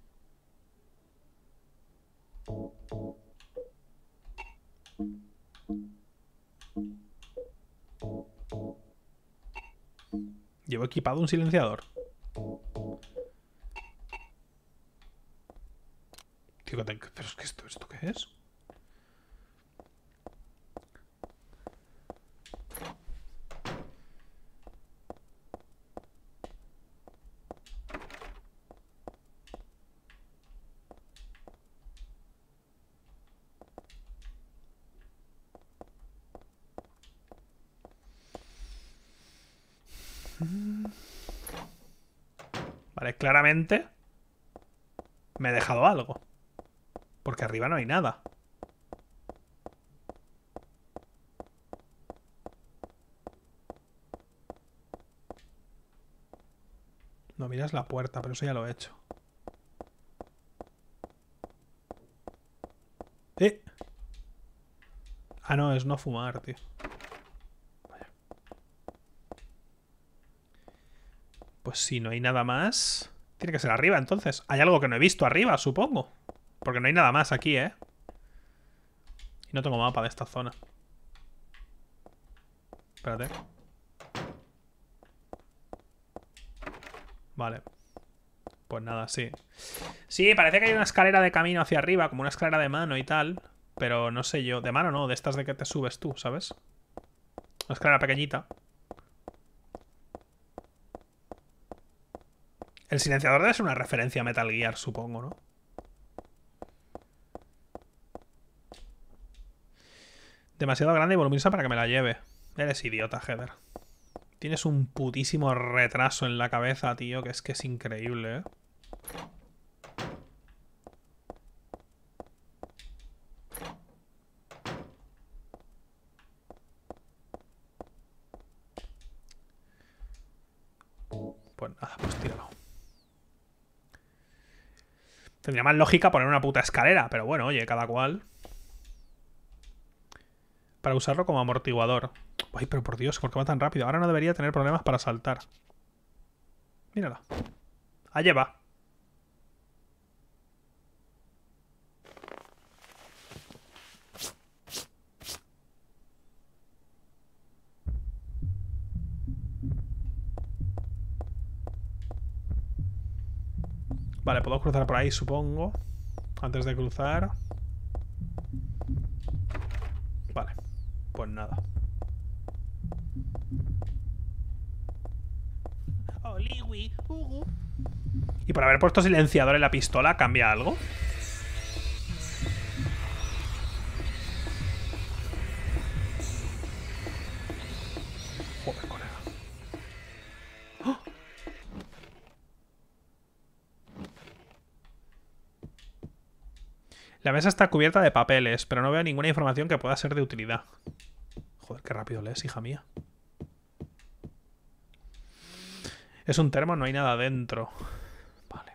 Llevo equipado un silenciador. Tío, pero es que ¿esto qué es? Vale, claramente me he dejado algo. Porque arriba no hay nada. No miras la puerta, pero eso ya lo he hecho. Ah, no, es no fumar, tío. Vaya. Pues si no hay nada más... Tiene que ser arriba, entonces. Hay algo que no he visto arriba, supongo. Porque no hay nada más aquí, ¿eh? Y no tengo mapa de esta zona. Espérate. Vale. Pues nada, sí. Sí, parece que hay una escalera de camino hacia arriba, como una escalera de mano y tal. Pero no sé yo. De mano no, de estas de que te subes tú, ¿sabes? Una escalera pequeñita. El silenciador debe ser una referencia a Metal Gear, supongo, ¿no? Demasiado grande y voluminosa para que me la lleve. Eres idiota, Heather. Tienes un putísimo retraso en la cabeza, tío, que es increíble, ¿eh? Pues nada, pues tíralo. Tendría más lógica poner una puta escalera, pero bueno, oye, cada cual. Para usarlo como amortiguador. Ay, pero por Dios, ¿por qué va tan rápido? Ahora no debería tener problemas para saltar. Mírala. Allá va. Vale, puedo cruzar por ahí, supongo. Antes de cruzar. Vale, pues nada. ¿Y por haber puesto silenciador en la pistola cambia algo? Joder, colega. ¡Oh! La mesa está cubierta de papeles, pero no veo ninguna información que pueda ser de utilidad. Joder, qué rápido lees, hija mía. Es un termo, no hay nada dentro. Vale.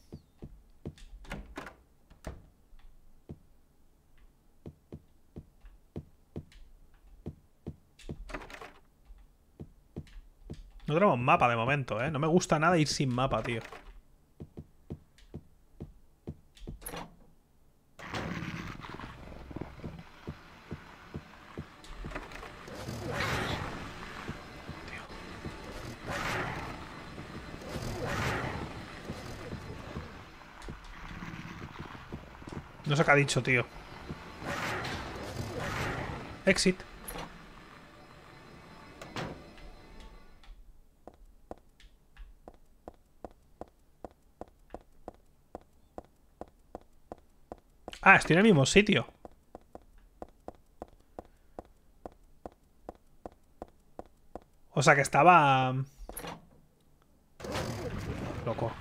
No tenemos mapa de momento, ¿eh? No me gusta nada ir sin mapa, tío. No sé qué ha dicho, tío. Exit. Ah, estoy en el mismo sitio. O sea que estaba... Loco.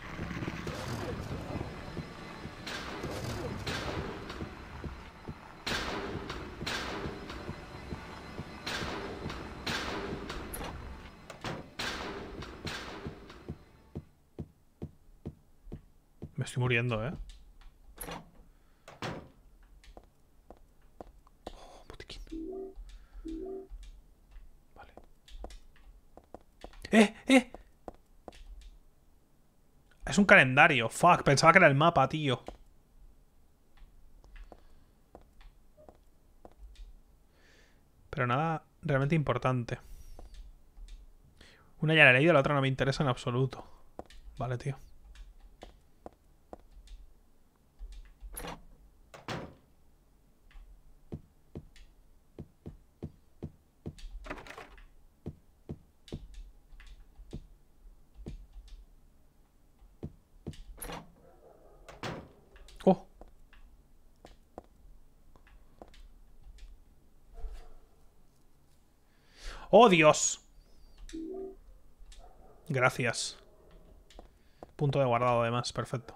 Me estoy muriendo, ¿eh? Oh, botiquín. Vale. ¡Eh! Es un calendario. Fuck, pensaba que era el mapa, tío. Pero nada realmente importante. Una ya la he leído, la otra no me interesa en absoluto. Vale, tío. Oh. ¡Oh, Dios! Gracias. Punto de guardado, además. Perfecto.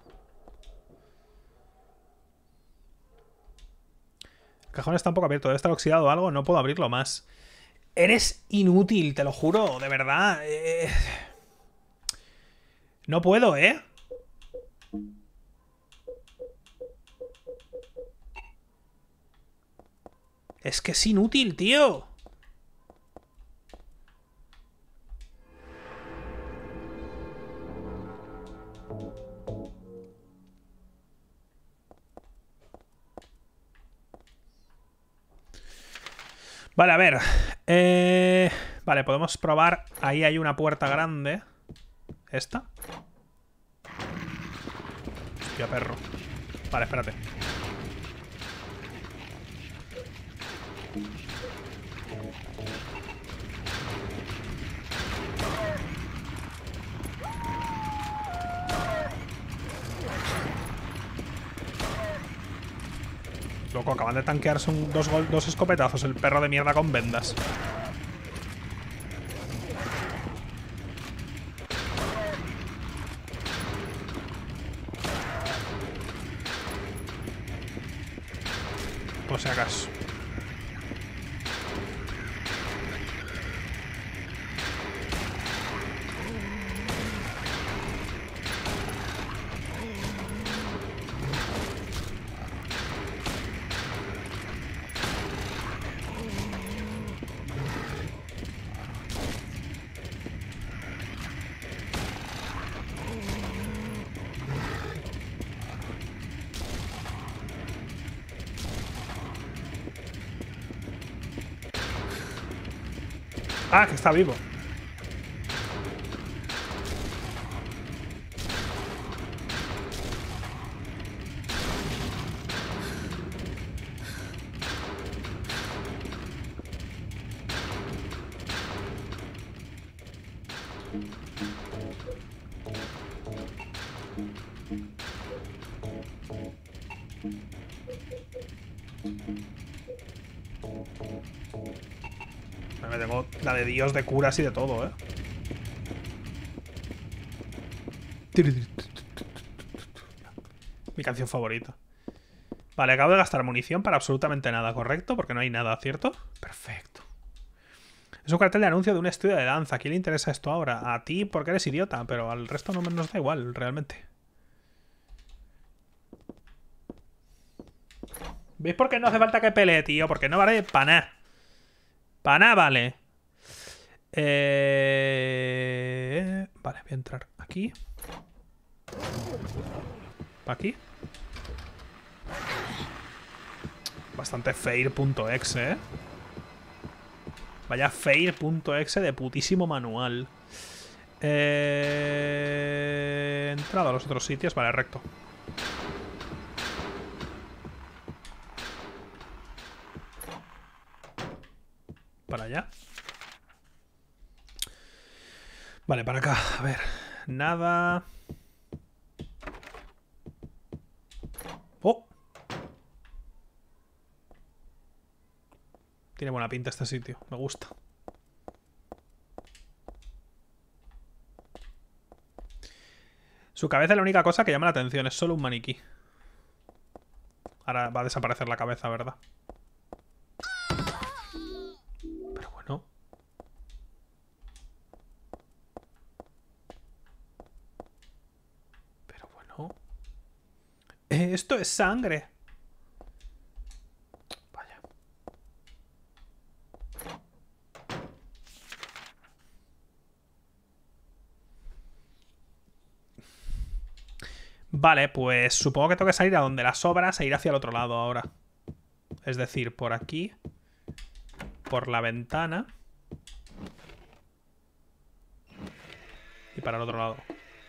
El cajón está un poco abierto. Debe estar oxidado o algo. No puedo abrirlo más. Eres inútil, te lo juro. De verdad. No puedo, ¿eh? Es que es inútil, tío. Vale, a ver. Vale, podemos probar. Ahí hay una puerta grande. ¿Esta? Hostia, perro. Vale, espérate. Loco, acaban de tanquearse dos escopetazos el perro de mierda con vendas. Por si acaso. Ah, que está vivo. Me tengo la de Dios de curas y de todo, ¿eh? Mi canción favorita. Vale, acabo de gastar munición para absolutamente nada, ¿correcto? Porque no hay nada, ¿cierto? Perfecto. Es un cartel de anuncio de un estudio de danza. ¿A quién le interesa esto ahora? A ti porque eres idiota, pero al resto no nos da igual, realmente. ¿Veis por qué no hace falta que pelee, tío? Porque no vale para nada. Para nada vale. Vale, voy a entrar aquí. ¿Para aquí? Bastante fair.exe, ¿eh? Vaya fair.exe de putísimo manual. Entrado a los otros sitios. Vale, recto. Para allá. Vale, para acá. A ver. Nada. Oh. Tiene buena pinta este sitio. Me gusta. Su cabeza es la única cosa que llama la atención. Es solo un maniquí. Ahora va a desaparecer la cabeza, ¿verdad? Pero bueno. Pero bueno. Esto es sangre. Vaya. Vale, pues supongo que tengo que salir a donde las obras e ir hacia el otro lado ahora. Es decir, por aquí. Por la ventana. Y para el otro lado.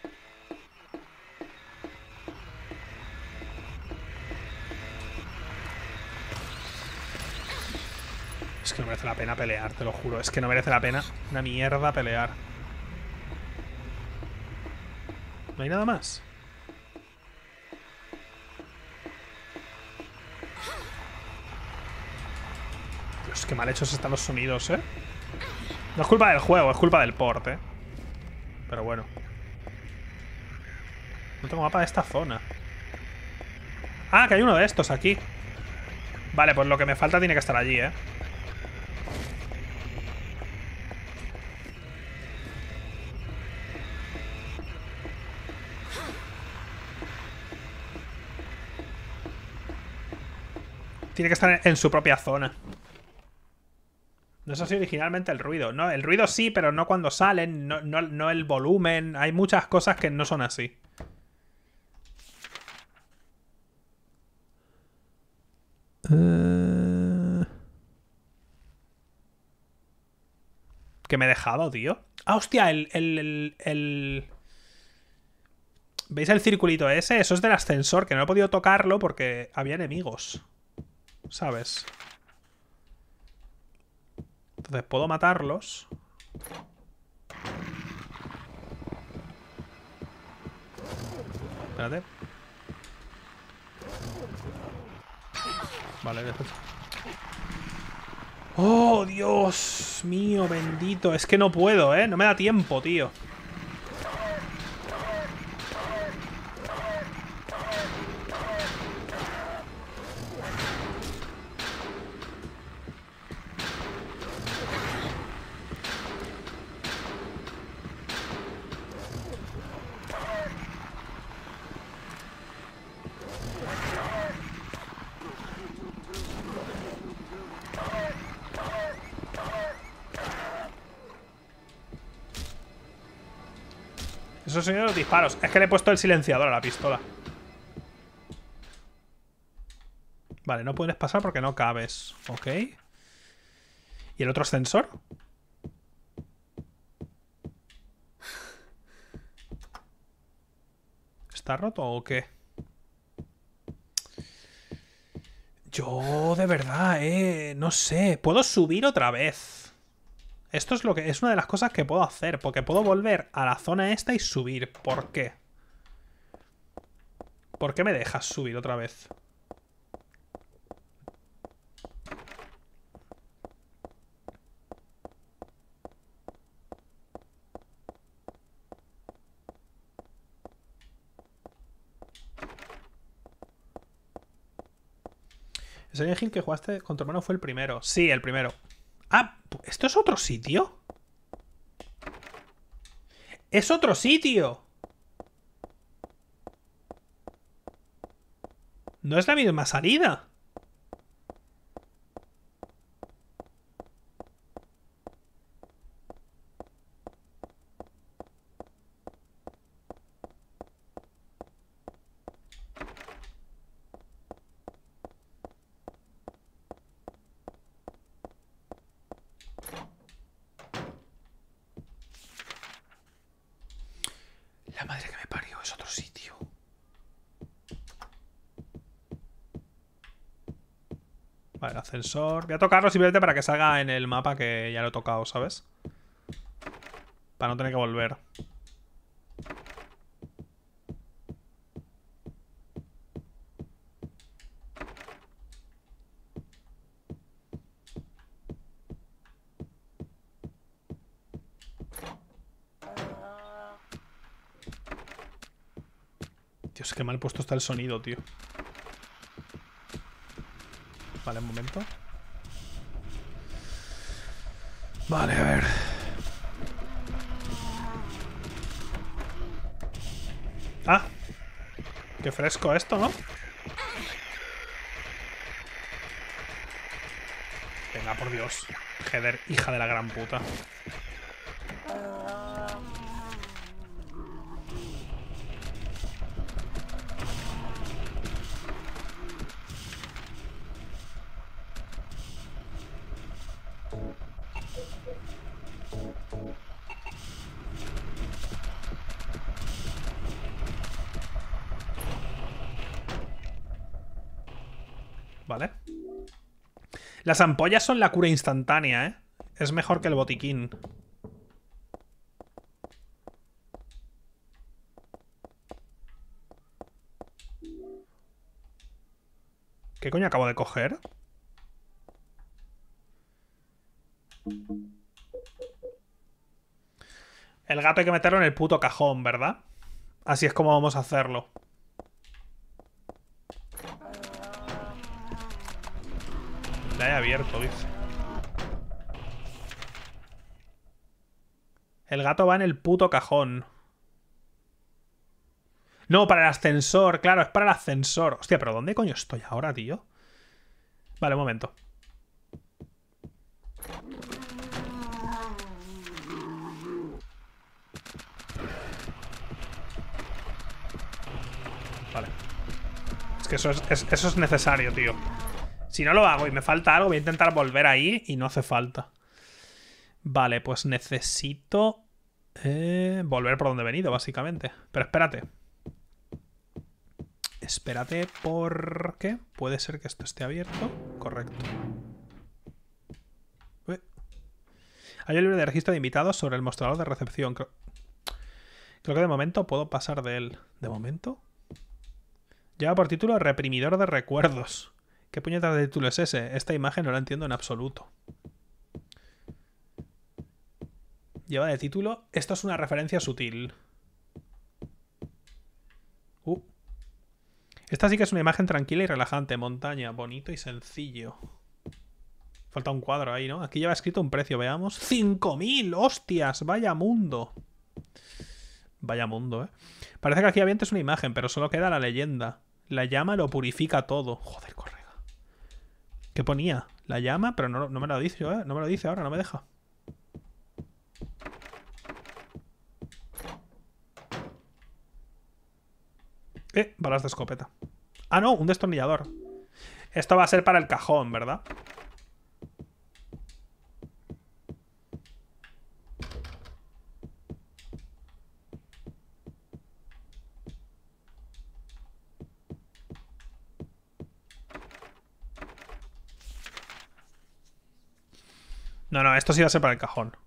Es que no merece la pena pelear, te lo juro. Es que no merece la pena una mierda pelear. ¿No hay nada más? Dios, qué mal hechos están los sonidos, ¿eh? No es culpa del juego, es culpa del port, ¿eh? Pero bueno. No tengo mapa de esta zona. Ah, que hay uno de estos aquí. Vale, pues lo que me falta tiene que estar allí, ¿eh? Tiene que estar en su propia zona. No es así originalmente el ruido. No, el ruido sí, pero no cuando salen. No el volumen. Hay muchas cosas que no son así. ¿Qué me he dejado, tío? Ah, hostia, ¿veis el circulito ese? Eso es del ascensor, que no he podido tocarlo porque había enemigos. ¿Sabes? Entonces puedo matarlos. Espérate. Vale, después. ¡Oh, Dios mío, bendito! Es que no puedo, ¿eh? No me da tiempo, tío. Esos son los disparos. Es que le he puesto el silenciador a la pistola. Vale, no puedes pasar porque no cabes. Ok. ¿Y el otro ascensor? ¿Está roto o qué? Yo, de verdad, no sé. ¿Puedo subir otra vez? Esto es lo que es una de las cosas que puedo hacer. Porque puedo volver a la zona esta y subir. ¿Por qué? ¿Por qué me dejas subir otra vez? El Silent Hill que jugaste con tu hermano fue el primero. Sí, el primero. Ah, ¿esto es otro sitio? ¡Es otro sitio! No es la misma salida. La madre que me parió, es otro sitio. Vale, el ascensor. Voy a tocarlo simplemente para que salga en el mapa que ya lo he tocado, ¿sabes? Para no tener que volver. Dios, qué mal puesto está el sonido, tío. Vale, un momento. Vale, a ver. Ah. Qué fresco esto, ¿no? Venga, por Dios. Heather, hija de la gran puta. Vale. Las ampollas son la cura instantánea, ¿eh? Es mejor que el botiquín. ¿Qué coño acabo de coger? El gato hay que meterlo en el puto cajón, ¿verdad? Así es como vamos a hacerlo. La he abierto, dice. El gato va en el puto cajón. No, para el ascensor, claro, es para el ascensor. Hostia, pero ¿dónde coño estoy ahora, tío? Vale, un momento. Vale. Es que eso es necesario, tío. Si no lo hago y me falta algo, voy a intentar volver ahí y no hace falta. Vale, pues necesito volver por donde he venido, básicamente. Pero espérate. Espérate porque puede ser que esto esté abierto. Correcto. Hay un libro de registro de invitados sobre el mostrador de recepción. Creo que de momento puedo pasar de él. ¿De momento? Lleva por título Reprimidor de Recuerdos. ¿Qué puñetas de título es ese? Esta imagen no la entiendo en absoluto. Lleva de título... Esto es una referencia sutil. Esta sí que es una imagen tranquila y relajante. Montaña, bonito y sencillo. Falta un cuadro ahí, ¿no? Aquí lleva escrito un precio, veamos. ¡5.000! ¡Hostias! ¡Vaya mundo! Vaya mundo, ¿eh? Parece que aquí había antes una imagen, pero solo queda la leyenda. La llama lo purifica todo. Joder, correga. ¿Qué ponía? La llama, pero no me lo dice, ¿eh? No me lo dice ahora, no me deja. Balas de escopeta. Ah, no, un destornillador. Esto va a ser para el cajón, ¿verdad? No, esto sí va a ser para el cajón.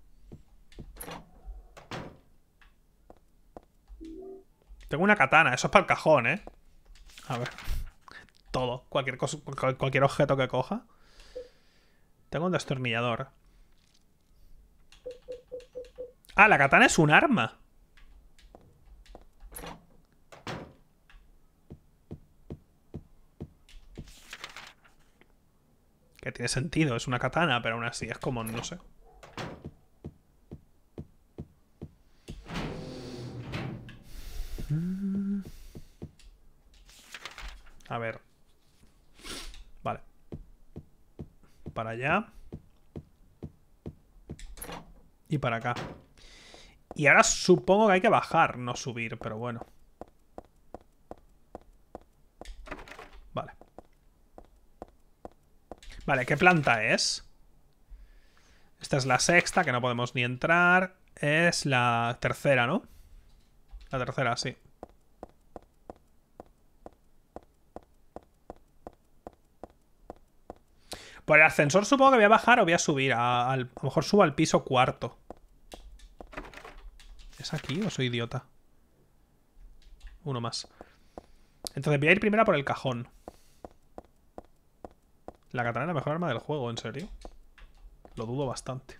Tengo una katana, eso es para el cajón, ¿eh? A ver. Todo, cualquier cosa, cualquier objeto que coja. Tengo un destornillador. Ah, la katana es un arma. Que tiene sentido, es una katana, pero aún así es como, no sé. A ver. Vale. Para allá. Y para acá. Y ahora supongo que hay que bajar, no subir, pero bueno. Vale. Vale, ¿qué planta es? Esta es la sexta, que no podemos ni entrar. Es la tercera, ¿no? La tercera, sí. Por el ascensor supongo que voy a bajar o voy a subir. A lo mejor subo al piso cuarto. ¿Es aquí o soy idiota? Uno más. Entonces voy a ir primero a por el cajón. La katana es la mejor arma del juego, ¿en serio? Lo dudo bastante.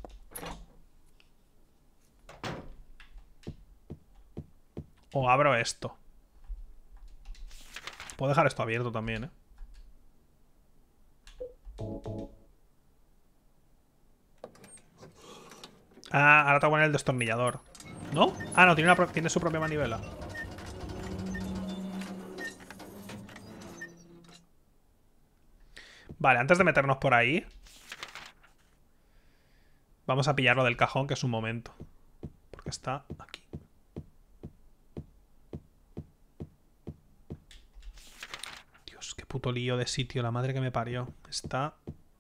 O abro esto. Puedo dejar esto abierto también, ¿eh? Ah, ahora tengo que poner el destornillador. ¿No? Ah, no, tiene su propia manivela. Vale, antes de meternos por ahí, vamos a pillarlo del cajón, que es un momento. Porque está aquí. Dios, qué puto lío de sitio, la madre que me parió. Está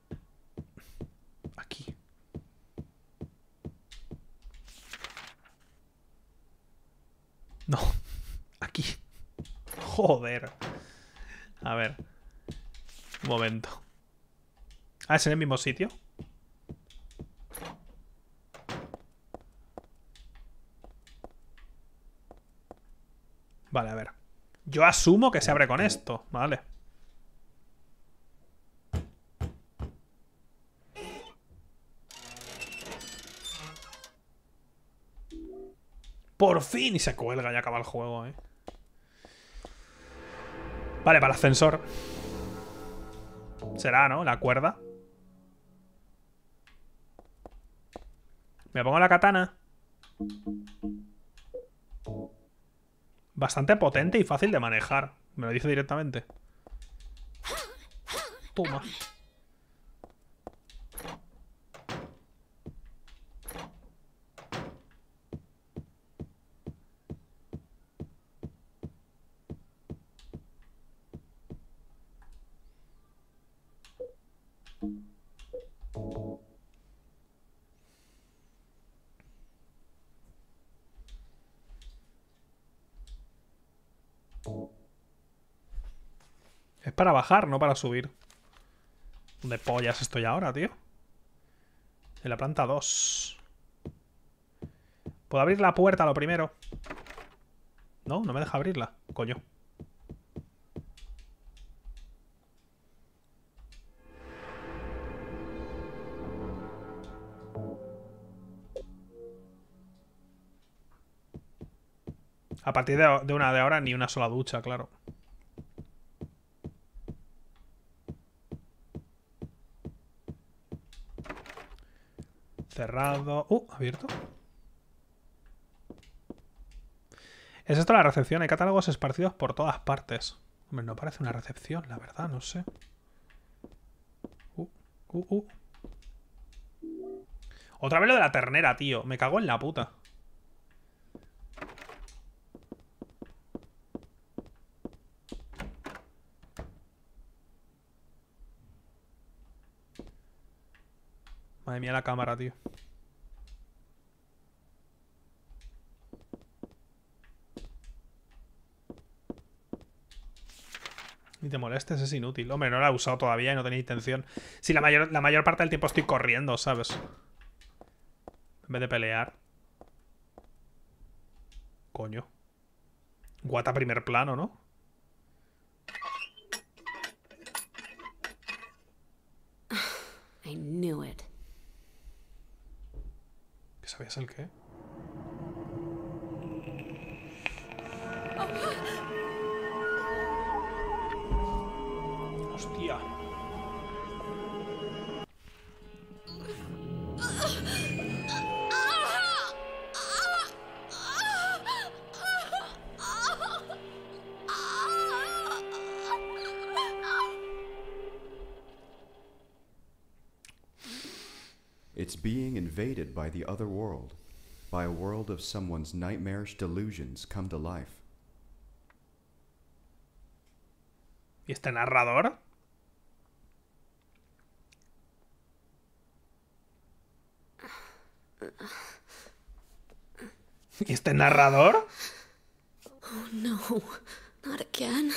aquí. No, aquí. Joder. A ver. Un momento. Ah, ¿es en el mismo sitio? Vale, a ver. Yo asumo que se abre con esto. Vale. Por fin. Y se cuelga y acaba el juego, ¿eh? Vale, para el ascensor. Será, ¿no? La cuerda. Me pongo la katana. Bastante potente y fácil de manejar. Me lo dice directamente. Toma. Es para bajar, no para subir. ¿Dónde pollas estoy ahora, tío? En la planta 2. ¿Puedo abrir la puerta lo primero? No, no me deja abrirla. Coño. A partir de una de ahora ni una sola ducha, claro. Cerrado. Abierto. ¿Es esto la recepción? Hay catálogos esparcidos por todas partes. Hombre, no parece una recepción, la verdad, no sé. Otra vez lo de la ternera, tío. Me cago en la puta. Madre mía la cámara, tío. Ni te molestes, es inútil. Hombre, no la he usado todavía y no tenía intención. Sí, la mayor parte del tiempo estoy corriendo, ¿sabes? En vez de pelear. Coño. Guata primer plano, ¿no? I knew it. ¿Qué sabías el qué? Hostia. It's being invaded by the other world, by a world of someone's nightmarish delusions come to life. ¿Y este narrador? ¿Y este narrador? Oh no, not again.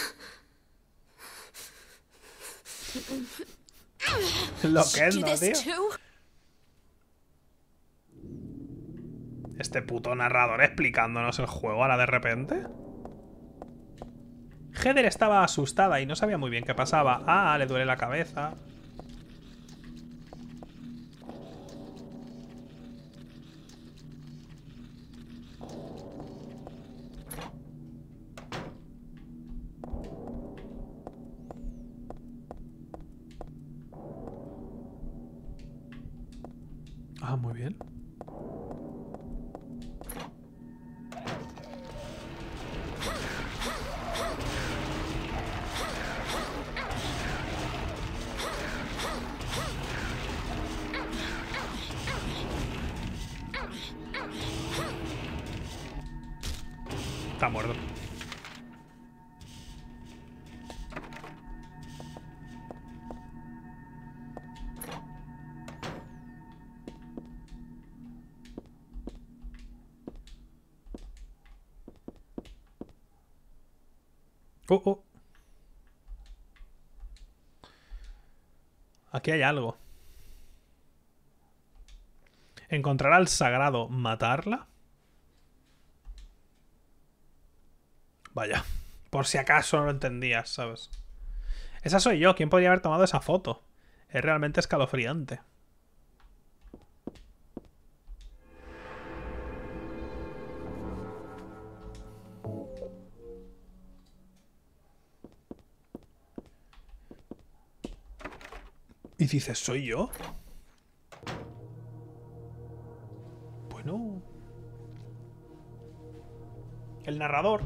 Lo que es, Do ¿no, this tío? too? Este puto narrador explicándonos el juego ahora de repente. Heather estaba asustada y no sabía muy bien qué pasaba. Ah, le duele la cabeza. Ah, muy bien. Está muerto. Oh. Aquí hay algo. Encontrar al sagrado, matarla. Vaya, por si acaso no lo entendías, ¿sabes? Esa soy yo. ¿Quién podría haber tomado esa foto? Es realmente escalofriante. Y dices, ¿soy yo? Bueno. El narrador.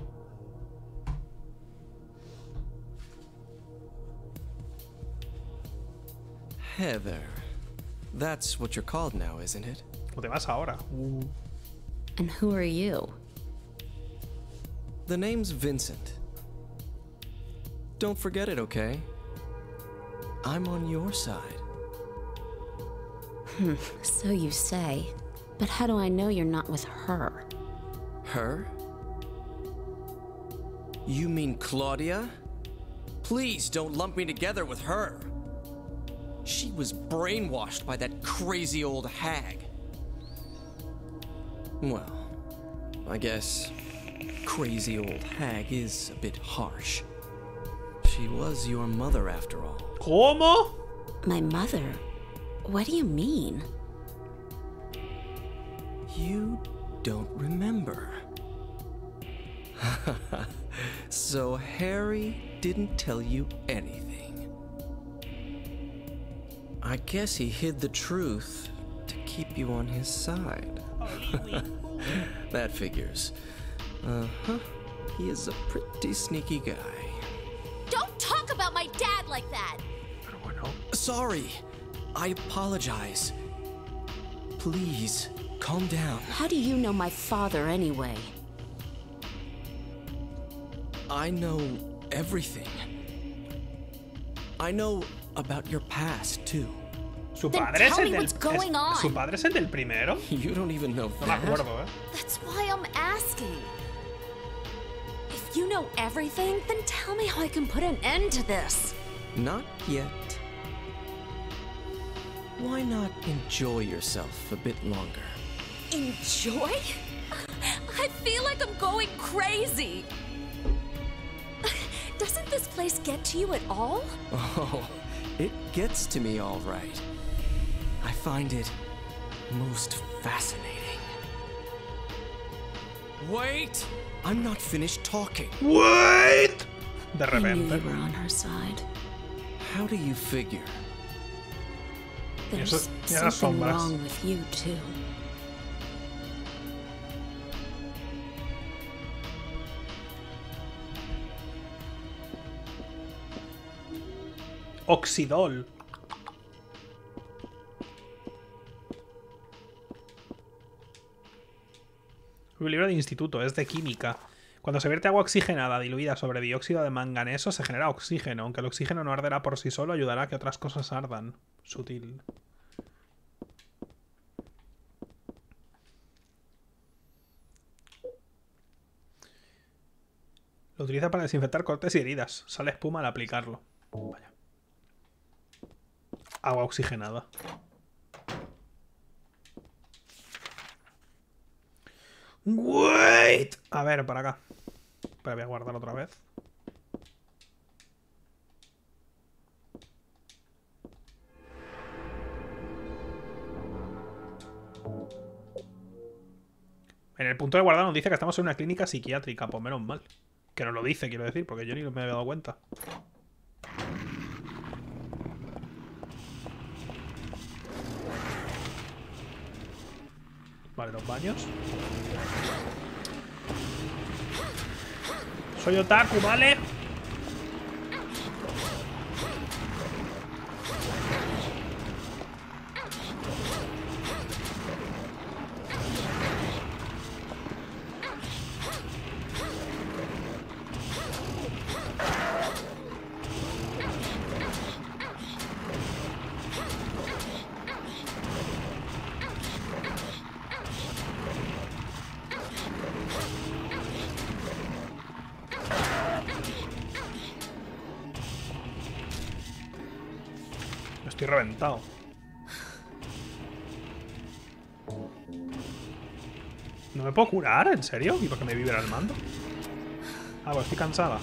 Heather. That's what you're called now, isn't it? ¿Cómo te vas ahora? And who are you? The name's Vincent. Don't forget it, okay? I'm on your side. So you say. But how do I know you're not with her? Her? You mean Claudia? Please don't lump me together with her. She was brainwashed by that crazy old hag. Well, I guess crazy old hag is a bit harsh. She was your mother after all. ¿Cómo? My mother? What do you mean? You don't remember. So Harry didn't tell you anything. I guess he hid the truth to keep you on his side. That figures. Uh-huh. He is a pretty sneaky guy. Don't talk about my dad like that! Pero bueno. Sorry. I apologize. Please, calm down. How do you know my father anyway? I know everything. I know about your past, too. ¿Su Then padre es tell el me del... what's going on. ¿Su padre es el del primero? You don't even know No me that. acuerdo, ¿eh? That's why I'm asking. If you know everything, then tell me how I can put an end to this. Not yet. Why not enjoy yourself a bit longer? Enjoy? I feel like I'm going crazy. Doesn't this place get to you at all? Oh, it gets to me all right. I find it most fascinating. Wait! I'm not finished talking. Wait. De I knew repente. you were on her side. How do you figure? There's Eso- y las something sombras. wrong with you, too. Oxidol. Un libro de instituto, es de química. Cuando se vierte agua oxigenada diluida sobre dióxido de manganeso, se genera oxígeno. Aunque el oxígeno no arderá por sí solo, ayudará a que otras cosas ardan. Sutil. Lo utiliza para desinfectar cortes y heridas. Sale espuma al aplicarlo. Vaya. Agua oxigenada. Wait. A ver, para acá. Pero voy a guardar otra vez. En el punto de guardar nos dice que estamos en una clínica psiquiátrica. Pues menos mal. Que no lo dice, quiero decir, porque yo ni me había dado cuenta. Vale, los baños. Soy otaku, ¿vale? Estoy reventado. ¿No me puedo curar? ¿En serio? ¿Y por qué me vibra el mando? Ah, pues estoy cansada.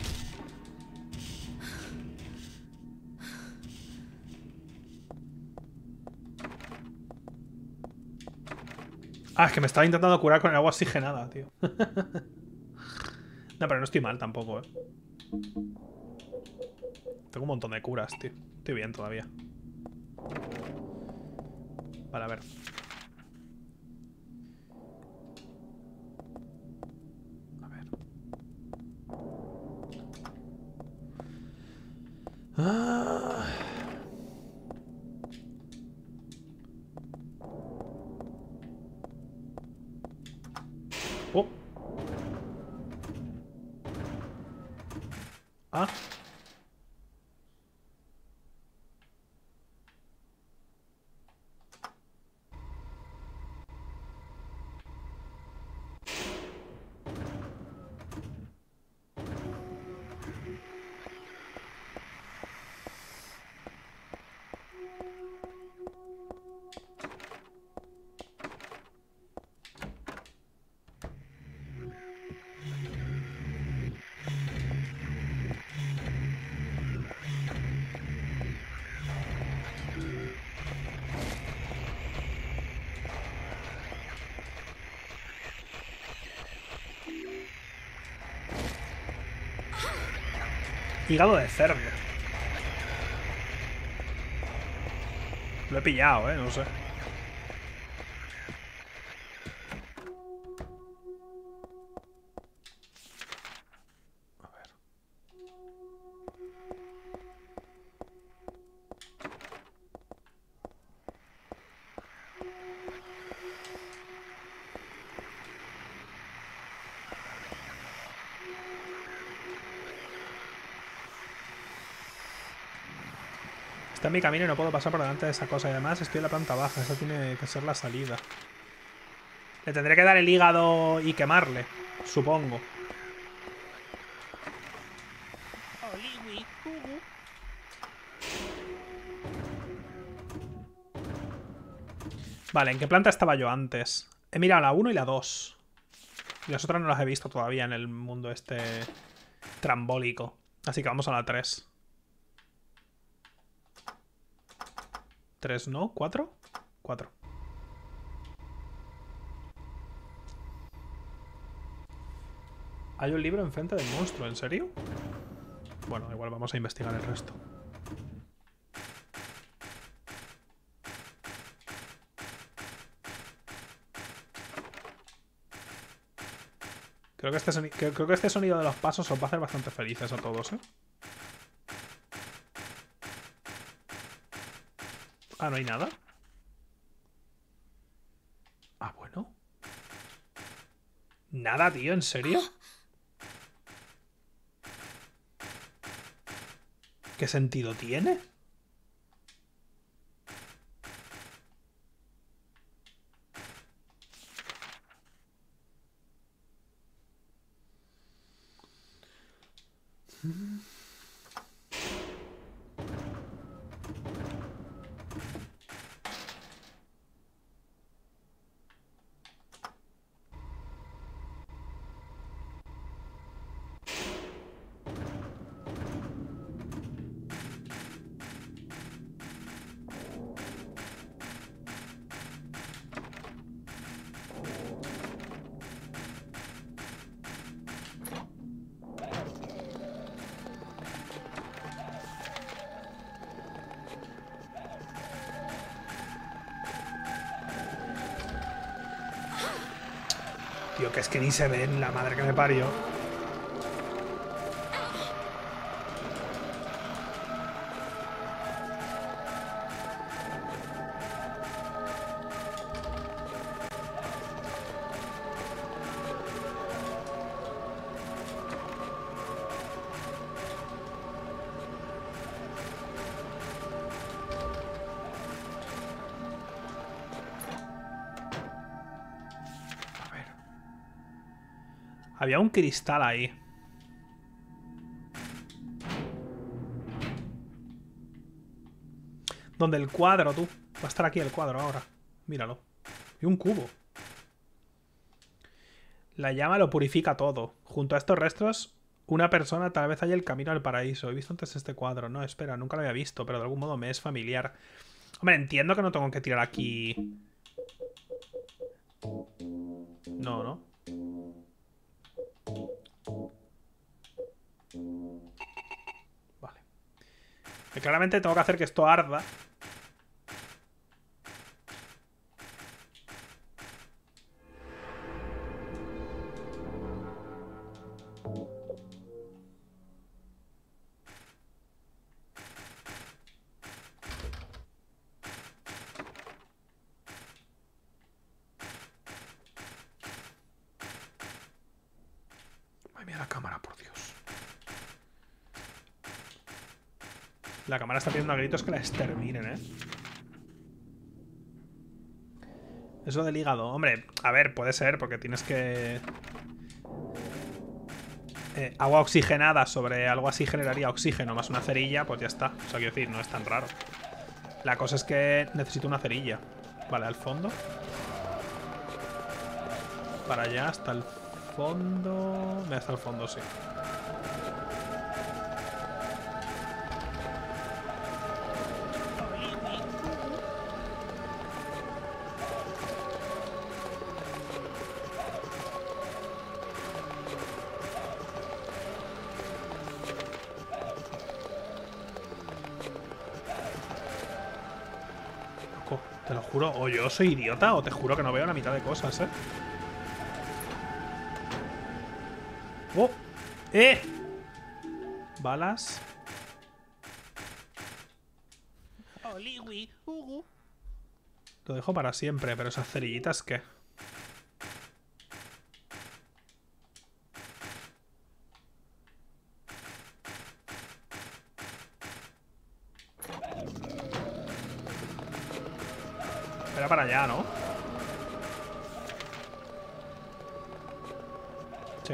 Ah, es que me estaba intentando curar con el agua oxigenada, tío. No, pero no estoy mal tampoco, eh. Tengo un montón de curas, tío. Estoy bien todavía. Vale, a ver. A ver. Ah. Oh. Ah. Hígado de cerdo. Lo he pillado, no sé. A ver. Está en mi camino y no puedo pasar por delante de esa cosa. Y además estoy en la planta baja. Esa tiene que ser la salida. Le tendré que dar el hígado y quemarle, supongo. Vale, ¿en qué planta estaba yo antes? He mirado la 1 y la 2. Y las otras no las he visto todavía en el mundo este trambólico. Así que vamos a la 3. 3 no, 4. 4. Hay un libro enfrente del monstruo, ¿en serio? Bueno, igual vamos a investigar el resto. Creo que este sonido de los pasos os va a hacer bastante felices a todos, ¿eh? Ah, ¿no hay nada? Ah, bueno. Nada, tío, ¿en serio? ¿Qué sentido tiene? Tío, que es que ni se ven, la madre que me parió. Había un cristal ahí. Donde el cuadro, tú. Va a estar aquí el cuadro ahora. Míralo. Y un cubo. La llama lo purifica todo. Junto a estos restos, una persona tal vez haya el camino al paraíso. He visto antes este cuadro. No, espera, nunca lo había visto, pero de algún modo me es familiar. Hombre, entiendo que no tengo que tirar aquí... No, ¿no? Vale. Que claramente tengo que hacer que esto arda. Ay, mira la cámara, por Dios. La cámara está pidiendo a gritos que la exterminen, ¿eh? Eso del hígado. Hombre, a ver, puede ser, porque tienes que... agua oxigenada sobre algo así generaría oxígeno más una cerilla, pues ya está. O sea, quiero decir, no es tan raro. La cosa es que necesito una cerilla. Vale, al fondo. Para allá, hasta el fondo... Hasta el fondo, sí. Te lo juro, o yo soy idiota o te juro que no veo la mitad de cosas, ¿eh? ¡Oh! ¡Eh! Balas. Lo dejo para siempre, pero esas cerillitas, ¿qué? Era para allá, ¿no? Sí.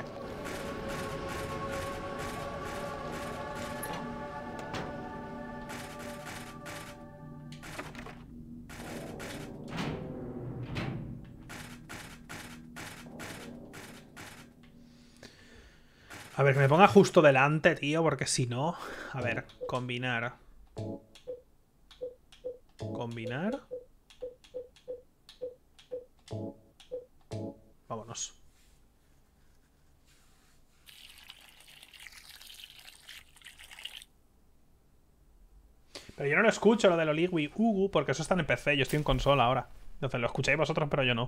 A ver, que me ponga justo delante, tío, porque si no... A ver, combinar. Combinar. Vámonos. Pero yo no lo escucho, lo del Oligui Ugu, porque eso está en PC, yo estoy en consola ahora. Entonces lo escucháis vosotros, pero yo no.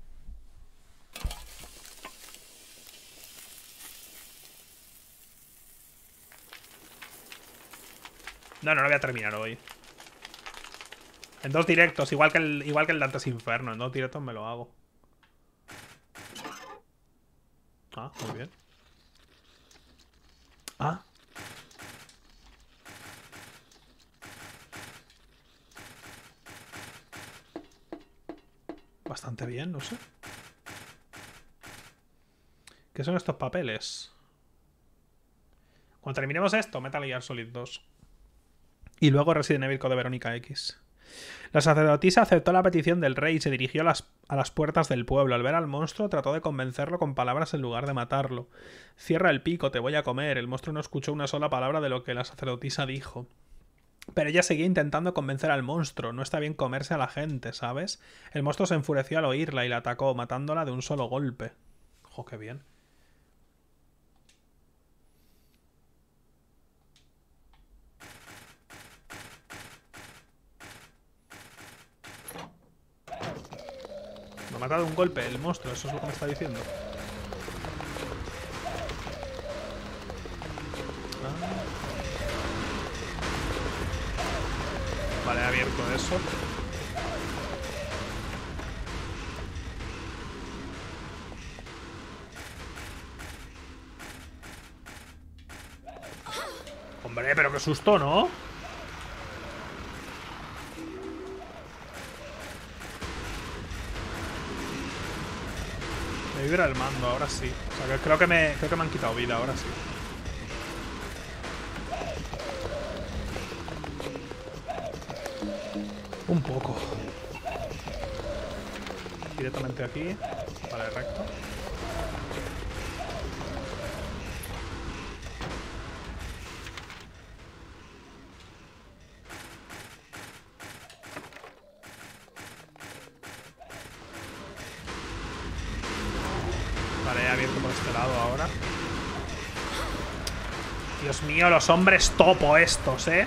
No, no lo voy a terminar hoy. En 2 directos, igual que el Dante's Inferno. En 2 directos me lo hago. Ah, muy bien. Ah. Bastante bien, no sé. ¿Qué son estos papeles? Cuando terminemos esto, Metal Gear Solid 2. Y luego Resident Evil Code Verónica X. La sacerdotisa aceptó la petición del rey y se dirigió a las puertas del pueblo. Al ver al monstruo, trató de convencerlo con palabras en lugar de matarlo. Cierra el pico, te voy a comer. El monstruo no escuchó una sola palabra de lo que la sacerdotisa dijo. Pero ella seguía intentando convencer al monstruo. No está bien comerse a la gente, ¿sabes? El monstruo se enfureció al oírla y la atacó, matándola de un solo golpe. ¡Jo, qué bien! Me ha matado de un golpe el monstruo, eso es lo que me está diciendo. Vale, he abierto eso. Hombre, pero qué susto, ¿no? Me vibra el mando, ahora sí. O sea, que creo que me han quitado vida, ahora sí. Un poco. Directamente aquí. Vale, recto. Vale, he abierto por este lado ahora. Dios mío, los hombres topo estos, ¿eh?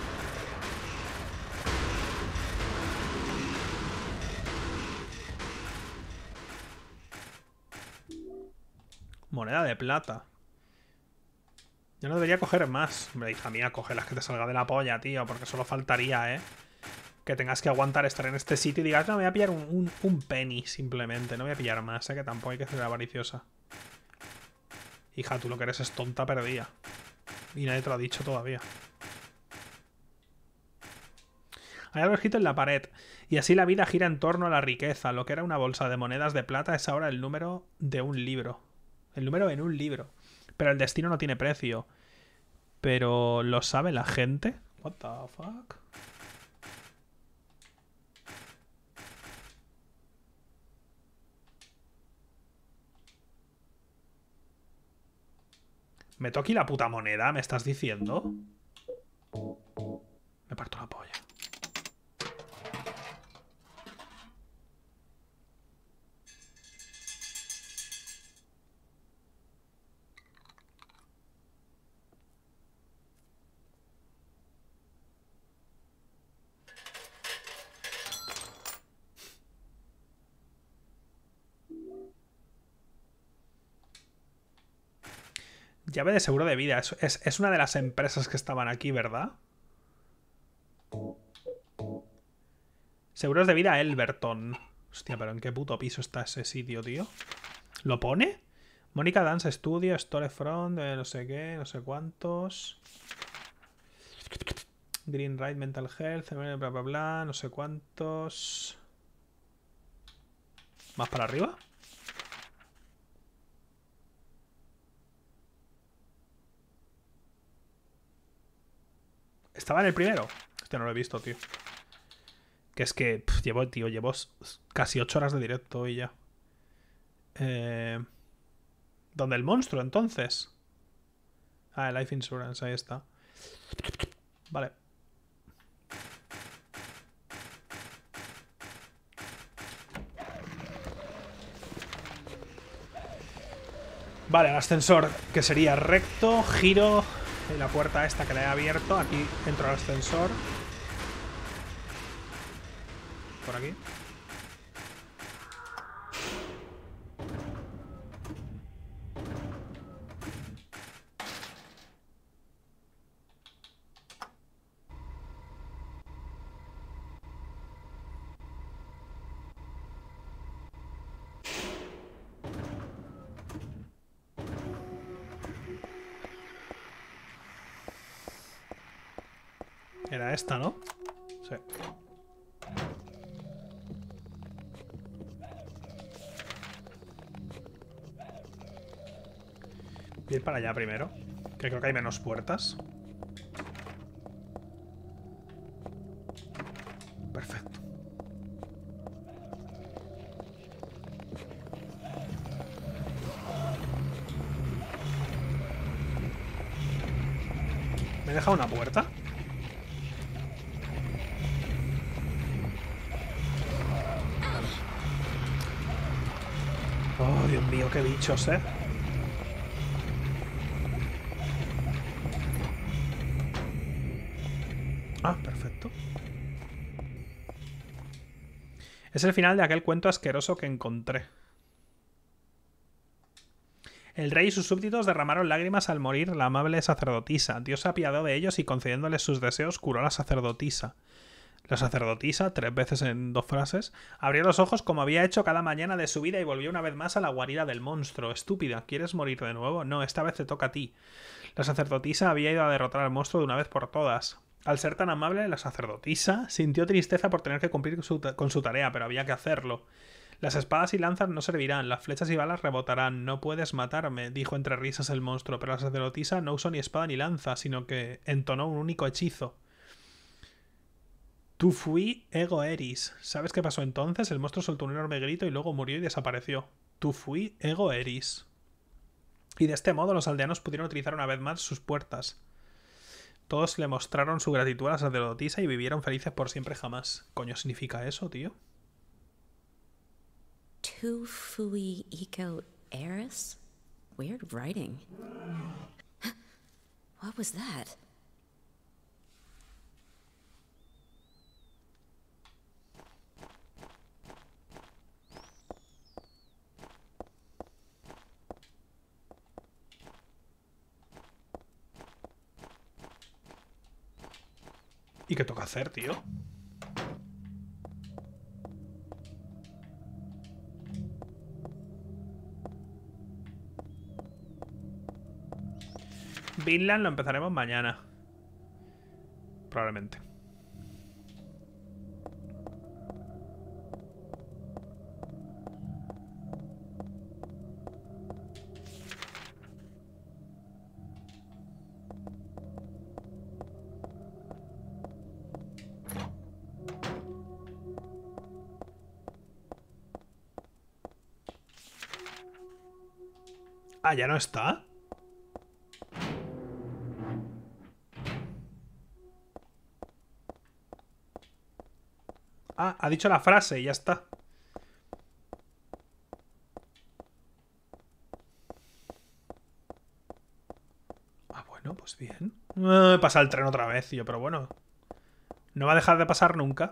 Moneda de plata. Yo no debería coger más. Hombre, hija mía, coge las que te salga de la polla, tío. Porque solo faltaría, ¿eh? Que tengas que aguantar estar en este sitio y digas, no, voy a pillar un penny, simplemente. No voy a pillar más, ¿eh? Que tampoco hay que ser avariciosa. Hija, tú lo que eres es tonta perdida. Y nadie te lo ha dicho todavía. Hay algo escrito en la pared. Y así la vida gira en torno a la riqueza. Lo que era una bolsa de monedas de plata es ahora el número de un libro. El número en un libro. Pero el destino no tiene precio. Pero ¿lo sabe la gente? What the fuck? ¿Me toqué la puta moneda? ¿Me estás diciendo? Me parto la polla. Llave de seguro de vida. Es una de las empresas que estaban aquí, ¿verdad? Seguros de vida Elberton. Hostia, pero ¿en qué puto piso está ese sitio, tío? ¿Lo pone? Mónica Dance Studio, Storefront, no sé qué, no sé cuántos. Green Ride Mental Health, bla bla bla, no sé cuántos. ¿Más para arriba? ¿Estaba en el primero? Este no lo he visto, tío. Que es que llevo casi 8 horas de directo y ya. ¿Dónde el monstruo, entonces? Ah, el Life Insurance, ahí está. Vale. Vale, el ascensor, que sería recto, giro. Y la puerta esta que le he abierto. Aquí entro al ascensor. Por aquí. Era esta, ¿no? Sí. Voy a ir para allá primero, que creo que hay menos puertas. Perfecto. ¿Me he dejado una puerta? Oh, Dios mío, qué bichos, ¿eh? Ah, perfecto. Es el final de aquel cuento asqueroso que encontré. El rey y sus súbditos derramaron lágrimas al morir la amable sacerdotisa. Dios se apiadó de ellos y concediéndoles sus deseos curó a la sacerdotisa. La sacerdotisa, 3 veces en 2 frases, abrió los ojos como había hecho cada mañana de su vida y volvió una vez más a la guarida del monstruo. Estúpida, ¿quieres morir de nuevo? No, esta vez te toca a ti. La sacerdotisa había ido a derrotar al monstruo de una vez por todas. Al ser tan amable, la sacerdotisa sintió tristeza por tener que cumplir con su tarea, pero había que hacerlo. Las espadas y lanzas no servirán, las flechas y balas rebotarán. No puedes matarme, dijo entre risas el monstruo, pero la sacerdotisa no usó ni espada ni lanza, sino que entonó un único hechizo. Tu fui ego eris. ¿Sabes qué pasó entonces? El monstruo soltó un enorme grito y luego murió y desapareció. Tu fui ego eris. Y de este modo los aldeanos pudieron utilizar una vez más sus puertas. Todos le mostraron su gratitud a la sacerdotisa y vivieron felices por siempre jamás. ¿Coño significa eso, tío? Tu fui ego eris? Weird writing. What was that? ¿Y qué toca hacer, tío? Vinland lo empezaremos mañana. Probablemente. Ah, ¿ya no está? Ah, ha dicho la frase y ya está. Ah, bueno, pues bien. Pasa el tren otra vez, tío, pero bueno. No va a dejar de pasar nunca.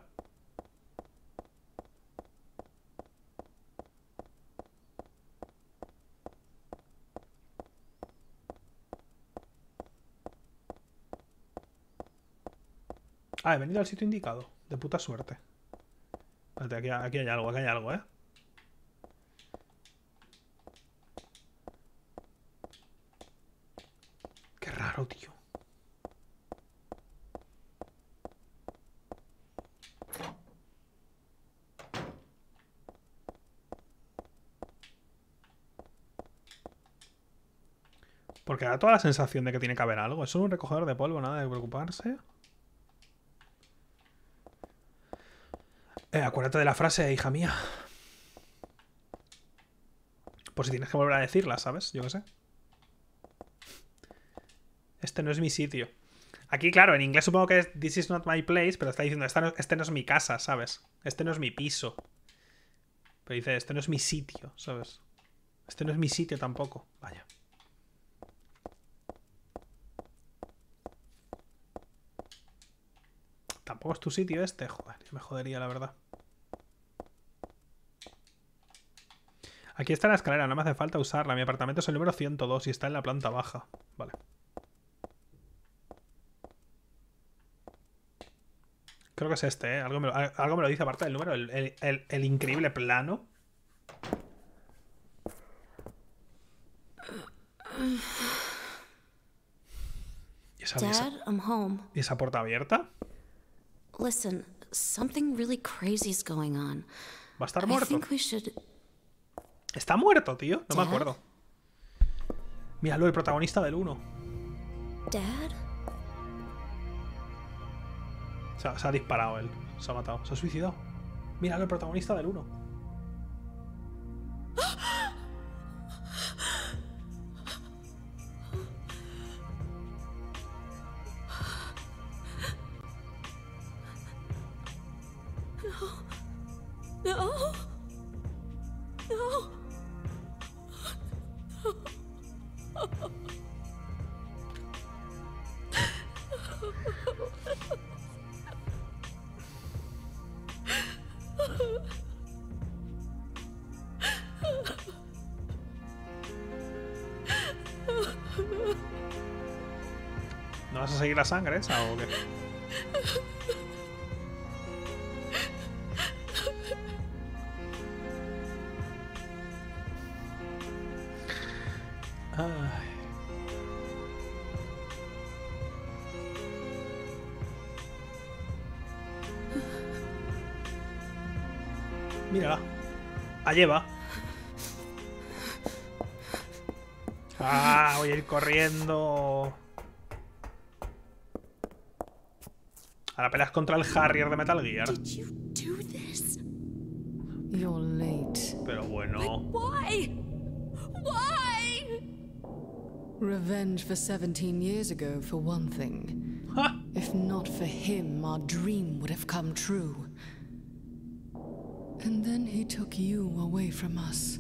Ah, he venido al sitio indicado. De puta suerte. Espérate, aquí hay algo, ¿eh? Qué raro, tío. Porque da toda la sensación de que tiene que haber algo. Es solo un recogedor de polvo, nada de preocuparse. Acuérdate de la frase, hija mía. Por si tienes que volver a decirla, ¿sabes? Yo qué sé. Este no es mi sitio. Aquí, claro, en inglés supongo que es This is not my place, pero está diciendo, este no es mi casa, ¿sabes? Este no es mi piso. Pero dice, este no es mi sitio, ¿sabes? Este no es mi sitio tampoco. Vaya. Tampoco es tu sitio este. Joder, me jodería, la verdad. Aquí está la escalera, no me hace falta usarla. Mi apartamento es el número 102 y está en la planta baja. Vale. Creo que es este, ¿eh? Algo me lo dice aparte del número. El increíble plano. ¿Y Dad, I'm home. ¿Y esa puerta abierta? Listen, something really crazy's going on. Va a estar I muerto. think we should... Está muerto, tío. No me Dad? acuerdo. Míralo, el protagonista del 1. Dad? Se ha disparado él. Se ha matado. Se ha suicidado. Míralo, el protagonista del 1. No. No. ¿No vas a seguir la sangre esa o qué? Ay. Mírala. Allí va. Ah, voy a ir corriendo. Ahora peleas contra el Harrier de Metal Gear. Did you do this? You're late. Pero bueno. Why? Why? Revenge for 17 years ago, for one thing. ¡Ja! If not for him, our dream would have come true. And then he took you away from us.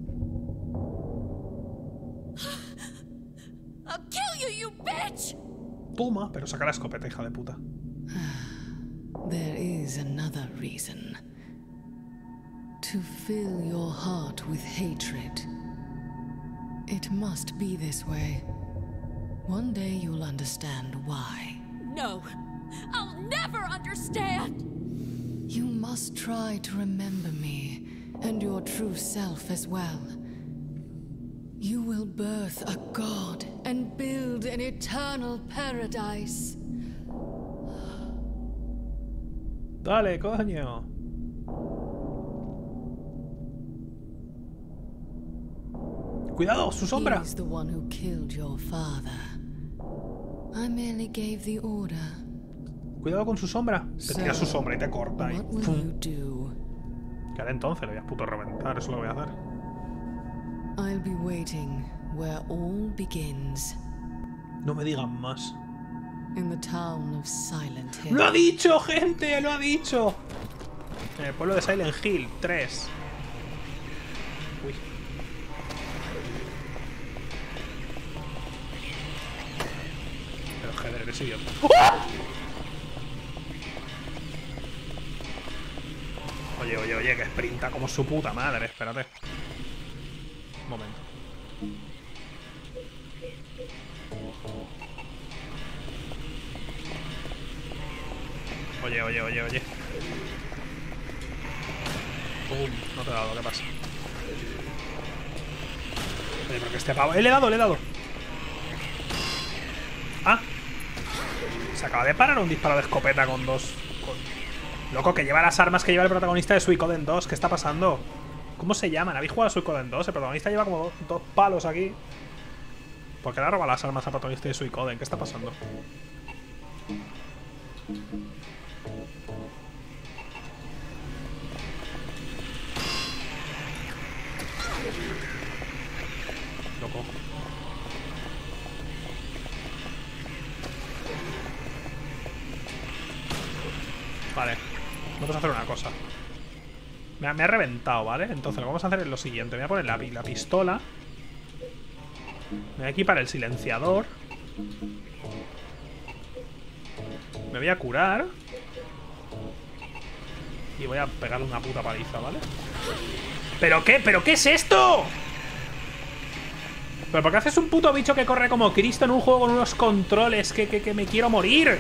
I'll kill you, you bitch! Toma, pero saca la escopeta, hija de puta. There is another reason. To fill your heart with hatred. It must be this way. One day you'll understand why. No, I'll never understand! You must try to remember me, and your true self as well. You will birth a god and build an eternal paradise. Dale, coño. Cuidado, su sombra. He's the one who killed your father. I merely gave the order. Cuidado con su sombra. Te tira su sombra y te corta. Y What will ¡fum! you do? ¿Qué haré entonces? Le voy a puto reventar. Eso lo voy a hacer. I'll be waiting where all begins. No me digan más. In the town of Silent Hill. ¡Lo ha dicho, gente! ¡Lo ha dicho! En el pueblo de Silent Hill 3. Uy. Pero joder, eres idiota. ¡Oh! Oye, que sprinta como su puta madre. Espérate. Un momento. Oye. Pum, no te he dado, ¿qué pasa? Oye, porque este pavo... le he dado. Ah. Se acaba de parar un disparo de escopeta con dos... Loco, que lleva las armas que lleva el protagonista de Suikoden 2. ¿Qué está pasando? ¿Cómo se llaman? ¿Habéis jugado a Suikoden 2? El protagonista lleva como dos palos aquí. ¿Por qué le roba las armas al protagonista de Suikoden? ¿Qué está pasando? Loco. Vale. Vamos a hacer una cosa. Me ha reventado, ¿vale? Entonces lo que vamos a hacer es lo siguiente. Me voy a poner la pistola. Me voy a equipar el silenciador. Me voy a curar. Y voy a pegarle una puta paliza, ¿vale? ¿Pero qué? ¿Pero qué es esto? ¿Pero por qué haces un puto bicho que corre como Cristo en un juego con unos controles que me quiero morir?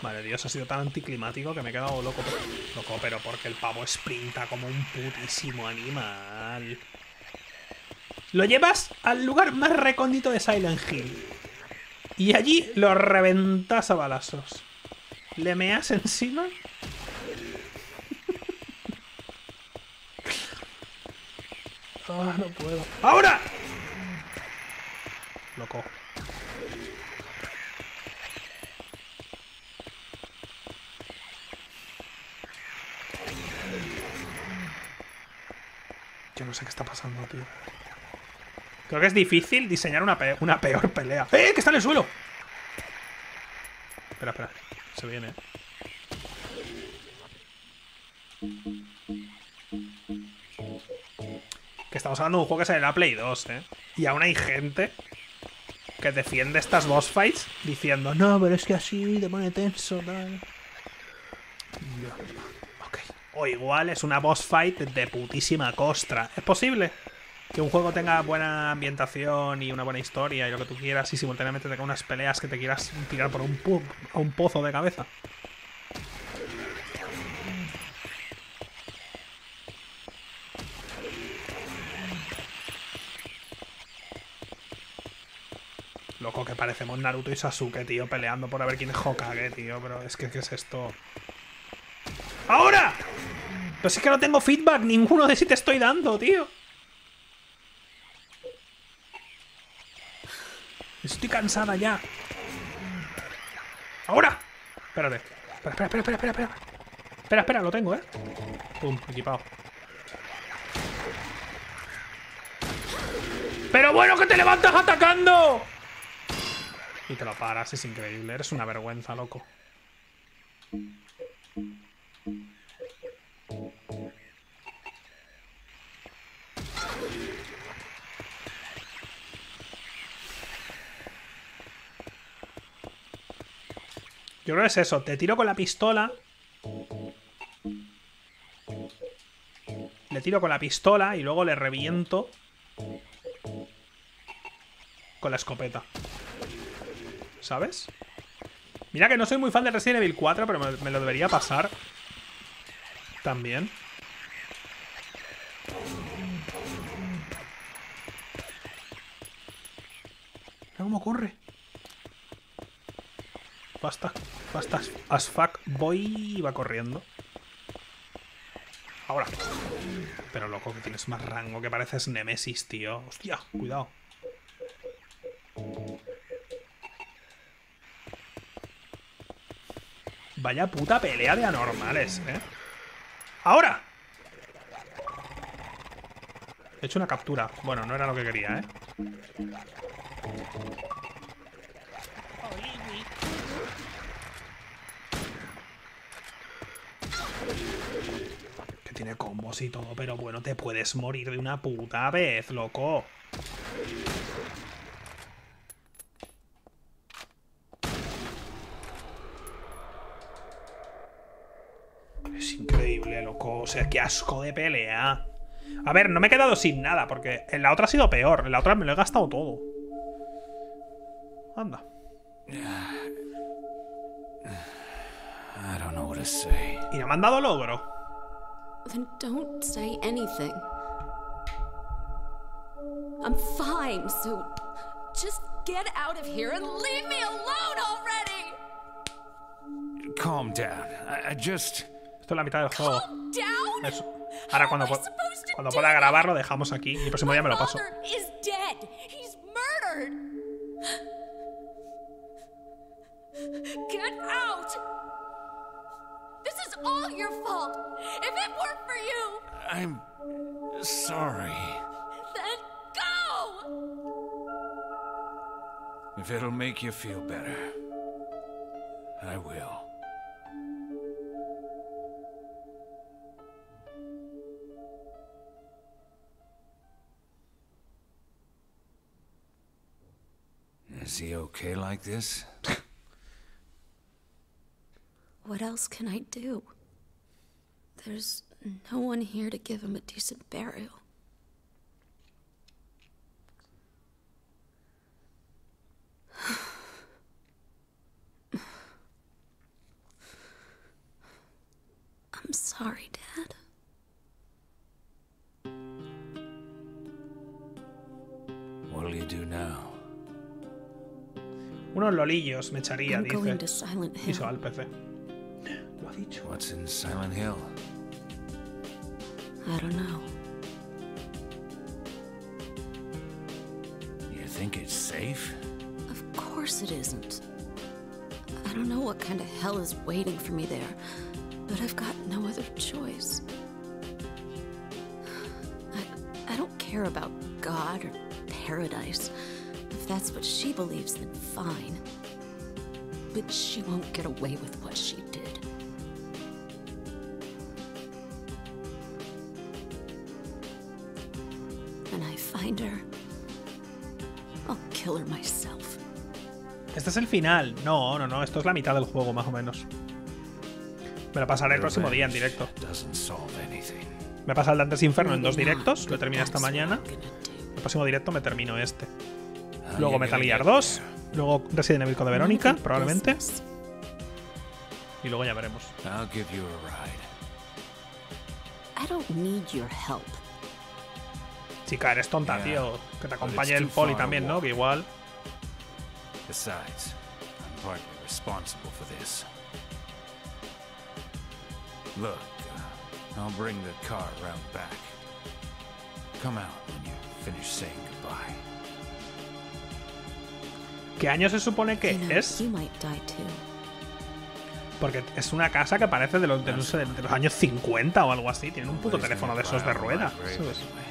Madre de Dios, ha sido tan anticlimático que me he quedado loco. Loco, pero porque el pavo sprinta como un putísimo animal. Lo llevas al lugar más recóndito de Silent Hill. Y allí lo reventas a balazos. Le meas encima. Ah, no puedo. ¡Ahora! Loco. Yo no sé qué está pasando, tío. Creo que es difícil diseñar una peor pelea. ¡Eh! ¡Que está en el suelo! Espera, espera. Se viene, Que estamos hablando de un juego que sale en la Play 2, Y aún hay gente que defiende estas boss fights diciendo, no, pero es que así te pone tenso, tal. Ok. O igual es una boss fight de putísima costra. ¿Es posible que un juego tenga buena ambientación y una buena historia y lo que tú quieras y simultáneamente tenga unas peleas que te quieras tirar por a un pozo de cabeza? Loco, que parecemos Naruto y Sasuke, tío, peleando por a ver quién es Hokage, tío. Pero es que, ¿qué es esto? ¡Ahora! Pero si es que no tengo feedback ninguno de si te estoy dando, tío. Estoy cansada ya. ¡Ahora! Espérate. Espera, lo tengo, Pum, equipado. ¡Pero bueno, que te levantas atacando! Y te lo paras, es increíble. Eres una vergüenza, loco. Yo creo que es eso. Te tiro con la pistola. Le tiro con la pistola y luego le reviento con la escopeta. ¿Sabes? Mira que no soy muy fan de Resident Evil 4, pero me lo debería pasar también. Mira cómo corre. Fast as fuck. Voy y va corriendo. Ahora. Pero loco, que tienes más rango, que pareces Nemesis, tío. Hostia, cuidado. Vaya puta pelea de anormales, ¡Ahora! He hecho una captura. Bueno, no era lo que quería, Que tiene combos y todo, pero bueno, te puedes morir de una puta vez, loco. Es increíble, loco. O sea, qué asco de pelea. A ver, no me he quedado sin nada, porque en la otra ha sido peor. En la otra me lo he gastado todo. Anda. I don't know what to say. Y no me han dado logro. Then don't say anything. I'm fine, so just get out of here and leave me alone already! Calm down. I just... Esto es la mitad del juego. Calm down? Eso. Ahora cuando pueda grabarlo dejamos aquí. Y el próximo día me lo paso. My father is dead. He's murdered. Get out! This is all your fault. If it weren't for you, I'm sorry. then go! If it'll make you feel better, I will. Is he okay like this? What else can I do? There's no one here to give him a decent burial. do now? Unos lolillos me echaría, I'm going to dice. Silent Y se va Hill. al PC. Lo ha dicho. What's in Silent Hill? I don't know. You think it's safe? Of course it isn't. I don't know what kind of hell is waiting for me there, but I've got no other choice. I don't care about God or paradise. If that's what she believes, then fine. But she won't get away with what she did. When I find her, I'll kill her myself. Este es el final. No, no, no. Esto es la mitad del juego, más o menos. Me lo pasaré el próximo día en directo. Doesn't solve anything. Me pasa el Dante's Inferno en 2 Maybe not, directos. Lo but terminé esta that's what mañana. I'm gonna do. El próximo directo me termino este. How Luego you Metal gonna Gear get 2. there? Luego Resident Evil Code None of Verónica, your probablemente. business. Y luego ya veremos. I'll give you a ride. I don't need your help. Chica, eres tonta, Yeah, tío. Que te but acompañe it's el too poli far to también, ¿no? walk. Que igual. Besides, I'm partly responsible for this. Look, I'll bring the car around back. Come out when you finish saying goodbye. ¿Qué año se supone que You know, es? you might die too. Porque es una casa que parece de los, no sé, de los años 50 o algo así. Tienen un puto Nobody's teléfono gonna de esos de cry over rueda. my grave ¿Sabes? anyway.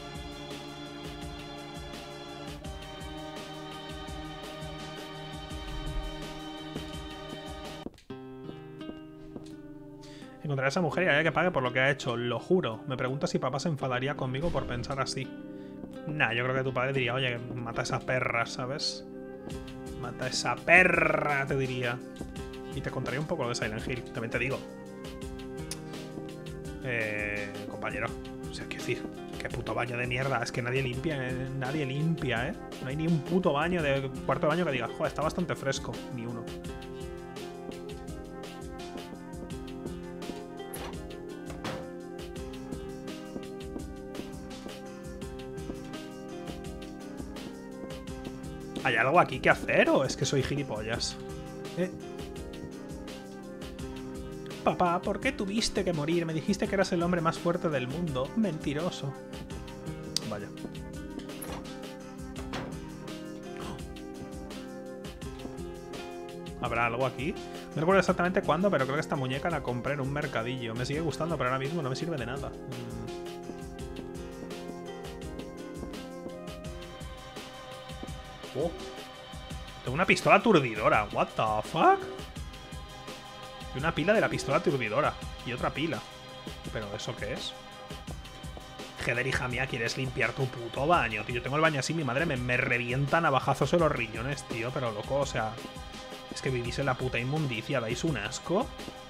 Encontraré a esa mujer y haré que pague por lo que ha hecho, lo juro. Me pregunto si papá se enfadaría conmigo por pensar así. Nah, yo creo que tu padre diría, oye, mata a esa perra, ¿sabes? Mata a esa perra, te diría. Y te contaría un poco de Silent Hill, también te digo. Compañero. O sea, quiero decir, qué puto baño de mierda. Es que nadie limpia, ¿eh? No hay ni un puto baño de cuarto de baño que digas, joder, está bastante fresco. Ni uno. ¿Hay algo aquí que hacer o es que soy gilipollas? Papá, ¿por qué tuviste que morir? Me dijiste que eras el hombre más fuerte del mundo. Mentiroso. Vaya. ¿Habrá algo aquí? No recuerdo exactamente cuándo, pero creo que esta muñeca la compré en un mercadillo. Me sigue gustando, pero ahora mismo no me sirve de nada. Oh. Tengo una pistola aturdidora. What the fuck? Y una pila de la pistola aturdidora. Y otra pila. ¿Pero eso qué es? Joder, hija mía, ¿quieres limpiar tu puto baño, tío? Yo tengo el baño así, mi madre me revienta navajazos en los riñones, tío. Pero loco, o sea... Es que vivís en la puta inmundicia. ¿Dais un asco?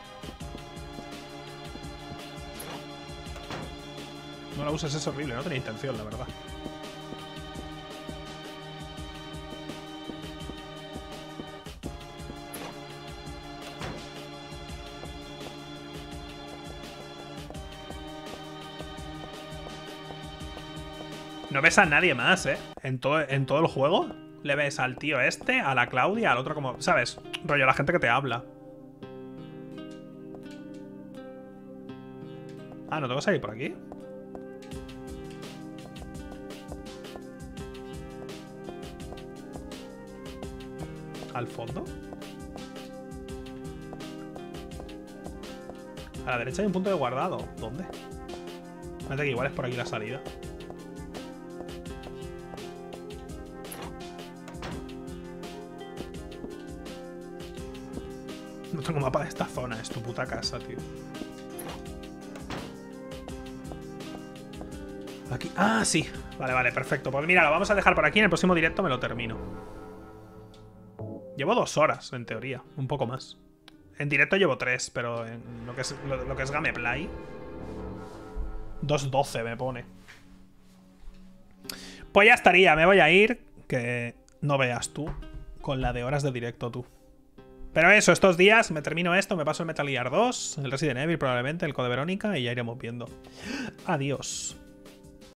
No la uses, es horrible. No tenía intención, la verdad. No ves a nadie más, ¿eh? En todo el juego. Le ves al tío este, a la Claudia, al otro como... ¿Sabes? Rollo, la gente que te habla. Ah, ¿no tengo que salir por aquí? ¿Al fondo? A la derecha hay un punto de guardado. ¿Dónde? Fíjate que igual es por aquí la salida. No tengo mapa de esta zona, es tu puta casa, tío. Aquí. Ah, sí. Vale, vale, perfecto. Pues mira, lo vamos a dejar por aquí. En el próximo directo me lo termino. Llevo 2 horas, en teoría. Un poco más. En directo llevo 3, pero en lo que es Gameplay 2:12 me pone. Pues ya estaría, me voy a ir. Que no veas tú. Con la de horas de directo tú. Pero eso, estos días me termino esto, me paso el Metal Gear 2, el Resident Evil probablemente, el Code Verónica y ya iremos viendo. Adiós.